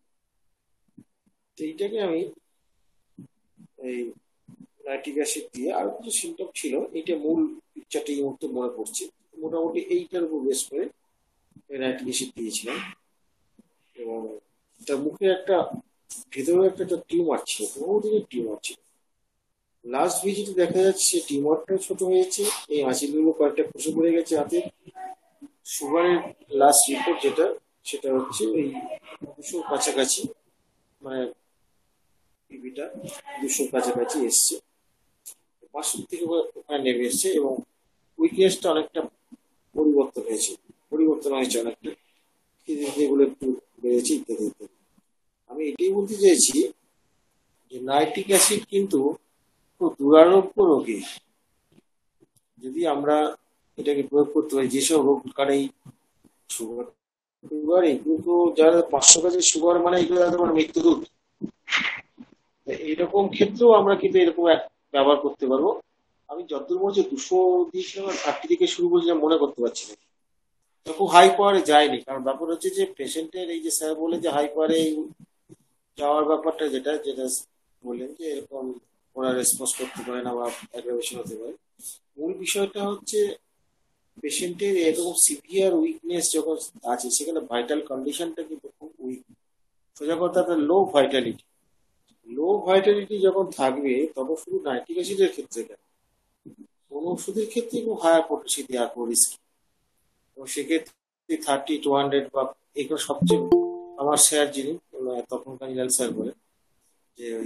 সেইটাকে আমি এই নাইট্রিক অ্যাসিড দিয়ে, আর কিছু সিমটম ছিল, এইটা মূল পিকচারটা এই মুহূর্তে মনে পড়ছে, মোটামুটি এইটার উপর বেস করে নাইট্রিক অ্যাসিড দিয়েছিলাম। এবং তার মুখে একটা ভেতরে একটা টিউমার ছিল, বহুদিনের টিউমার ছিল। লাস্ট ভিজিটে দেখা যাচ্ছে টিউমারটা ছোট হয়েছে, এই হাঁচিগুলো কয়েকটা খসে পড়ে গেছে হাতে। সুগারের লাস্ট রিপোর্ট যেটা, সেটা হচ্ছে ওই 200 কাছাকাছি, মানে পিপিটা 200 কাছাকাছি এসছে, 500 থেকে ওখানে নেমে এসছে। এবং উইকনেসটা অনেকটা পরিবর্তন হয়েছে অনেকটা, এগুলো একটু বেড়েছে ইত্যাদি ইত্যাদি। আমি এটাই বলতে চাইছি যে নাইট্রিক অ্যাসিড কিন্তু খুব দুরারোগ্য রোগী, যদি আমরা এটাকে প্রয়োগ করতে পারি। যেসব রোগ কারেই সুগার, কিন্তু যারা 500 কাছে সুগার, মানে এগুলো তোমার মৃত্যুদূত, এইরকম ক্ষেত্রেও আমরা কিন্তু এরকম ব্যবহার করতে পারবো। আমি যতদূর মনে হচ্ছে 200 দিয়েছিলাম আর 30 থেকে শুরু করেছিলাম, মনে করতে পারছি না, খুব হাই পাওয়ারে যায়নি। কারণ ব্যাপার হচ্ছে যে পেশেন্টের এই যে স্যার বলে যে হাই পাওয়ারে যাওয়ার ব্যাপারটা, যেটা যেটা বললেন যে এরকম ওরা রেসপন্স করতে পারে না বা অ্যাগ্রাভেশন হতে পারে, মূল বিষয়টা হচ্ছে পেশেন্টের এরকম সিভিয়ার উইকনেস যখন আছে, সেখানে ভাইটাল কন্ডিশনটা কিন্তু খুব উইক। সোজা কথা, লো ভাইটালিটি যখন থাকবে, তখন শুধু নাইট্রিক অ্যাসিডের ক্ষেত্রে কেন, কোন ওষুধের ক্ষেত্রে খুব হায়ার পোটেন্সি দেওয়া খুব রিস্কি। এবং সেক্ষেত্রে 30, 200 বা এগুলো সবচেয়ে, আমার স্যার যিনি তখনকার ইলাল স্যার বলে যে ওই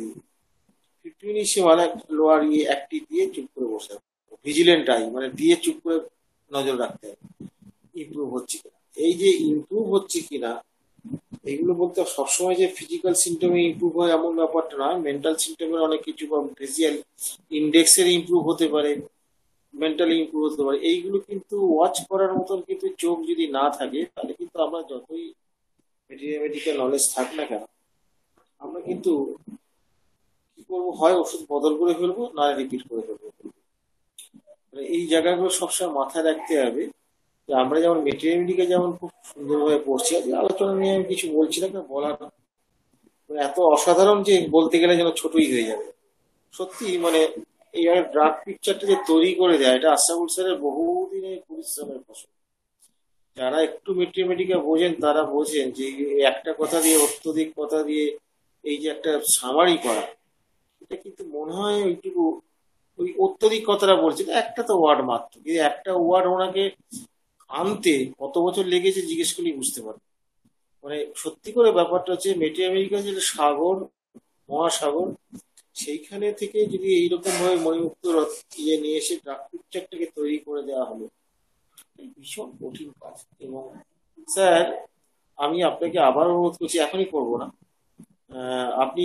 15 মানে লোয়ার অ্যাক্টিভ দিয়ে চুপ করে বসে, ভিজিলেন্ট আই, মানে দিয়ে চুপ করে নজর রাখতে হবে ইমপ্রুভ হচ্ছে কিনা। এই যে ইমপ্রুভ হচ্ছে কিনা, এইগুলো বলতে সবসময় যে ফিজিক্যাল সিমটমে ইমপ্রুভ হয় এমন ব্যাপারটা না, মেন্টাল সিমটমের অনেক কিছু, ফিজিক্যাল ইন্ডেক্সের ইমপ্রুভ হতে পারে, মেন্টালি ইমপ্রুভ হতে পারে। এইগুলো কিন্তু ওয়াচ করার মতন কিন্তু চোখ যদি না থাকে, তাহলে কিন্তু আমরা যতই মেডিকেল নলেজ থাক না কেন, আমরা কিন্তু কি করবো, হয় ওষুধ বদল করে ফেলবো, না রিপিট করে ফেলবো। এই জায়গাগুলো সবসময় মাথায় রাখতে হবে যে আমরা যেমন মেটেরিয়ালটিকে যেমন খুব সুন্দরভাবে পড়ছি, আজকে আলোচনা নিয়ে আমি কিছু বলছি না, বলার এত অসাধারণ যে বলতে গেলে যেন ছোটই হয়ে যাবে। সত্যি মানে এই ড্রাগ পিকচারটা যে তৈরি করে দেয়, এটা আশরাফুল স্যারের বহুদিনের পরিশ্রমের ফসল। যারা একটু মেট্রিমেটিকা বোঝেন, তারা বোঝেন যে একটা কথা দিয়ে, অত্যধিক কথা দিয়ে এই যে একটা সামারি করা, এটা কিন্তু মনে হয় ওইটুকু, ওই অত্যধিক কথাটা বলছে, একটা তো ওয়ার্ড মাত্র, কিন্তু একটা ওয়ার্ড ওনাকে আনতে কত বছর লেগেছে জিজ্ঞেস করলে বুঝতে পারবে। মানে সত্যি করে ব্যাপারটা হচ্ছে মেটি আমেরিকা যে সাগর, মহাসাগর, সেইখানে থেকে যদি এইরকম ভাবে মণিমুক্ত নিয়ে এসে ড্রাগ পিকচারটাকে তৈরি করে দেওয়া হলো, ভীষণ কঠিন কাজ। এবং স্যার, আমি আপনাকে আবার অনুরোধ করছি, এখনই করবো না, আপনি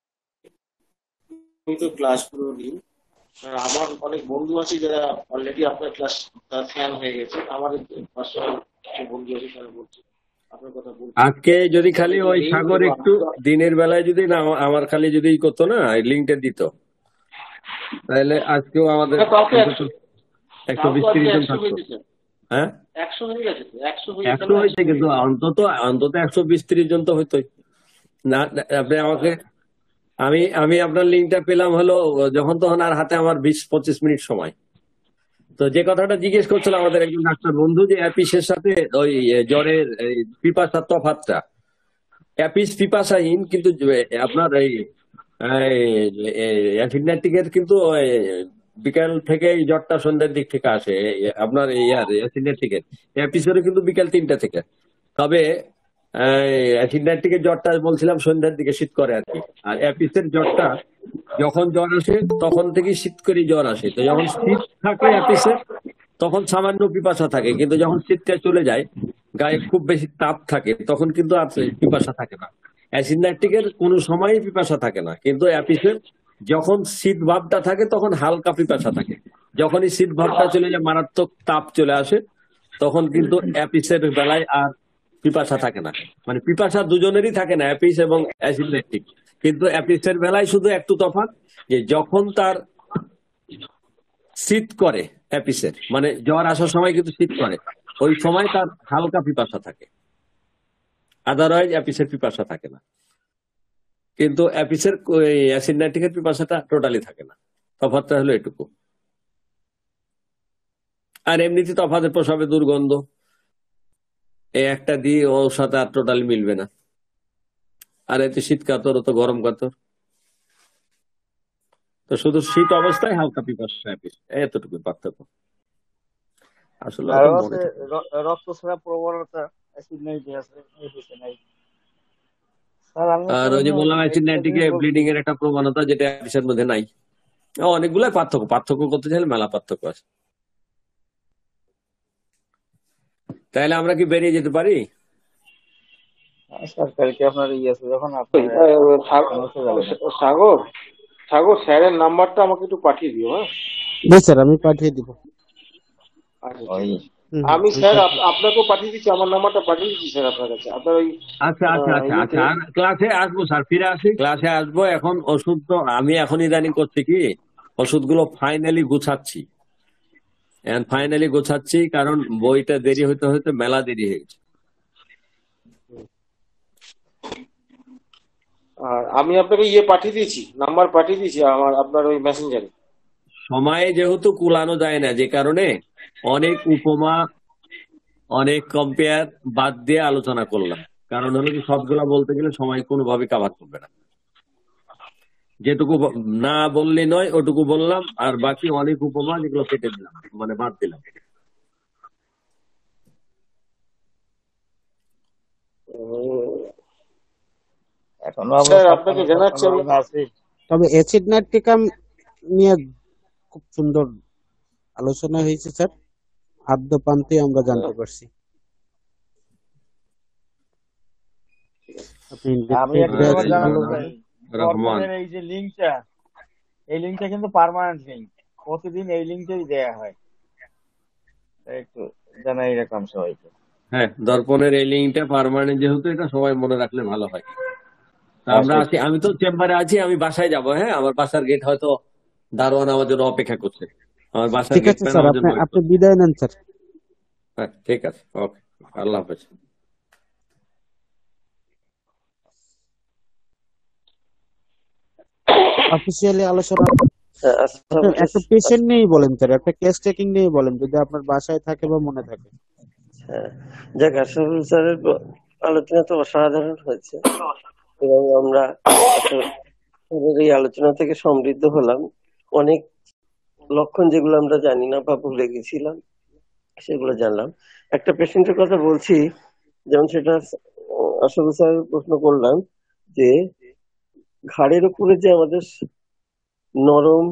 তো ক্লাসগুলো নিন। আমার অনেক বন্ধু আছে যারা অলরেডি আপনার ক্লাস ফ্যান হয়ে গেছে, আমাদের পার্সোনাল কিছু বন্ধু আছে তারা বলছে আপনার কথা বলছে। আজকে যদি খালি ওই সাগর একটু দিনের বেলায় যদি না আমার খালি যদি করতো না, লিঙ্কটা দিত, তাহলে আজকেও আমাদের 120-130 জন থাকতো। হ্যাঁ, 100 হয়ে গেছে, 100 হয়েছে, কিন্তু অন্তত 120-130 জন তো হইতোই না। আপনি আমাকে, আমি আপনার লিঙ্কটা পেলাম হলো যখন তখন, আর হাতে আমার 20-25 মিনিট সময়। তো যে কথাটা জিজ্ঞেস করছিল আমাদের একজন ডাক্তার বন্ধু, যে অ্যাপিসের সাথে ওই জ্বরের পিপাসার তফাৎটা, অ্যাপিস পিপাসাহীন, কিন্তু আপনার এই অ্যাসিডনেটিকের কিন্তু বিকাল থেকে জ্বরটা সন্ধ্যার দিক থেকে আসে, আপনার অ্যাসিডনেটিকের অ্যাপিসেরও কিন্তু বিকাল 3টা থেকে। তবে অ্যাসিডনেটিকের জ্বরটা বলছিলাম সন্ধ্যার দিকে শীত করে আর কি, আর অ্যাপিসের জ্বরটা যখন জ্বর আসে তখন থেকে শীত করে জ্বর আসে। তো যখন শীত থাকে অ্যাপিসের, তখন সামান্য পিপাসা থাকে, কিন্তু যখন শীতটা চলে যায়, গায়ে খুব বেশি তাপ থাকে, তখন কিন্তু আর পিপাসা থাকে না। অ্যাসিডনেটিকের কোনো সময়ই পিপাসা থাকে না, কিন্তু অ্যাপিসের যখন শীত ভাবটা থাকে তখন হালকা পিপাসা থাকে, যখনই শীত ভাবটা চলে যায় মারাত্মক তাপ চলে আসে, তখন কিন্তু অ্যাপিসের বেলায় আর পিপাসা থাকে না। মানে পিপাসা দুজনেরই থাকে না, অ্যাপিস এবং অ্যাসিড ল্যাকটিক, কিন্তু অ্যাপিসের বেলায় শুধু একটু তফাৎ যে যখন তার শীত করে, অ্যাপিসের মানে জ্বর আসার সময় কিন্তু শীত করে, ওই সময় তার হালকা পিপাসা থাকে, আদারওয়াইজ অ্যাপিসের পিপাসা থাকে না। কিন্তু অ্যাপিসের অ্যাসিড নাইট্রিকের পিপাসাটা টোটালি থাকে না, তফাৎটা হলো এটুকু। আর এমনিতে তফাতের প্রসাবে দুর্গন্ধ, এই একটা দিয়ে ওর সাথে আর টোটালি মিলবে না। আর এতে শীত কাতর, ও তো গরম কাতর, তো শুধু শীত অবস্থায় হালকা পিপাসা অ্যাপিস, এতটুকু পার্থক্য। আসলে অত আরো মনে আছে থাকে না। রক্তস্রাব প্রবণতা, অ্যাসিড নাইট্রিক আছে, এপিসে নাই। স্যার আমি আর একটা ওই যে বললাম অ্যাসিড একটা নাইট্রিকে জিনিস বলছি। ব্লিডিং এর একটা প্রবণতা, যেটা অ্যাপিসের মধ্যে নাই। অনেকগুলাই পার্থক্য করতে চাইলে মেলা পার্থক্য আছে। তাহলে আমরা কি বেরিয়ে যেতে পারি? সরকারি কি আপনার আছে যখন আপনার সমস্যা যাবে না। সাগর সাগর স্যারের নাম্বারটা আমাকে একটু পাঠিয়ে দিও, হ্যাঁ? জি স্যার, আমি পাঠিয়ে দিব। আচ্ছা ওই ঠিক আছে। হুম, আমি আমি স্যার পাঠিয়ে আপনাকেও পাঠিয়ে দিচ্ছি, আমার নাম্বারটা পাঠিয়ে দিচ্ছি স্যার আপনার কাছে। আপনার ওই আচ্ছা আচ্ছা আচ্ছা ইয়েতে আচ্ছা, আর ক্লাসে আসবো স্যার, ফিরে আসি, ক্লাসে আসবো। এখন ওষুধ তো আমি এখন ইদানিং করছি কি, ওষুধগুলো ফাইনালি গুছাচ্ছি, কারণ বইটা দেরি হইতে হইতে মেলা দেরি হয়ে গেছে। আর আমি আপনাকে পাঠিয়ে দিয়েছি, নাম্বার পাঠিয়ে দিয়েছি আপনার ওই মেসেঞ্জারে। সময়ে যেহেতু কুলানো যায় না, যে কারণে অনেক উপমা, অনেক কম্পেয়ার বাদ দিয়ে আলোচনা করলাম। কারণ হলো কি, সবগুলা বলতে গেলে সময় কোনোভাবে কাভার করবে না। যেটুকু না বললে নয় ওটুকু বললাম, আর বাকি অনেক উপমা যেগুলো কেটে দিলাম, মানে বাদ দিলাম। এখনো স্যার আমরা আপনাকে 56 জানাচ্ছি আমি, আমরা আছি। তবে অ্যাসিড নাইট্রিকাম নিয়ে খুব সুন্দর আলোচনা হয়েছে স্যার, আদ্য প্রান্তে আমরা জানতে পারছি। আপনি আমি লেকচার একটা দিয়ে কথা আছেন, জানাতে ভালো। চাই, রহমান, দর্পণের এই যে লিঙ্কটা, এই লিঙ্কটা কিন্তু পার্মানেন্ট লিঙ্ক, প্রতিদিন এই লিঙ্কটাই দেয়া হয়। তাই একটু জানাই রাখলাম সবাইকে। হ্যাঁ, দর্পণের এই লিঙ্কটা পার্মানেন্ট, যেহেতু এটা সবাই মনে রাখলে ভালো হয়। তা আমরা আছি, আমি তো চেম্বারে আছি, আমি বাসায় যাব। হ্যাঁ, আমার বাসার গেট হয়তো দারোয়ান আমার জন্য অপেক্ষা করছে, আমার বাসার ঠিক গেট আছে ম্যান স্যার, আমার জন্য ওয়েট আপনি করছে। বিদায় নেন স্যার। হ্যাঁ ঠিক আছে, ওকে, আল্লাহ হাফেজ। অফিসিয়ালি আলোচনা আসসালামু একটা পেশেন্ট নিয়েই বলেন স্যার, একটা কেস টেকিং নিয়ে বলেন, যদি আপনার বাসায় থাকে বা মনে থাকে। হ্যাঁ, যাক, আশরাফুল স্যারের আলোচনা তো অসাধারণ হয়েছে এবং আমরা স্যারের এই আলোচনা থেকে সমৃদ্ধ হলাম। অনেক লক্ষণ যেগুলো আমরা জানি না বা ভুলে গেছিলাম সেগুলো জানলাম। একটা পেশেন্টের কথা বলছি, যেমন সেটা আশরাফুল স্যারের প্রশ্ন করলাম যে ঘাড়ের উপরে যে আমাদের নরম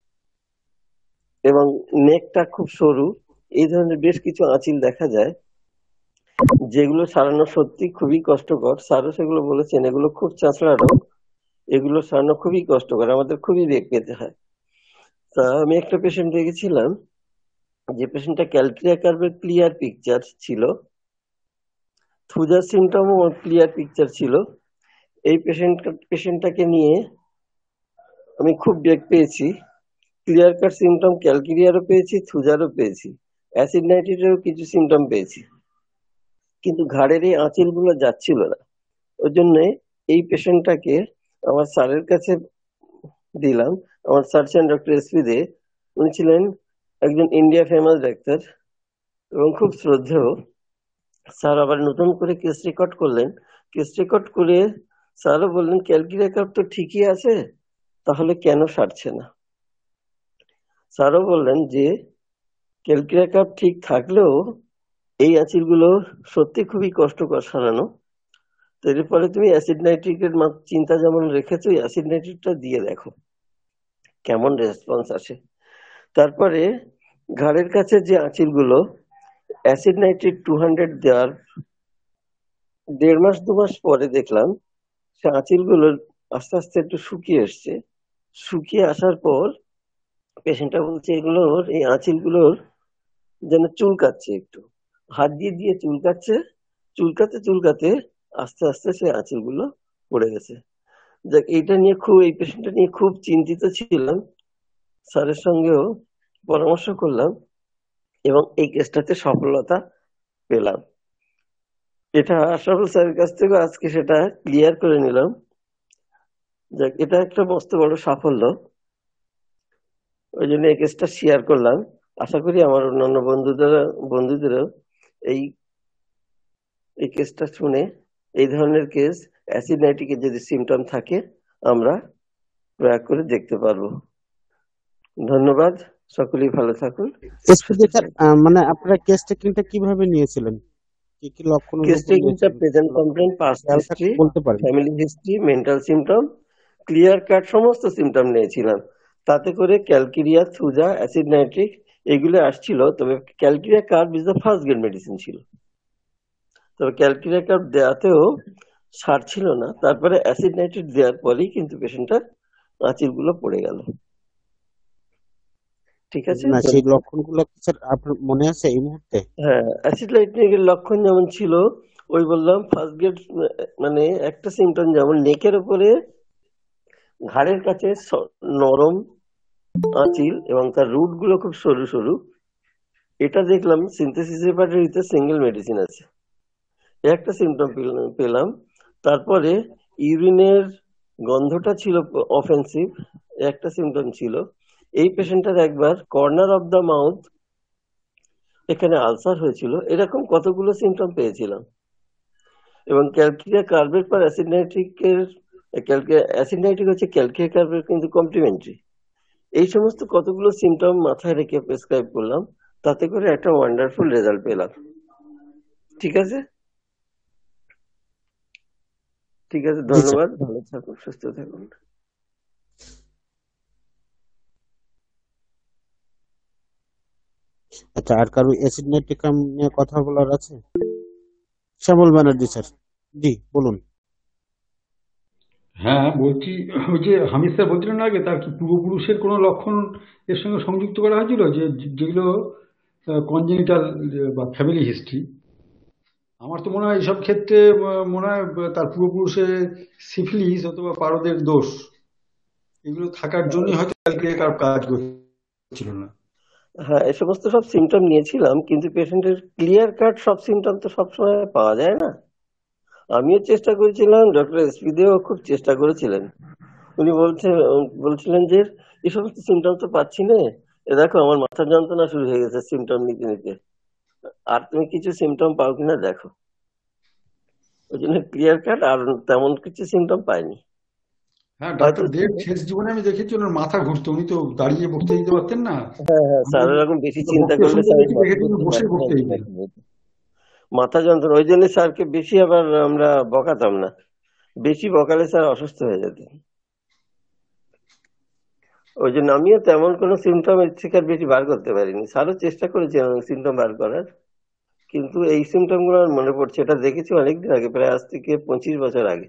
এবং নেকটা খুব সরু, এই ধরনের বেশ কিছু আঁচিল দেখা যায়, যেগুলো সারানো সত্যি খুবই কষ্টকর। স্যারও সেগুলো বলেছেন, এগুলো খুব চাঁচড়া রোগ, এগুলো সারানো খুবই কষ্টকর, আমাদের খুবই বেগ পেতে হয়। তা আমি একটা পেশেন্ট দেখেছিলাম, যে পেশেন্টটা ক্যালকিরিয়া কার্ভের ক্লিয়ার পিকচার ছিল, থুজার সিমটমও ক্লিয়ার পিকচার ছিল। এই পেশেন্টটাকে নিয়ে আমি খুব বেগ পেয়েছি, ক্লিয়ার কাট সিমটম ক্যালকিরিয়ারও পেয়েছি, থুজারও পেয়েছি, অ্যাসিড নাইট্রেটেরও কিছু সিমটম পেয়েছি, কিন্তু ঘাড়ের এই আঁচিলগুলো যাচ্ছিল না। ওই জন্য এই পেশেন্টটাকে আমার স্যারের কাছে দিলাম। আমার স্যার ছিলেন ডক্টর এসপি দে, উনি ছিলেন একজন ইন্ডিয়া ফেমাস ডাক্তার এবং খুব শ্রদ্ধেয়। স্যার আবার নতুন করে কেস রেকর্ড করলেন, কেস রেকর্ড করে স্যারও বললেন ক্যালকিরিয়া কার্ভ তো ঠিকই আছে, তাহলে কেন সারছে না। স্যারও বললেন যে ক্যালকিরিয়া কার্ভ ঠিক থাকলেও এই আঁচিলগুলো সত্যি খুবই কষ্টকর সারানো। তো এর ফলে তুমি অ্যাসিড নাইট্রিকের চিন্তা যেমন রেখেছো, অ্যাসিড নাইট্রিকটা দিয়ে দেখো কেমন রেসপন্স আসে। তারপরে ঘাড়ের কাছে যে আঁচিলগুলো অ্যাসিড নাইট্রিক 200 দেওয়ার 1.5 মাস 2 মাস পরে দেখলাম সে আঁচিলগুলো আস্তে আস্তে একটু শুকিয়ে এসছে শুকিয়ে আসার পর পেশেন্টটা বলছে এগুলোর এই আঁচিলগুলোর যেন চুলকাচ্ছে, একটু হাত দিয়ে দিয়ে চুলকাচ্ছে, চুলকাতে চুলকাতে আস্তে আস্তে সে আঁচিলগুলো পড়ে গেছে। দেখ, এই পেশেন্টটা নিয়ে খুব চিন্তিত ছিলাম, স্যারের সঙ্গেও পরামর্শ করলাম এবং এই কেসটাতে সফলতা পেলাম। এটা আশরাফুল স্যারের কাছ থেকে আজকে সেটা ক্লিয়ার করে নিলাম। যাক, এটা একটা মস্ত বড় সাফল্য, ওই জন্য এই কেসটা শেয়ার করলাম। আশা করি আমার অন্যান্য বন্ধুদেরও এই এই কেসটা শুনে এই ধরনের কেস অ্যাসিড নাইট্রিকের যদি সিমটম থাকে আমরা প্রয়োগ করে দেখতে পারবো। ধন্যবাদ, সকলেই ভালো থাকুন। এসপিডি স্যার, মানে আপনারা কেস টেকিংটা কিভাবে নিয়েছিলেন? কি কি লক্ষণের কেস উপর টেকিংটা নিয়েছিলেন? প্রেজেন্ট কমপ্লেন্ট, পাস্ট খেয়াল হিস্ট্রি, থাকলে বলতে পারেন। Family history, mental symptom, clear cut সমস্ত সিমটম নিয়েছিলাম। তাতে করে ক্যালকিরিয়া, থুজা, অ্যাসিড নাইট্রিক এগুলো আসছিল। তবে calcarea carb is the first grade medicine ছিল। তবে ক্যালকিরিয়া কার্ব দেওয়াতেও সারছিল না। তারপরে অ্যাসিড নাইট্রিক দেওয়ার পরেই কিন্তু পেশেন্টটার আঁচিলগুলো পড়ে গেল। ঠিক আছে, না, সেই লক্ষণগুলো কি স্যার আপনার মনে আছে এই মুহূর্তে? হ্যাঁ, অ্যাসিড নাইট্রিকের লক্ষণ যেমন ছিল, ওই বললাম ফার্স্ট গ্রেড, মানে একটা সিমটম যেমন নেকের উপরে ঘাড়ের কাছে নরম আঁচিল এবং তার রুট গুলো খুব সরু সরু। এটা দেখলাম সিনথেসিস হেপাটাইটিসে সিঙ্গেল মেডিসিন আছে, একটা সিমটম পেলাম। তারপরে ইউরিনের গন্ধটা ছিল অফেন্সিভ, একটা সিমটম ছিল। এই পেশেন্টের একবার কর্নার অফ দা মাউথ এখানে আলসার হয়েছিল। এরকম কতগুলো সিমটম পেয়েছিলাম। এবং ক্যালকিরিয়া কার্বের পর অ্যাসিড নাইট্রিক হচ্ছে ক্যালকিরিয়া কার্বের কিন্তু কমপ্লিমেন্টারি। এই সমস্ত কতগুলো সিমটম মাথায় রেখে প্রেসক্রাইব করলাম, তাতে করে একটা ওয়ান্ডারফুল রেজাল্ট পেলাম। ঠিক আছে, ঠিক আছে, জি স্যার। ধন্যবাদ, ভালো থাকুন, সুস্থ থাকুন। আচ্ছা, আর কারো অ্যাসিড নাইট্রিক নিয়ে কথা বলার আছে? শ্যামল ব্যানার্জি স্যার, জি বলুন। হ্যাঁ, বলছি, ওই যে হামিদ স্যার বলছিলেন না আগে, তার কি পূর্বপুরুষের কোনো লক্ষণ এর সঙ্গে সংযুক্ত করা হয়েছিল, যেগুলো কনজেনিটাল বা ফ্যামিলি হিস্ট্রি? আমার তো মনে হয় এইসব ক্ষেত্রে মনে হয় তার পূর্বপুরুষের সিফিলিস অথবা পারদের দোষ এগুলো থাকার জন্যই হয়তো ক্যালকুলেট কাজ করছিল না। হ্যাঁ, এই সমস্ত সব সিমটম নিয়েছিলাম, কিন্তু পেশেন্টের ক্লিয়ার কাট সব সিমটম তো সবসময় পাওয়া যায় না। আমিও চেষ্টা করেছিলাম, ডক্টর এসপি দেও খুব চেষ্টা করেছিলেন। উনি বলছিলেন যে এই সমস্ত সিমটম তো পাচ্ছি না, এ দেখো আমার মাথার যন্ত্রণা শুরু হয়ে গেছে সিমটম নিতে নিতে, আর তুমি কিছু সিমটম পাও কিনা দেখো। ওই জন্য ক্লিয়ার কাট আর তেমন কিছু সিমটম পাইনি। হ্যাঁ, হয়তো ডাক্তার দেব শেষ জীবনে আমি দেখেছি ওনার মাথা ঘুরতো, উনি তো দাঁড়িয়ে বক্তৃতা দিতে পারতেন না। হ্যাঁ হ্যাঁ, স্যার এরকম বেশি চিন্তা করলে বসে বক্তৃতা দিতেন। মাথা যন্ত্রণা, ওই জন্য স্যারকে বেশি আবার আমরা বকাতাম না, বেশি বকালে স্যার অসুস্থ হয়ে যেতেন। ওই জন্য আমিও তেমন কোনো সিমটম এর থেকে আর বেশি বার করতে পারিনি। স্যারও চেষ্টা করেছেন সিমটম বার করার, কিন্তু এই সিমটম গুলো আমার মনে পড়ছে, এটা দেখেছি অনেকদিন আগে, প্রায় আজ থেকে 25 বছর আগে।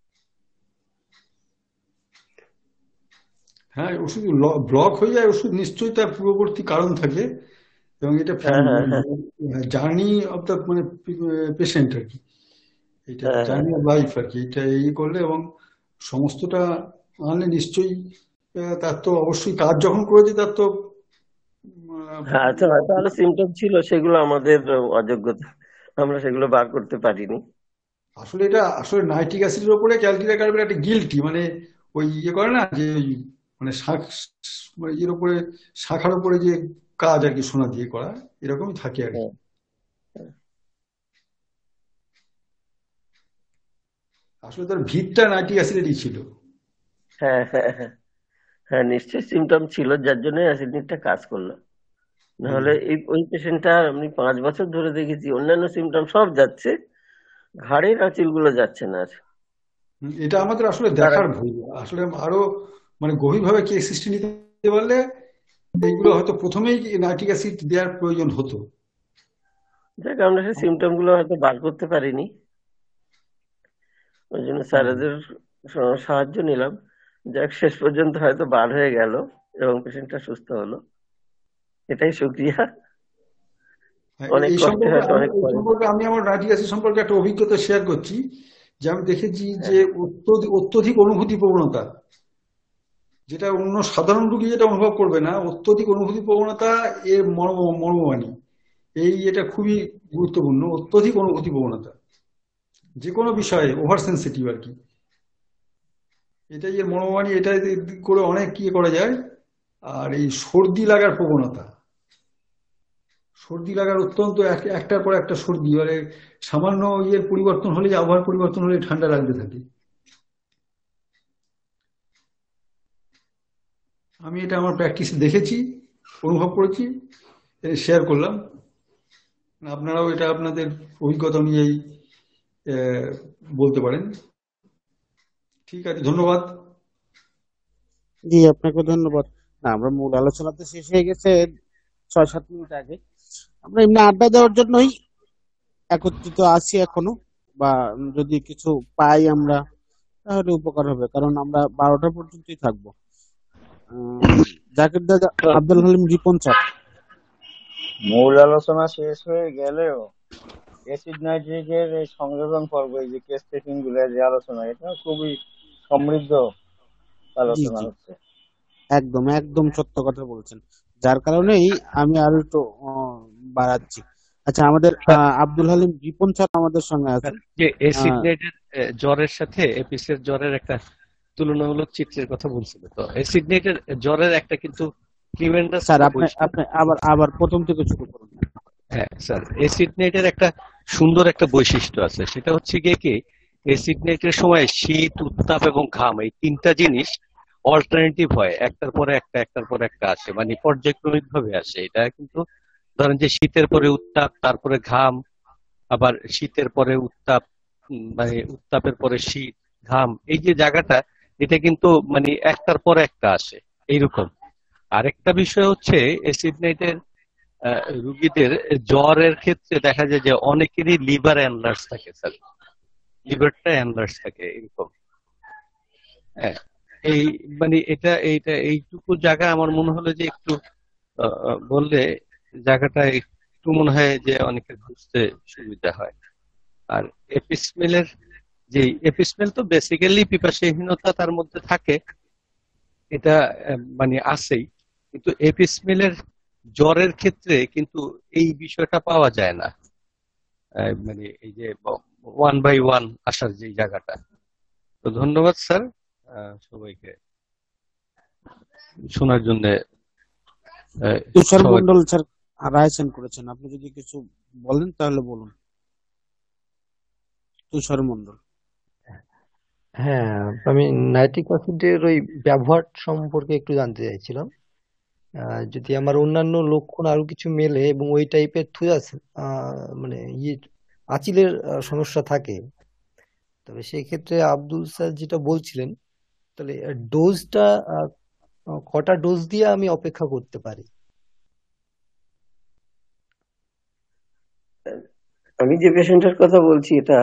হ্যাঁ, ওষুধ ব্লক হয়ে যায়, ওষুধ নিশ্চয়ই তার পূর্ববর্তী কারণ থাকে, এবং এটা জার্নি অফ দ্য মানে পেশেন্ট আর কি, এটা জার্নি অফ লাইফ আর কি, এটা এই করলে এবং সমস্তটা আনলে নিশ্চয়ই তার তো অবশ্যই কাজ যখন করেছে তার তো হ্যাঁ, আচ্ছা, তাহলে সিমটম ছিল সেগুলো আমাদের অযোগ্যতা, আমরা সেগুলো বার করতে পারিনি। আসলে এটা আসলে নাইট্রিক অ্যাসিডের উপরে ক্যালকিরিয়া কার্বের একটা গিল্টি, মানে ওই ইয়ে করে না যে মানে এর উপরে শাখার উপরে যে কাজ আর কি, সোনা দিয়ে করা, এরকমই থাকে আর কি। আসলে তার ভিতটা নাইট্রিক অ্যাসিডেরই ছিল। হ্যাঁ হ্যাঁ হ্যাঁ হ্যাঁ, নিশ্চয়ই সিমটম ছিল যার জন্য অ্যাসিডটা কাজ করলো। নাহলে ওই পেশেন্টটা আমি 5 বছর ধরে দেখেছি, অন্যান্য সিমটম সব যাচ্ছে, ঘাড়ের আঁচিল গুলো যাচ্ছে না আর। এটা আমাদের আসলে দেখার ভুল, আসলে আরো মানে গভীরভাবে কেস হিস্ট্রি নিতে পারলে এইগুলো হয়তো প্রথমেই নাইট্রিক অ্যাসিড দেওয়ার প্রয়োজন হতো। দেখ, আমরা সেই সিমটম গুলো হয়তো বার করতে পারিনি, ওই জন্য স্যারেদের সাহায্য নিলাম। যাক, শেষ পর্যন্ত হয়তো বার হয়ে গেল এবং পেশেন্টটা সুস্থ হলো, এটাই শুক্রিয়া। অনেক এই কষ্টে সম্পর্কে হয়তো আমি অনেক পরে। আমার নাইট্রিক অ্যাসিড সম্পর্কে একটা অভিজ্ঞতা শেয়ার করছি, যে আমি দেখেছি যে অত্যধিক অনুভূতি প্রবণতা, যেটা অন্য সাধারণ রোগী যেটা অনুভব করবে না, অত্যধিক অনুভূতি প্রবণতা এর মর্মবাণী। এটা খুবই গুরুত্বপূর্ণ, অত্যধিক অনুভূতি প্রবণতা যে কোনো বিষয়ে, ওভার সেন্সিটিভ আর কি, এটাই এর মর্মবাণী। এটা করে অনেক কি করা যায়। আর এই সর্দি লাগার প্রবণতা, সর্দি লাগার অত্যন্ত একটার পর একটা সর্দি, মানে সামান্য পরিবর্তন হলে, আবহাওয়ার পরিবর্তন হলে ঠান্ডা লাগতে থাকে। আমি এটা আমার প্র্যাকটিসে দেখেছি, অনুভব করেছি, শেয়ার করলাম। আপনারাও এটা আপনাদের অভিজ্ঞতা অনুযায়ী বলতে পারেন। ঠিক আছে, ধন্যবাদ। জি, আপনাকে ধন্যবাদ। না, আমরা মূল আলোচনাতে শেষ হয়ে গেছে 6-7 মিনিট আগে। আমরা এমনি আড্ডা দেওয়ার জন্যই একত্রিত আছি এখনো, বা যদি কিছু পাই আমরা তাহলে উপকার হবে, কারণ আমরা 12টা পর্যন্তই থাকবো। জাকির দাদা, আব্দুল হালিম রিপন স্যার। মূল আলোচনা শেষ হয়ে গেলেও অ্যাসিড নাইট্রিকের এই সংযোজন পর্ব, এই যে কেস টেকিং গুলো যে আলোচনা, এটা খুবই সমৃদ্ধ জি আলোচনা জি, হচ্ছে। একদম একদম সত্য কথা বলছেন, যার কারণেই আমি আরো একটু বাড়াচ্ছি। আচ্ছা, আমাদের আব্দুল হালিম রিপন স্যার আমাদের সঙ্গে আছেন। যে অ্যাসিডনেটের জ্বরের সাথে এপিসের জ্বরের একটা তুলনামূলক চিত্রের কথা বলছিল, তো অ্যাসিডনেটের জ্বরের একটা কিন্তু ট্রিমেন্ডাস স্যার আপনি আপনি আবার প্রথম থেকে শুরু করুন। হ্যাঁ স্যার, অ্যাসিডনেটের একটা সুন্দর একটা বৈশিষ্ট্য আছে, সেটা হচ্ছে গিয়ে কি, অ্যাসিডনেটের সময় শীত, উত্তাপ এবং ঘাম, এই তিনটা জিনিস অল্টারনেটিভ হয়, একটার পরে একটা একটার পরে একটা আসে, মানে পর্যায়ক্রমিক ভাবে আসে। এটা কিন্তু ধরেন যে শীতের পরে উত্তাপ, তারপরে ঘাম, আবার শীতের পরে উত্তাপ, মানে উত্তাপের পরে শীত, ঘাম, এই যে জায়গাটা, এটা কিন্তু মানে একটার পর একটা আসে এইরকম। আরেকটা বিষয় হচ্ছে অ্যাসিড নাইটের রুগীদের জ্বরের ক্ষেত্রে দেখা যায় যে অনেকেরই লিভার এনলার্জ থাকে স্যার, লিভারটা এনলার্জ থাকে এরকম। হ্যাঁ, এই মানে এইটুকু জায়গা আমার মনে হলো যে একটু বললে জায়গাটা একটু মনে হয় যে অনেকের বুঝতে সুবিধা হয়। আর এপিসমেলের যে এপিসমেল তো বেসিক্যালি পিপাসাহীনতা তার মধ্যে থাকে, এটা মানে আছেই, কিন্তু এপিসমেলের জ্বরের ক্ষেত্রে কিন্তু এই বিষয়টা পাওয়া যায় না, মানে এই যে 1 by 1 আসার যে জায়গাটা। তো ধন্যবাদ স্যার সবাইকে শোনার জন্য। তুষার মন্ডল স্যার রায়সেন করেছেন, আপনি যদি কিছু বলেন তাহলে বলুন। তুষার মন্ডল। হ্যাঁ, আমি নাইট্রিক অ্যাসিডের ওই ব্যবহার সম্পর্কে একটু জানতে চাইছিলাম। যদি আমার অন্যান্য লক্ষণ আরো কিছু মেলে এবং ওই টাইপের থুয়াস মানে আঁচিলের সমস্যা থাকে, তবে সেই ক্ষেত্রে আব্দুল স্যার যেটা বলছিলেন, তাহলে ডোজটা কটা ডোজ দিয়ে আমি অপেক্ষা করতে পারি? আমি যে পেশেন্টের কথা বলছি, এটা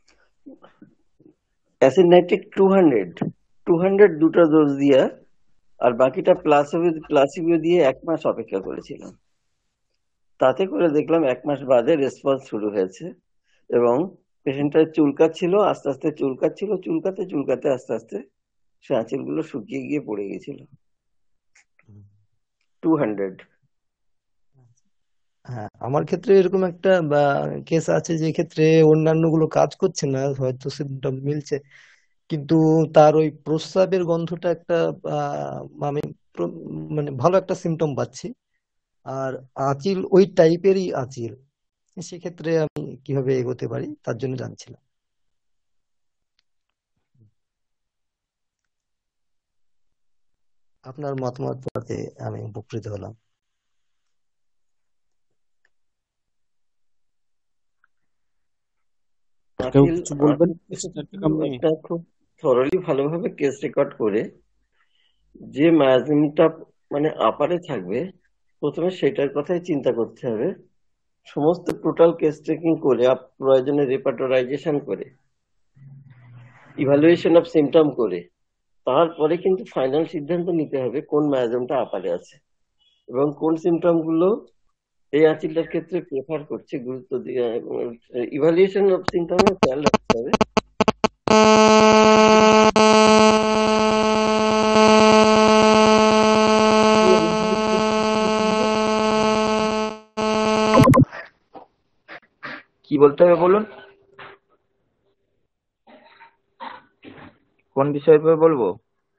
অ্যাসিড নাইট্রিক 200 দুটো ডোজ দিয়া, আর বাকিটা প্লাসিবো দিয়ে 1 মাস অপেক্ষা করেছিলাম। তাতে করে দেখলাম 1 মাস বাদে রেসপন্স শুরু হয়েছে, এবং পেশেন্টটার চুলকাচ্ছিল, আস্তে আস্তে চুলকাচ্ছিল, চুলকাতে চুলকাতে আস্তে আস্তে সে আঁচিলগুলো শুকিয়ে গিয়ে পড়ে গেছিল। 200। হ্যাঁ, আমার ক্ষেত্রে এরকম একটা কেস আছে, যে ক্ষেত্রে অন্যান্য গুলো কাজ করছে না, হয়তো সিমটম মিলছে, কিন্তু তার ওই প্রস্রাবের গন্ধটা একটা আমি মানে ভালো একটা সিমটম পাচ্ছি, আর আঁচিল ওই টাইপেরই আঁচিল। সেক্ষেত্রে আমি কিভাবে এগোতে পারি তার জন্য জানছিলাম। আপনার মতামত পেতে আমি উপকৃত হলাম। কিছু বলবেন? একটা খুব থরলি ভালোভাবে কেস রেকর্ড করে যে মায়াজিনটা মানে আপারে থাকবে, প্রথমে সেটার কথাই চিন্তা করতে হবে। সমস্ত টোটাল কেস ট্রেকিং করে, প্রয়োজনে রেপার্টোরাইজেশন করে, ইভালুয়েশন অফ সিমটম করে, তারপরে কিন্তু ফাইনাল সিদ্ধান্ত নিতে হবে কোন মায়াজমটা আপারে আছে এবং কোন সিমটম গুলো এই আঁচিলটার ক্ষেত্রে প্রেফার করছে, গুরুত্ব দিয়ে ইভালুয়েশন অফ সিমটমে খেয়াল রাখতে হবে। কি বলতে হবে বলুন, কোন বিষয়ের উপর বলবো?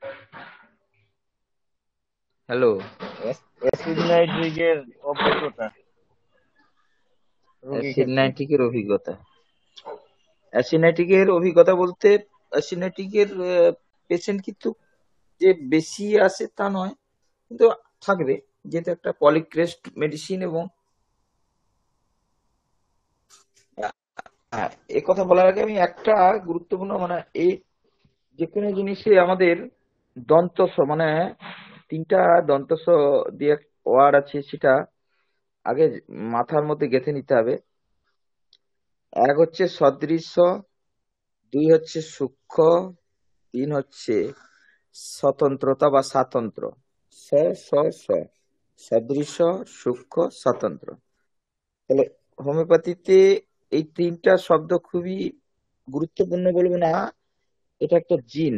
হ্যালো, অ্যাসিড নাইট্রিকের অভিজ্ঞতা, রোগীর অ্যাসিড ক্ষেত্রে। নাইট্রিকের অভিজ্ঞতা। অ্যাসিড অভিজ্ঞতা বলতে অ্যাসিড নাইট্রিকের পেশেন্ট কিন্তু যে বেশি আসে তা নয়, কিন্তু থাকবে, যেহেতু একটা পলিক্রেস্ট মেডিসিন। এবং এ কথা বলার আগে আমি একটা গুরুত্বপূর্ণ, মানে এই যে কোনো জিনিসে আমাদের দন্তস, মানে 3টা দন্তস দিয়ে ওয়ার্ড আছে, সেটা আগে মাথার মধ্যে গেঁথে নিতে হবে। এক হচ্ছে সদৃশ্য, 2 হচ্ছে সূক্ষ্ম, 3 হচ্ছে স্বতন্ত্রতা বা স্বাতন্ত্র। স স স সদৃশ্য, সূক্ষ্ম, স্বতন্ত্র। তাহলে হোমিওপ্যাথিতে এই 3টা শব্দ খুবই গুরুত্বপূর্ণ বলবো না, এটা একটা জিন,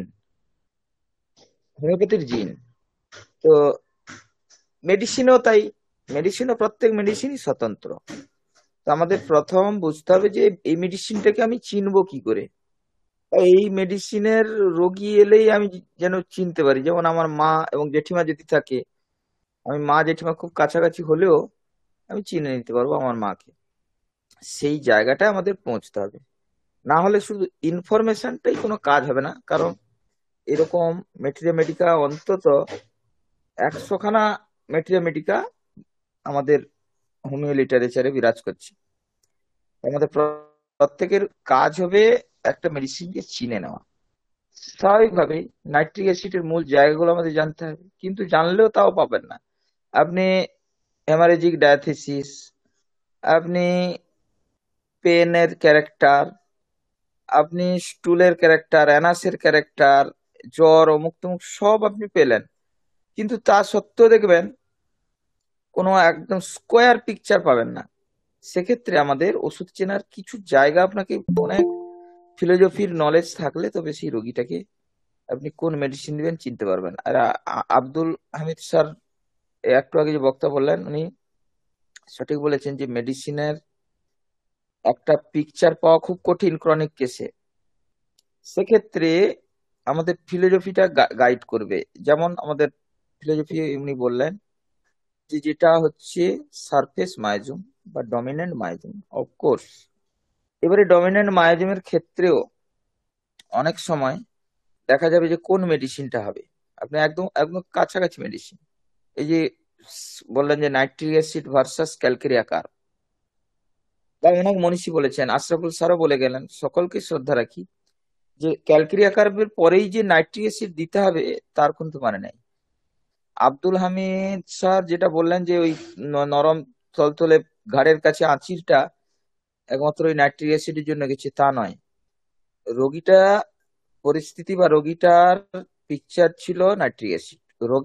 হোমিওপ্যাথির জিন। তো মেডিসিনও তাই, প্রত্যেক মেডিসিনই স্বতন্ত্র। তো আমাদের প্রথম বুঝতে হবে যে এই মেডিসিনটাকে আমি চিনবো কি করে। এই মেডিসিনের রোগী এলেই আমি যেন চিনতে পারি। যেমন আমার মা এবং জেঠিমা যদি থাকে, আমি মা জেঠিমা খুব কাছাকাছি হলেও আমি চিনে নিতে পারবো আমার মাকে। সেই জায়গাটায় আমাদের পৌঁছতে হবে, না হলে শুধু ইনফরমেশনটাই কোনো কাজ হবে না। কারণ এরকম মেটেরিয়া মেডিকা অন্তত 100খানা মেটেরিয়া মেডিকা আমাদের হোমিও লিটারেচারে বিরাজ করছে। আমাদের প্রত্যেকের কাজ হবে একটা মেডিসিনকে চিনে নেওয়া। স্বাভাবিকভাবে নাইট্রিক অ্যাসিডের মূল জায়গাগুলো আমাদের জানতে হবে, কিন্তু জানলেও তাও পাবেন না। আপনি হেমারেজিক ডায়াথেসিস, আপনি পেনের ক্যারেক্টার, আপনি স্টুলের ক্যারেক্টার, অ্যানাসের ক্যারেক্টার, জ্বর, অমুক তমুক সব আপনি পেলেন, কিন্তু তা সত্ত্বেও দেখবেন কোনো একদম স্কোয়ার পিকচার পাবেন না। সেক্ষেত্রে আমাদের ওষুধ চেনার কিছু জায়গা, আপনাকে অনেক ফিলোজফির নলেজ থাকলে তবে সেই রোগীটাকে আপনি কোন মেডিসিন দিবেন চিনতে পারবেন। আর আব্দুল হামিদ স্যার একটু আগে যে বক্তা বললেন, উনি সঠিক বলেছেন যে মেডিসিনের একটা পিকচার পাওয়া খুব কঠিন ক্রনিক কেসে। সেক্ষেত্রে আমাদের ফিলোজফিটা গাইড করবে। যেমন আমাদের ফিলোজফি এমনি বললেন যে যেটা হচ্ছে সারফেস মায়োজম বা ডমিনেন্ট মায়োজম, অফকোর্স। এবারে ডমিনেন্ট মায়োজমের ক্ষেত্রেও অনেক সময় দেখা যাবে যে কোন মেডিসিনটা হবে। আপনি একদম একদম কাছাকাছি মেডিসিন, এই যে বললেন যে nitric acid versus calcarea carb, বা অনেক মনীষী বলেছেন, আশরাফুল স্যারও বলে গেলেন, সকলকে শ্রদ্ধা রাখি, যে ক্যালকেরিয়া কার্ভের পরেই যে নাইট্রিক অ্যাসিড দিতে হবে তার কিন্তু মানে নাই। আব্দুল হামিদ স্যার যেটা বললেন যে ওই নরম থলথলে ঘাড়ের কাছে আঁচিলটা একমাত্র ওই নাইট্রিক অ্যাসিডের জন্য গেছে তা নয়। রোগীটা পরিস্থিতি বা রোগীটার পিকচার ছিল নাইট্রিক অ্যাসিড,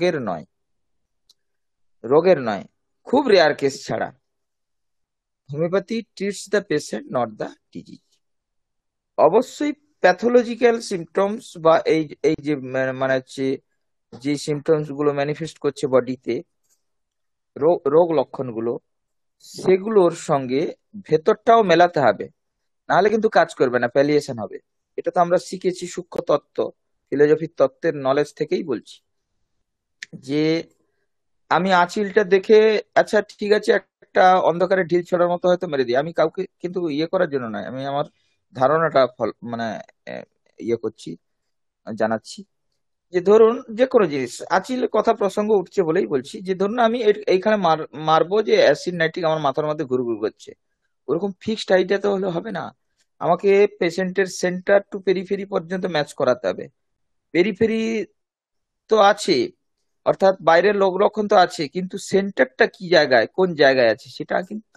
রোগের নয়, খুব রেয়ার কেস ছাড়া। Homeopathy treats the patient, not the disease. অবশ্যই প্যাথোলজিক্যাল সিমটমস বা এই যে মানে হচ্ছে যে সিমটমস গুলো ম্যানিফেস্ট করছে বডিতে, রোগ লক্ষণগুলো, সেগুলোর সঙ্গে ভেতরটাও মেলাতে হবে, নাহলে কিন্তু কাজ করবে না, প্যালিয়েশন হবে। এটা তো আমরা শিখেছি সূক্ষ্ম তত্ত্ব, ফিলোজফির তত্ত্বের নলেজ থেকেই বলছি যে আমি আঁচিলটা দেখে আচ্ছা ঠিক আছে একটা অন্ধকারে ঢিল ছোড়ার মতো হয়তো মেরে দিই, আমি কাউকে কিন্তু ইয়ে করার জন্য নয়, আমি আমার ধারণাটা মানে ইয়ে করছি, জানাচ্ছি। যে ধরুন যে কোনো জিনিস, আঁচিল কথা প্রসঙ্গ উঠছে বলেই বলছি, যে ধরুন আমি এইখানে মারবো যে অ্যাসিড নাইট্রিক আমার মাথার মধ্যে ঘুরঘুর করছে, ওরকম ফিক্সড আইডিয়া তো হলে হবে না। আমাকে পেশেন্টের সেন্টার টু পেরিফেরি পর্যন্ত ম্যাচ করাতে হবে। পেরিফেরি তো আছে, অর্থাৎ বাইরের লোক লক্ষণ তো আছে, কিন্তু সেন্টারটা কি জায়গায়, কোন জায়গায় আছে, সেটা কিন্তু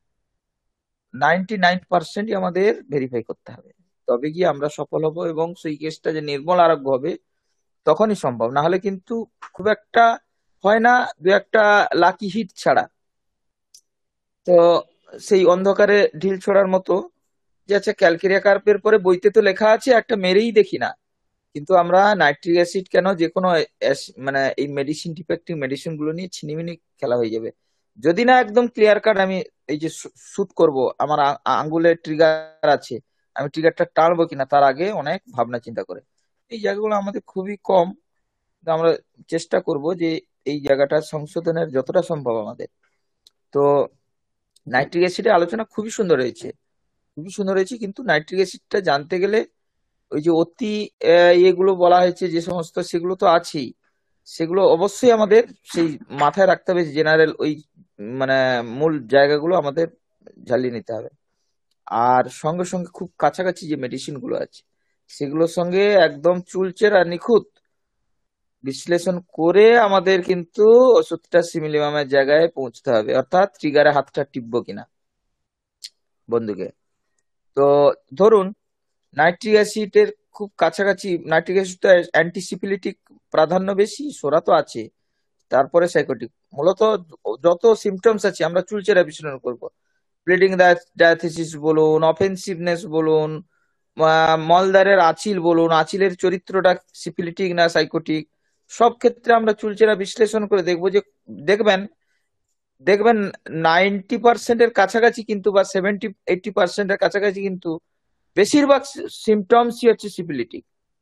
99% আমাদের ভেরিফাই করতে হবে। তবে গিয়ে আমরা সফল হব এবং সেই কেসটা যে নির্মল আরোগ্য হবে তখনই সম্ভব, না হলে কিন্তু খুব একটা হয় না, দু একটা লাকি হিট ছাড়া। তো সেই অন্ধকারে ঢিল ছোড়ার মতো যে আচ্ছা ক্যালকেরিয়া কার্পের পরে বইতে তো লেখা আছে, একটা মেরেই দেখি না। কিন্তু আমরা নাইট্রিক অ্যাসিড কেন, যে কোনো মানে এই মেডিসিন, ডিফেক্টিভ মেডিসিন গুলো নিয়ে ছিনিমিনি খেলা হয়ে যাবে। যদি না একদম ক্লিয়ার কাট আমি এই যে শুট করব, আমার আঙ্গুলে ট্রিগার আছে, আমি ট্রিগারটা টানবো কিনা তার আগে অনেক ভাবনা চিন্তা করে। এই জায়গাগুলো আমাদের খুবই কম। তো আমরা চেষ্টা করব যে এই জায়গাটা সংশোধনের যতটা সম্ভব আমাদের। তো নাইট্রিক অ্যাসিডের আলোচনা খুবই সুন্দর হয়েছে, খুবই সুন্দর হয়েছে, কিন্তু নাইট্রিক অ্যাসিডটা জানতে গেলে ওই যে অতি ইয়েগুলো বলা হয়েছে যে সমস্ত, সেগুলো তো আছেই, সেগুলো অবশ্যই আমাদের সেই মাথায় রাখতে হবে। জেনারেল ওই মানে মূল জায়গাগুলো আমাদের ঝালিয়ে নিতে হবে। আর সঙ্গে সঙ্গে খুব কাছাকাছি যে মেডিসিন গুলো আছে সেগুলোর সঙ্গে একদম চুলচেরা নিখুঁত বিশ্লেষণ করে আমাদের কিন্তু ওষুধটা সিমিলিমামের জায়গায় পৌঁছতে হবে, অর্থাৎ ট্রিগারে হাতটা টিপবো কিনা বন্ধুকে। তো ধরুন নাইট্রিক অ্যাসিডের খুব কাছাকাছি, নাইট্রিক অ্যাসিড তো অ্যান্টিসিপিলিটিক প্রাধান্য বেশি, সোরা তো আছে, তারপরে সাইকোটিক। মূলত যত সিমটমস আছে আমরা চুলচেরা বিশ্লেষণ করব। ব্লিডিং ডায়াথিসিস বলুন, অফেন্সিভনেস বলুন, মলদারের আঁচিল বলুন, আঁচিলের চরিত্রটা সিফিলিটিক না সাইকোটিক, সব ক্ষেত্রে আমরা চুলচেরা বিশ্লেষণ করে দেখবো যে দেখবেন দেখবেন 90%-এর কাছাকাছি কিন্তু, বা 70-80%-এর কাছাকাছি কিন্তু বেশিরভাগ সিমটমসই হচ্ছে সিফিলিটিক।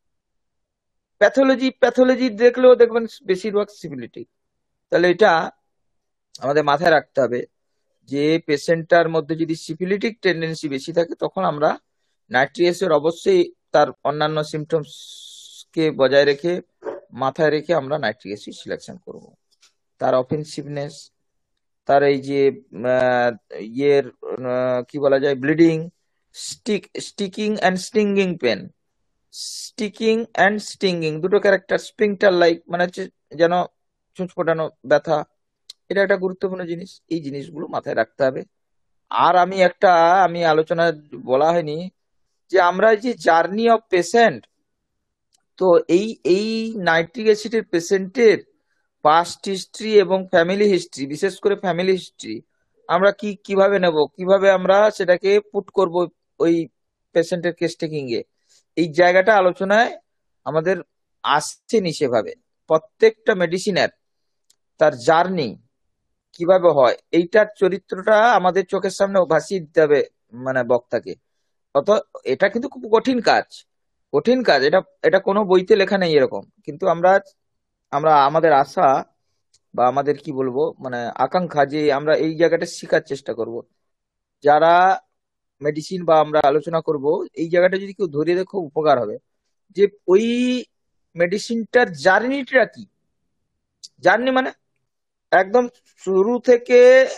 প্যাথোলজি দেখলেও দেখবেন বেশিরভাগ সিফিলিটিক। তাহলে এটা আমাদের মাথায় রাখতে হবে যে পেশেন্টটার মধ্যে যদি সিফিলিটিক টেন্ডেন্সি বেশি থাকে তখন আমরা নাইট্রিক অ্যাসিড অবশ্যই তার অন্যান্য সিমটমস কে বজায় রেখে মাথায় রেখে আমরা নাইট্রিক অ্যাসিড সিলেকশন করব। তার অফেন্সিভনেস, তার এই যে ইয়ের কি বলা যায়, bleeding, sticking and stinging pain, sticking and stinging দুটো ক্যারেক্টার, স্প্রিংটার লাইক মানে হচ্ছে যেন চুঁচ ফোটানো ব্যথা, এটা একটা গুরুত্বপূর্ণ জিনিস। এই জিনিসগুলো মাথায় রাখতে হবে। আর আমি আলোচনা বলা হয়নি যে আমরা যে জার্নি অফ পেশেন্ট, তো এই এই নাইট্রিক অ্যাসিডের পেশেন্টের পাস্ট হিস্ট্রি এবং ফ্যামিলি হিস্ট্রি, বিশেষ করে ফ্যামিলি হিস্ট্রি আমরা কিভাবে নেব, কিভাবে আমরা সেটাকে পুট করব ওই পেশেন্টের কেস টেকিং এ, এই জায়গাটা আলোচনায় আমাদের আসছেনি সেভাবে। প্রত্যেকটা মেডিসিনের তার জার্নি কিভাবে হয়, এইটার চরিত্রটা আমাদের চোখের সামনে ভাসিয়ে দিতে হবে মানে বক্তাকে। অত এটা কিন্তু খুব কঠিন কাজ, কঠিন কাজ। এটা এটা কোনো বইতে লেখা নেই এরকম, কিন্তু আমরা আমরা আমাদের আশা বা আমাদের কি বলবো মানে আকাঙ্ক্ষা যে আমরা এই জায়গাটা শেখার চেষ্টা করব। যারা মেডিসিন বা আমরা আলোচনা করব এই জায়গাটা যদি কেউ ধরে দেখো উপকার হবে, যে ওই মেডিসিনটার জার্নিটা কি। জার্নি মানে একদম শুরু থেকে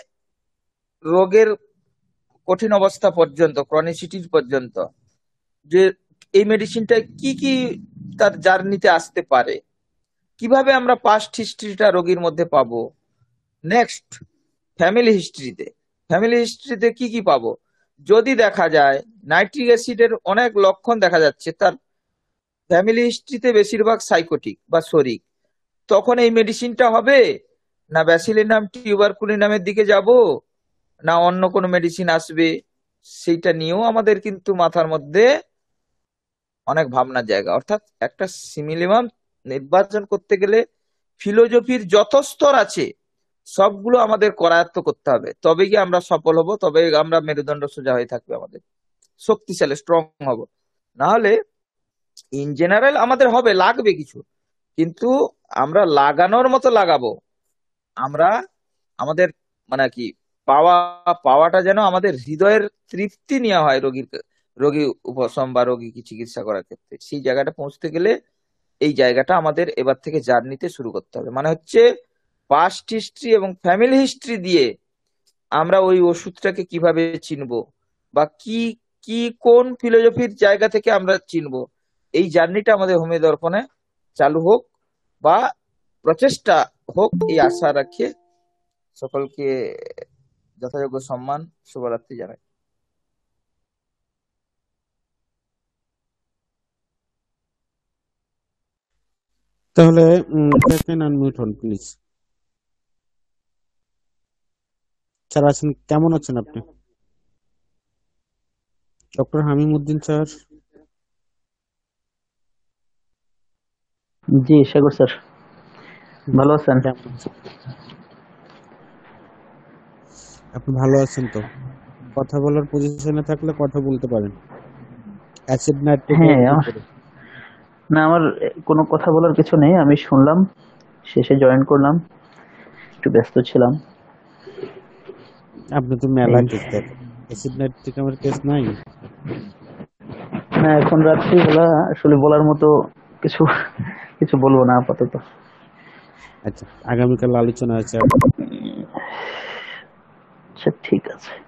রোগের কঠিন অবস্থা পর্যন্ত, ক্রনিসিটির পর্যন্ত, যে এই মেডিসিনটা কি কি তার জার্নিতে আসতে পারে, কিভাবে আমরা পাস্ট হিস্ট্রিটা রোগীর মধ্যে পাবো। নেক্সট ফ্যামিলি হিস্ট্রিতে কি কি পাবো। যদি দেখা যায় নাইট্রিক অ্যাসিডের অনেক লক্ষণ দেখা যাচ্ছে তার ফ্যামিলি হিস্ট্রিতে বেশিরভাগ সাইকোটিক বা শরিক, তখন এই মেডিসিনটা হবে না ব্যাসিলিনাম টিউবারকুলিনামের দিকে যাব, না অন্য কোনো মেডিসিন আসবে, সেইটা নিয়েও আমাদের কিন্তু মাথার মধ্যে অনেক ভাবনার জায়গা। অর্থাৎ একটা সিমিলিমাম নির্বাচন করতে গেলে ফিলোজফির যত স্তর আছে সবগুলো আমাদের করায়ত্ত করতে হবে, তবে গিয়ে আমরা সফল হব, তবে আমরা মেরুদণ্ড সোজা হয়ে থাকবে, আমাদের শক্তিশালী স্ট্রং হব। না হলে ইন জেনারেল আমাদের হবে, লাগবে কিছু, কিন্তু আমরা লাগানোর মতো লাগাবো। আমরা আমাদের মানে কি পাওয়াটা যেন আমাদের হৃদয়ের তৃপ্তি নেওয়া হয় রোগী উপশম বা রোগীকে চিকিৎসা করার ক্ষেত্রে। সেই জায়গাটা পৌঁছতে গেলে এই জায়গাটা আমাদের এবার থেকে জার্নিতে শুরু করতে হবে। মানে হচ্ছে পাস্ট হিস্ট্রি এবং ফ্যামিলি হিস্ট্রি দিয়ে আমরা ওই ওষুধটাকে কিভাবে চিনবো, বা কি কি কোন ফিলোজফির জায়গা থেকে আমরা চিনবো, এই জার্নিটা আমাদের হোমিও দর্পণে চালু হোক বা প্রচেষ্টা হোক, এই আশা রাখিয়ে সকলকে যথাযোগ্য সম্মান, শুভরাত্রি জানাই। তাহলে ক্যান আনমিউট হন প্লিজ। স্যার আছেন, কেমন আছেন আপনি? Doctor Hamimuddin sir. জি সাগর স্যার, ভালো আছেন? কেমন আছেন? আপনি ভালো আছেন তো? কথা বলার পজিশনে থাকলে কথা বলতে পারেন। অ্যাসিড নাইট্রিক হ্যাঁ না, আমার কোনো কথা বলার কিছু নেই, আমি শুনলাম, শেষে জয়েন করলাম, একটু ব্যস্ত ছিলাম। আপনি তো মেলা কেস দেখেন, অ্যাসিড নাইট্রিক আমার কেস নাই। না এখন রাত্রিবেলা আসলে বলার মতো কিছু কিছু বলবো না আপাতত। আচ্ছা, আগামীকাল আলোচনা আছে। আচ্ছা ঠিক আছে।